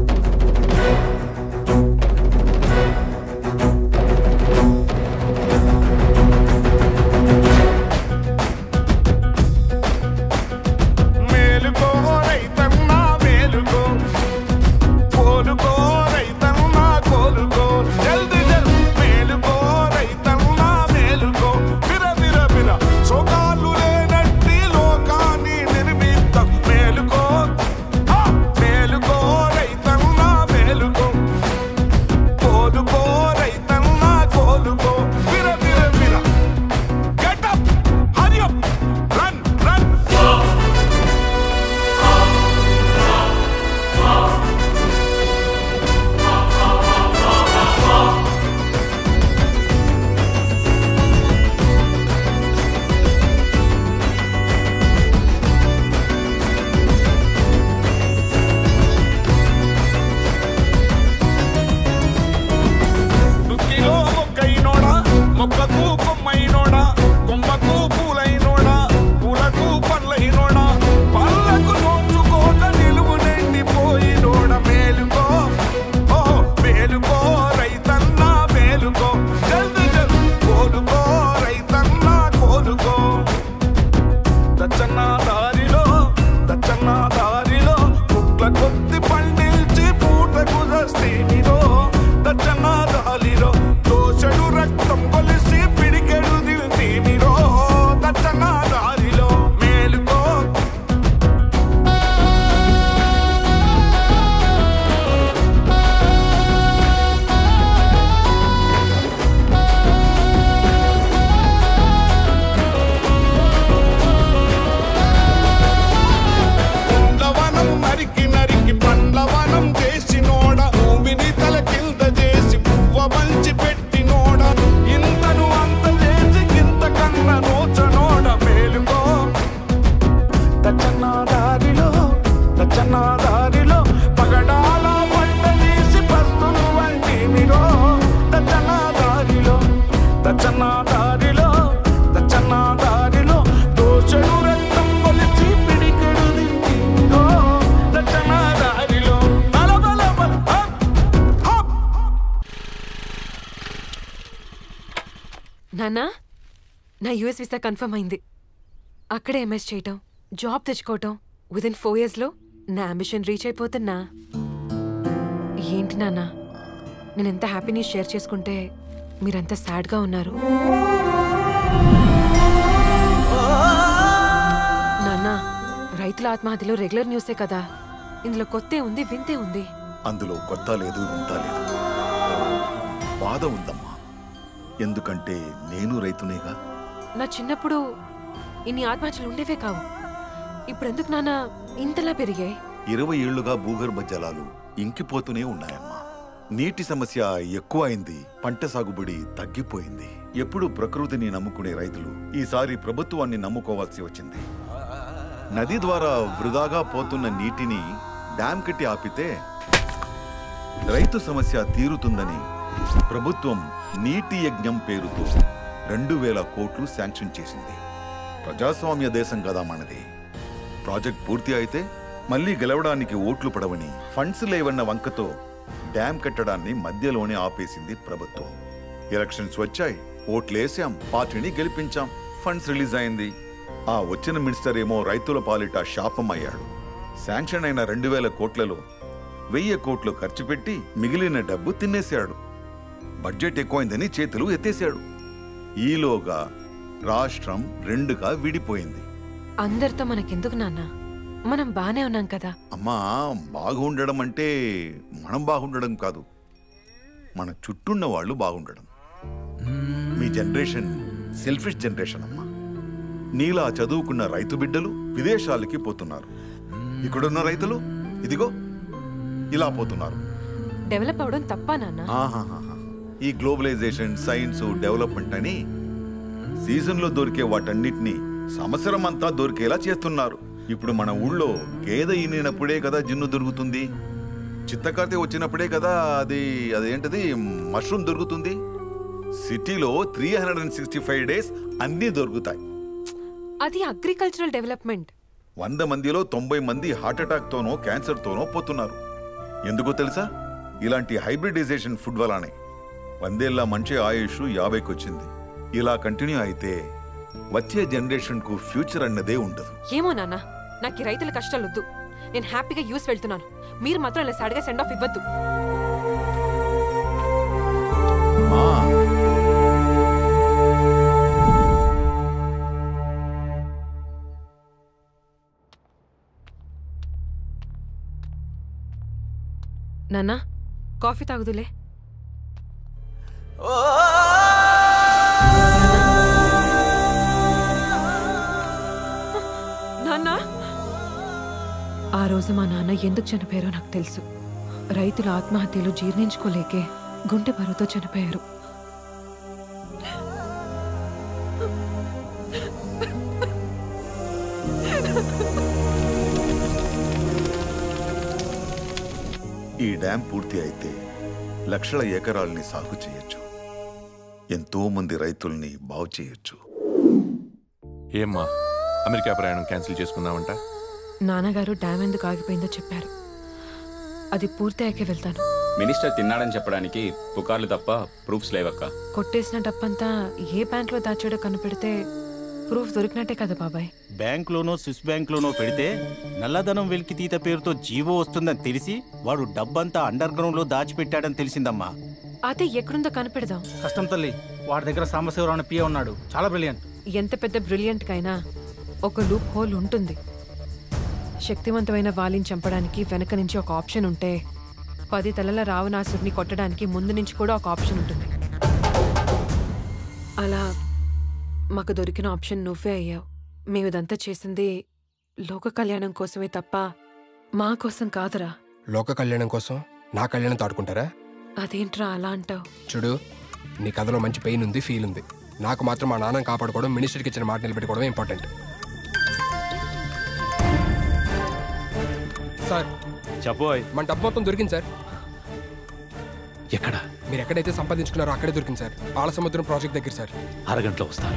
Speaker 16: నాన్నా, నా యూఎస్ వీసా కన్ఫర్మ్ అయింది. అక్కడే ఎంఎస్ చేయటం, జాబ్ తెచ్చుకోవటం, విదిన్ 4 yearsలో నా అంబిషన్ రీచ్ అయిపోతున్నా. ఏంటి నాన్న, నేను ఎంత హ్యాపీ న్యూస్ షేర్ చేసుకుంటే మీరంతా సాడ్గా ఉన్నారు. నాన్న, రైతుల ఆత్మహత్యలు రెగ్యులర్ న్యూసే కదా, ఇందులో కొత్తే ఉంది, వింతే ఉంది.
Speaker 23: అందులో కొత్త లేదు, వింత లేదు, బాధ ఉందమ్మా. ఎందుకంటే నేను రైతునేగా.
Speaker 16: నా చిన్నప్పుడు ఇన్ని ఆత్మహత్యలు ఉండేవే కావు. ఇప్పుడు ఎందుకు నాన్న ఇంతలా పెరిగాయి?
Speaker 23: 20 ఏళ్లుగా భూగర్భ జలాలు ఇంకిపోతూనే ఉన్నాయమ్మా. నీటి సమస్య ఎక్కువ అయింది, పంట సాగుబడి తగ్గిపోయింది. ఎప్పుడు ప్రకృతిని నమ్ముకునే రైతులు ఈసారి ప్రభుత్వాన్ని నమ్ముకోవాల్సి వచ్చింది. నది ద్వారా వృధాగా పోతున్న నీటిని డ్యామ్ కట్టి ఆపితే రైతు సమస్య తీరుతుందని ప్రభుత్వం నీటి యజ్ఞం పేరుతో 2000 కోట్లు శాంక్షన్ చేసింది. ప్రజాస్వామ్య దేశం కదా మనది. ప్రాజెక్ట్ పూర్తి అయితే మళ్లీ గెలవడానికి ఓట్లు పడవని, ఫండ్స్ లేవన్న వంకతో డ్యామ్ కట్టడాన్ని మధ్యలోనే ఆపేసింది ప్రభుత్వం. ఎలక్షన్స్ వచ్చాయి, ఓట్లేసాం, పార్టీని గెలిపించాం, ఫండ్స్ రిలీజ్ అయింది. ఆ వచ్చిన మినిస్టర్ ఏమో రైతుల పాలిట శాపం అయ్యాడు. శాంక్షన్ అయిన 2000 కోట్లలో 1000 కోట్లు ఖర్చు పెట్టి మిగిలిన డబ్బు తినేశాడు. బడ్జెట్ ఎక్కువైందని చేతులు ఎత్తేశాడు. ఈలోగా రాష్ట్రం 2గా విడిపోయింది.
Speaker 16: అందరితో మనకెందుకు నాన్న, మనం బానే ఉన్నాం కదా.
Speaker 23: అమ్మా, బాగుండడం అంటే మనం బాగుండడం కాదు, మన చుట్టూన్న వాళ్ళు బాగుండడం. మీ జనరేషన్ సెల్ఫిష్ జనరేషన్ అమ్మా. నీలా చదువుకున్న రైతు బిడ్డలు విదేశాలకి పోతున్నారు. ఇక్కడున్న రైతులు ఇదిగో ఇలా పోతున్నారు.
Speaker 16: డెవలప్ అవడం తప్పా నాన్న?
Speaker 23: ఈ గ్లోబలైజేషన్, సైన్స్, డెవలప్మెంట్ అని సీజన్లో దొరికే వాటన్నిటినీ సంవత్సరం అంతా దొరికేలా చేస్తున్నారు. ఇప్పుడు మన ఊళ్ళో గేదె ఈనినప్పుడే కదా జిన్ను దొరుకుతుంది, చిత్తకార్తె వచ్చినప్పుడే కదా అదేంటది మష్రూమ్ దొరుకుతుంది. సిటీలో 365 డేస్ అన్నీ దొరుకుతాయి.
Speaker 16: అది అగ్రికల్చరల్ డెవలప్మెంట్.
Speaker 23: 100 మందిలో 90 మంది హార్ట్అటాక్ తోనో క్యాన్సర్ తోనో పోతున్నారు. ఎందుకో తెలుసా? ఇలాంటి హైబ్రిడైజేషన్ ఫుడ్ వల్లనే. 100 ఏళ్ల మంచి ఆయుష్ 50కి వచ్చింది. ఇలా కంటిన్యూ అయితే వచ్చే జనరేషన్ కు ఫ్యూచర్ అన్నదే ఉండదు.
Speaker 16: ఏమో నాన్న, నాకు రైతుల కష్టాలు వద్దు. నేను హ్యాపీగా యూస్ వెళ్తున్నాను. మీరు మాత్రం ఇలా సాడిగా సెండ్ ఆఫ్ ఇవ్వద్దు. నాన్న, కాఫీ తాగుదులే. నాన్న, ఆ రోజు మా నాన్న ఎందుకు చనిపోయారో నాకు తెలుసు. రైతుల ఆత్మహత్యలు జీర్ణించుకోలేకే గుండె బరువుతో చనిపోయారు.
Speaker 23: ఈ డ్యాం పూర్తి అయితే లక్షల ఎకరాల్ని సాగు చేయొచ్చు. ఎంతో మంది రైతుల్ని బాగు చేయొచ్చు.
Speaker 9: ఏమ్మా, అమెరికా ప్రయాణం క్యాన్సిల్ చేసుకున్నావంట?
Speaker 16: నాన్నగారు డ్యామ్ ఎందుకు ఆగిపోయిందో చెప్పారు. అది పూర్తి అయ్యాకే వెళ్తాను.
Speaker 7: మినిస్టర్ తిన్నాడని చెప్పడానికి పుకార్లు తప్ప ప్రూఫ్స్ లేవక్క.
Speaker 16: కొట్టేసిన డబ్బంతా ఏ బ్యాంక్ లో దాచాడో కనిపెడితే ప్రూఫ్ దొరికినట్టే కదా బాబాయ్.
Speaker 17: బ్యాంకులోనో స్విస్ బ్యాంకులోనో పెడితే నల్లధనం వెలికితీత పేరుతో జీవో వస్తుందని తెలిసి వాడు డబ్బంతా అండర్ గ్రౌండ్ లో దాచిపెట్టాడని తెలిసిందమ్మా.
Speaker 16: అదే ఎక్కడుందో కనిపెడదాం.
Speaker 21: కష్టం తల్లి, వాడి దగ్గర సాంబశివరావు అనే పిఏ ఉన్నాడు, చాలా బ్రిలియంట్.
Speaker 16: ఎంత పెద్ద బ్రిలియంట్ కైనా ఒక లూప్ హోల్ ఉంటుంది. శక్తివంతమైన వాలిని చంపడానికి వెనక నుంచి ఒక ఆప్షన్ ఉంటే 10 తలల రావణాసుడిని కొట్టడానికి ముందు నుంచి కూడా ఒక ఆప్షన్ ఉంటుంది. అలా మాకు దొరికిన ఆప్షన్ నువ్వే అయ్యావు. మేము ఇదంతా చేసింది లోక కళ్యాణం కోసమే తప్ప మా కోసం కాదురా.
Speaker 3: లోక కళ్యాణం కోసం నా కళ్యాణం తాడుకుంటారా?
Speaker 16: అదేంట్రా అలా అంటావు?
Speaker 3: చూడు, నీ కథలో మంచి పెయిన్ ఉంది, ఫీల్ ఉంది. నాకు మాత్రం మా నాన్నని కాపాడుకోవడం, మినిస్టర్కి ఇచ్చిన మాట నిలబెట్టుకోవడం ఇంపార్టెంట్. సార్
Speaker 9: చెప్పోయ్.
Speaker 3: మన డబ్బు మొత్తం దొరికింది సార్.
Speaker 9: ఎక్కడ?
Speaker 3: మీరు ఎక్కడైతే సంపాదించుకున్నారో అక్కడే దొరికింది సార్. పాల సముద్రం ప్రాజెక్ట్ దగ్గర సార్.
Speaker 9: అరగంటలో వస్తాను.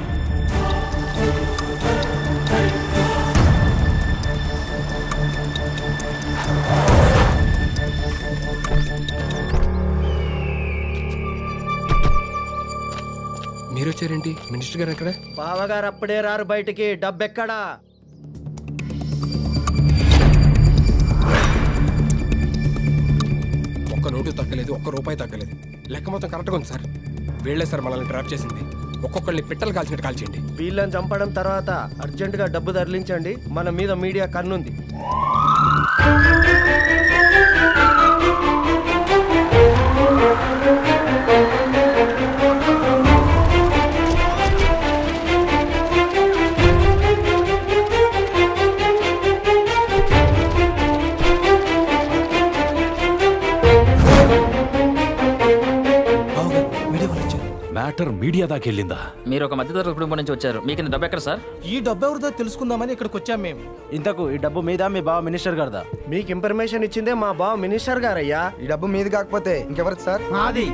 Speaker 3: మీరు వచ్చారేంటి? మినిస్టర్ గారు ఎక్కడ?
Speaker 18: బావగారు అప్పుడే రారు బయటికి. డబ్బెక్కడా?
Speaker 3: ఒక్క నోటు తగ్గలేదు, ఒక్క రూపాయి తగ్గలేదు. లెక్క మొత్తం కరెక్ట్గా ఉంది సార్. వీళ్ళే సార్ మనల్ని ట్రాప్ చేసింది. ఒక్కొక్కరిని పిట్టలు కాల్చినట్టు కాల్చేయండి.
Speaker 18: వీళ్ళని చంపడం తర్వాత అర్జెంటుగా డబ్బు తరలించండి, మన మీద మీడియా కన్నుంది.
Speaker 9: మ్యాటర్ మీడియా దాకా వెళ్ళిందా?
Speaker 12: మీరు ఒక మధ్యతరగతి కుటుంబం నుంచి వచ్చారు, మీకు డబ్బు ఎక్కడ సార్?
Speaker 10: ఈ డబ్బు ఎవరిదో తెలుసుకుందామని ఇక్కడికి వచ్చాం మేము. ఇంతకు ఈ డబ్బు మీద మీ బావ మినిస్టర్ గారిదా?
Speaker 18: మీకు ఇన్ఫర్మేషన్ ఇచ్చిందే మా బావ మినిస్టర్ గారయ్యా.
Speaker 20: ఈ డబ్బు మీది కాకపోతే ఇంకెవరికి సార్?
Speaker 2: మాది.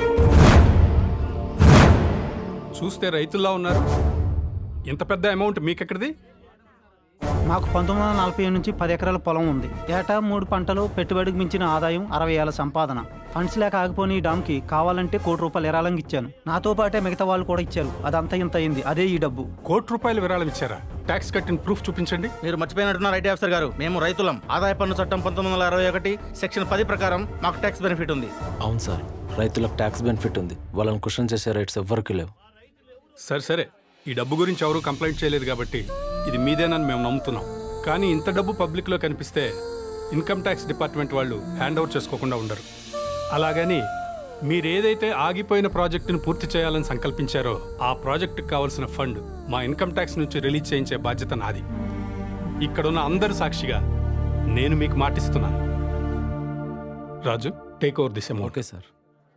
Speaker 13: చూస్తే రైతుల్లా ఉన్నారు. ఇంత పెద్ద అమౌంట్ మీకెక్కడిది?
Speaker 1: మాకు 1940 నుంచి 10 ఎకరాల పొలం ఉంది. ఏటా 3 పంటలు, పెట్టుబడికి మించిన ఆదాయం, 60 ఏళ్ల సంపాదన. ఫండ్స్ లేక ఆగిపోయి ఈ డామ్కి కావాలంటే ₹1,00,00,000 విరాళంగా ఇచ్చాను. నాతో పాటే మిగతా వాళ్ళు కూడా ఇచ్చారు. అదంతా ఇంత అయింది. అదే ఈ డబ్బు.
Speaker 13: ₹1,00,00,000 విరాళం ఇచ్చారా? ట్యాక్స్ కట్టిన ప్రూఫ్ చూపించండి.
Speaker 21: మీరు మర్చిపోయినట్టున్నారు ఐటీ ఆఫీసర్ గారు. మేము రైతులం. ఆదాయ పన్ను చట్టం 1961 సెక్షన్ 10 ప్రకారం మాకు ట్యాక్స్ బెనిఫిట్ ఉంది.
Speaker 22: అవును సార్, రైతులకు ట్యాక్స్ బెనిఫిట్ ఉంది. వాళ్ళని క్వశ్చన్ చేసే రైట్స్ ఎవ్వరికి లేవు.
Speaker 13: సరే, ఈ డబ్బు గురించి ఎవరు కంప్లైంట్ చేయలేదు కాబట్టి ఇది మీదేనని మేము నమ్ముతున్నాం. కానీ ఇంత డబ్బు పబ్లిక్లో కనిపిస్తే ఇన్కమ్ ట్యాక్స్ డిపార్ట్మెంట్ వాళ్ళు హ్యాండ్ ఓవర్ చేసుకోకుండా ఉండరు. అలాగని మీరేదైతే ఆగిపోయిన ప్రాజెక్టును పూర్తి చేయాలని సంకల్పించారో ఆ ప్రాజెక్టుకు కావాల్సిన ఫండ్ మా ఇన్కమ్ ట్యాక్స్ నుంచి రిలీజ్ చేయించే బాధ్యత నాది. ఇక్కడున్న అందరి సాక్షిగా నేను మీకు మాటిస్తున్నాను. Raju, take over this amount.
Speaker 22: Okay sir.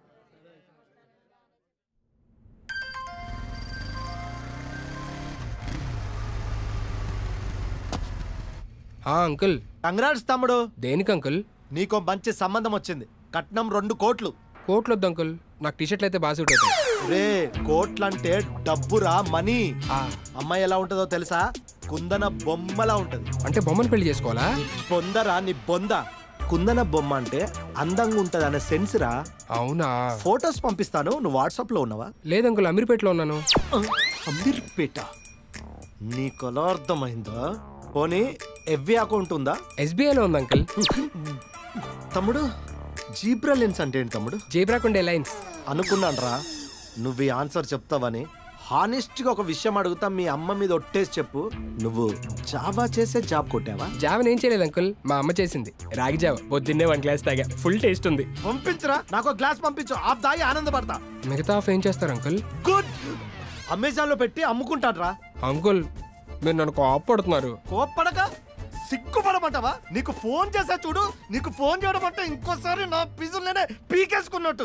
Speaker 3: Uncle.
Speaker 4: Congrats తమ్ముడు.
Speaker 3: దేనికి అంకుల్?
Speaker 4: నీకో మంచి సంబంధం వచ్చింది. కట్నం 2 కోట్లు.
Speaker 3: కోట్లు వద్దు అంకుల్, నాకు టీషర్ట్లు అయితే బాగా సూట్ అవుతాయి.
Speaker 4: రే, కోట్లంటే డబ్బురా, మనీ. అమ్మాయి ఎలా ఉంటుందో తెలుసా? కుందన బొమ్మలా ఉంటది.
Speaker 3: అంటే బొమ్మను పెళ్లి చేసుకోవాలా?
Speaker 4: బొందరా నీ బొంద. కుందన బొమ్మ అంటే అందంగా ఉంటది అనే సెన్స్ రా.
Speaker 3: అవునా?
Speaker 4: ఫోటోస్ పంపిస్తాను, నువ్వు వాట్సాప్ లో ఉన్నావా?
Speaker 3: లేదు అంకుల్, అమీర్పేటలో ఉన్నాను.
Speaker 4: అమీర్పేట? నీకు ఎలా అర్థమైందా? పోనీ ఎఫ్బి అకౌంట్ ఉందా?
Speaker 3: ఎస్బీఐలో ఉంది అంకుల్.
Speaker 4: తమ్ముడు, జీబ్రా లెన్స్ అంటే ఏంటి తమ్ముడు?
Speaker 3: జీబ్రాకుండే లైన్స్
Speaker 4: అనుకున్నాను రా నువ్వు ఈ ఆన్సర్ చెప్తావని. హానెస్ట్గా ఒక విషయం అడుగుతా, మీ అమ్మ మీద ఒట్టేసి చెప్పు, నువ్వు జావా చేసే జాబ్ కొట్టావా?
Speaker 3: జావా నేను చేయలేదు అంకుల్, మా అమ్మ చేసింది. రాగి జావా పొద్దున్నే 1 గ్లాస్ తాగా, ఫుల్ టేస్ట్ ఉంది.
Speaker 4: పంపించరా, నాకు ఒక గ్లాస్ పంపించు, ఆఫ్ తాగి ఆనందపడతా.
Speaker 3: మిగతా ఆఫ్ ఏం చేస్తారు అంకుల్?
Speaker 4: గుడ్, అమెజాన్ లో పెట్టి అమ్ముకుంటాను రా.
Speaker 3: అంకుల్, మీరు నన్ను కోప్పడుతున్నారు.
Speaker 4: కోప్పడక సిగ్గుపడమంటావా? నీకు ఫోన్ చేసా చూడు, నీకు ఫోన్ చేయడం అంటే ఇంకోసారి నా పిజుల్లోనే పీకేసుకున్నట్టు.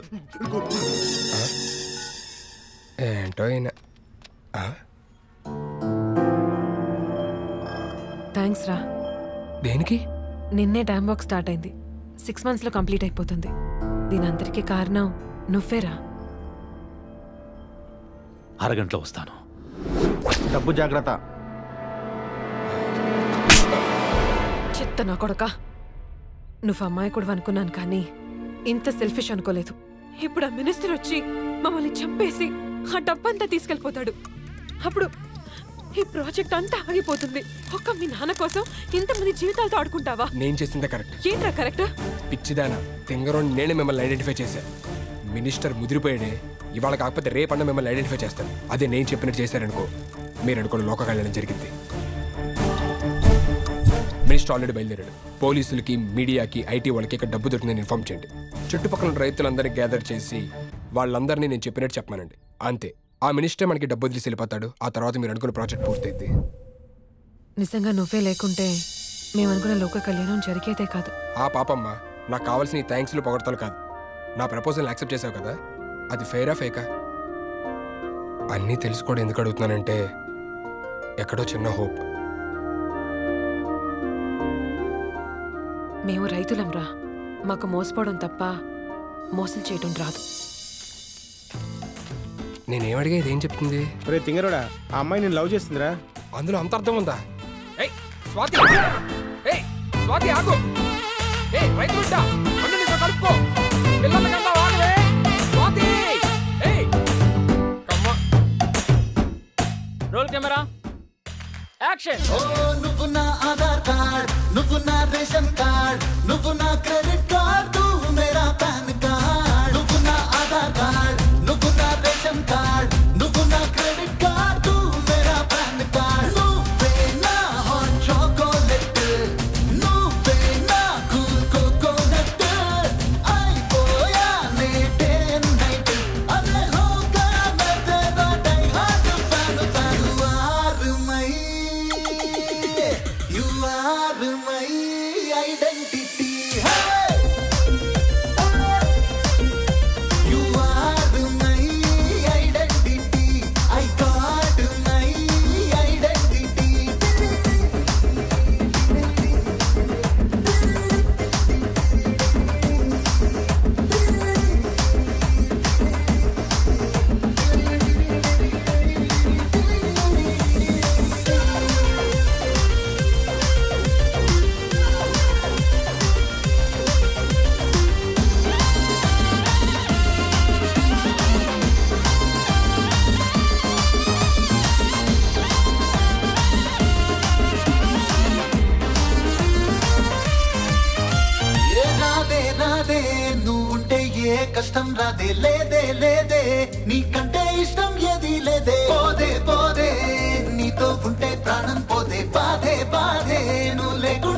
Speaker 3: ఏంటో
Speaker 16: థ్యాంక్స్ రా.
Speaker 3: దేనికి?
Speaker 16: నిన్నే టైం బాక్స్ స్టార్ట్ అయింది. 6 months లో కంప్లీట్ అయిపోతుంది. దీని అందరికీ కారణం నువ్వేరా.
Speaker 9: అరగంటలో వస్తాను.
Speaker 21: డబ్బు జాగ్రత్త.
Speaker 16: చెత్త నా కొడక. నువ్వు అమ్మాయి కూడా అనుకున్నాను, కానీ ఇంత సెల్ఫిష్ అనుకోలేదు. ఇప్పుడు ఆ మినిస్టర్ వచ్చి మమ్మల్ని చంపేసి ఆ డబ్బంతా తీసుకెళ్ళిపోతాడు. అప్పుడు ఈ ప్రాజెక్ట్ అంతా ఆగిపోతుంది. ఒక్క మీ నాన్న కోసం ఇంతమంది జీవితాలతో ఆడుకుంటావా?
Speaker 3: నేను చేసిందే కరెక్ట్.
Speaker 16: ఏంట్రా కరెక్ట్?
Speaker 3: పిచ్చిదానా, తింగరోని నేనే మిమ్మల్ని ఐడెంటిఫై చేశాను. మినిస్టర్ ముదిరిపోయాడే, ఇవాళ కాకపోతే రేపన్నా మిమ్మల్ని ఐడెంటిఫై చేస్తాను. అదే నేను చెప్పినట్టు చేశారనుకో, మీరు అనుకోని లోక కళ్యాణం జరిగింది. మినిస్టర్ ఆల్రెడీ బయలుదేరాడు. పోలీసులకి, మీడియాకి, ఐటీ వాళ్ళకి ఇక్కడ డబ్బు దొరికిందని ఇన్ఫార్మ్ చేయండి. చుట్టుపక్కల రైతులందరినీ గ్యాదర్ చేసి వాళ్ళందరినీ నేను చెప్పినట్టు చెప్పమానండి. అంతే. ఆ మినిస్టర్ మనకి డబ్బు వదిలేసి వెళ్ళిపోతాడు. ఆ తర్వాత మీరు అనుకున్న ప్రాజెక్ట్ పూర్తయింది.
Speaker 16: నిజంగా నువ్వే లేకుంటే మేము అనుకున్న లోక కళ్యాణం జరిగేదే కాదు.
Speaker 3: ఆ పాపమ్మ, నాకు కావాల్సిన ఈ థ్యాంక్స్లు పొగడతాను కాదు. నా ప్రపోజల్ యాక్సెప్ట్ చేసావు కదా, అది ఫెయిరా ఫేకా? అన్నీ తెలుసుకోవడం ఎందుకు అడుగుతున్నానంటే, ఎక్కడో చిన్న హోప్.
Speaker 16: మేము రైతులంరా, మాకు మోసపోవడం తప్ప మోసం చేయడం రాదు.
Speaker 3: నేనేమడిగేది ఏం చెప్తుంది?
Speaker 10: రే తింగరోడా, ఆ అమ్మాయి నేను లవ్ చేస్తుందిరా.
Speaker 3: అందులో అంత అర్థం ఉందా? ఏయ్ స్వాతి, ఏయ్ స్వాతి ఆగు. ఏయ్ రైతు బిడ్డ, అన్ను నీతో కలుపుకో. పిల్లల కన్నా వాగవే స్వాతి. ఏయ్ కమ్మ.
Speaker 12: Roll camera, action.
Speaker 24: ఓ నువ్వు నా ఆధార్ కార్డ్, నువ్వు నా రేషన్ కార్డ్, నువ్వు నా క్రెడిట్ కార్డ్, నువ్వు మేరా PAN card. are my identity. You are my identity. I got my identity. కష్టం రాదే లేదే లేదే నీకంటే ఇష్టం ఏది లేదే పోదే పోదే నీతో ఉంటే ప్రాణం పోదే బాధే బాధే నువ్వు లేకు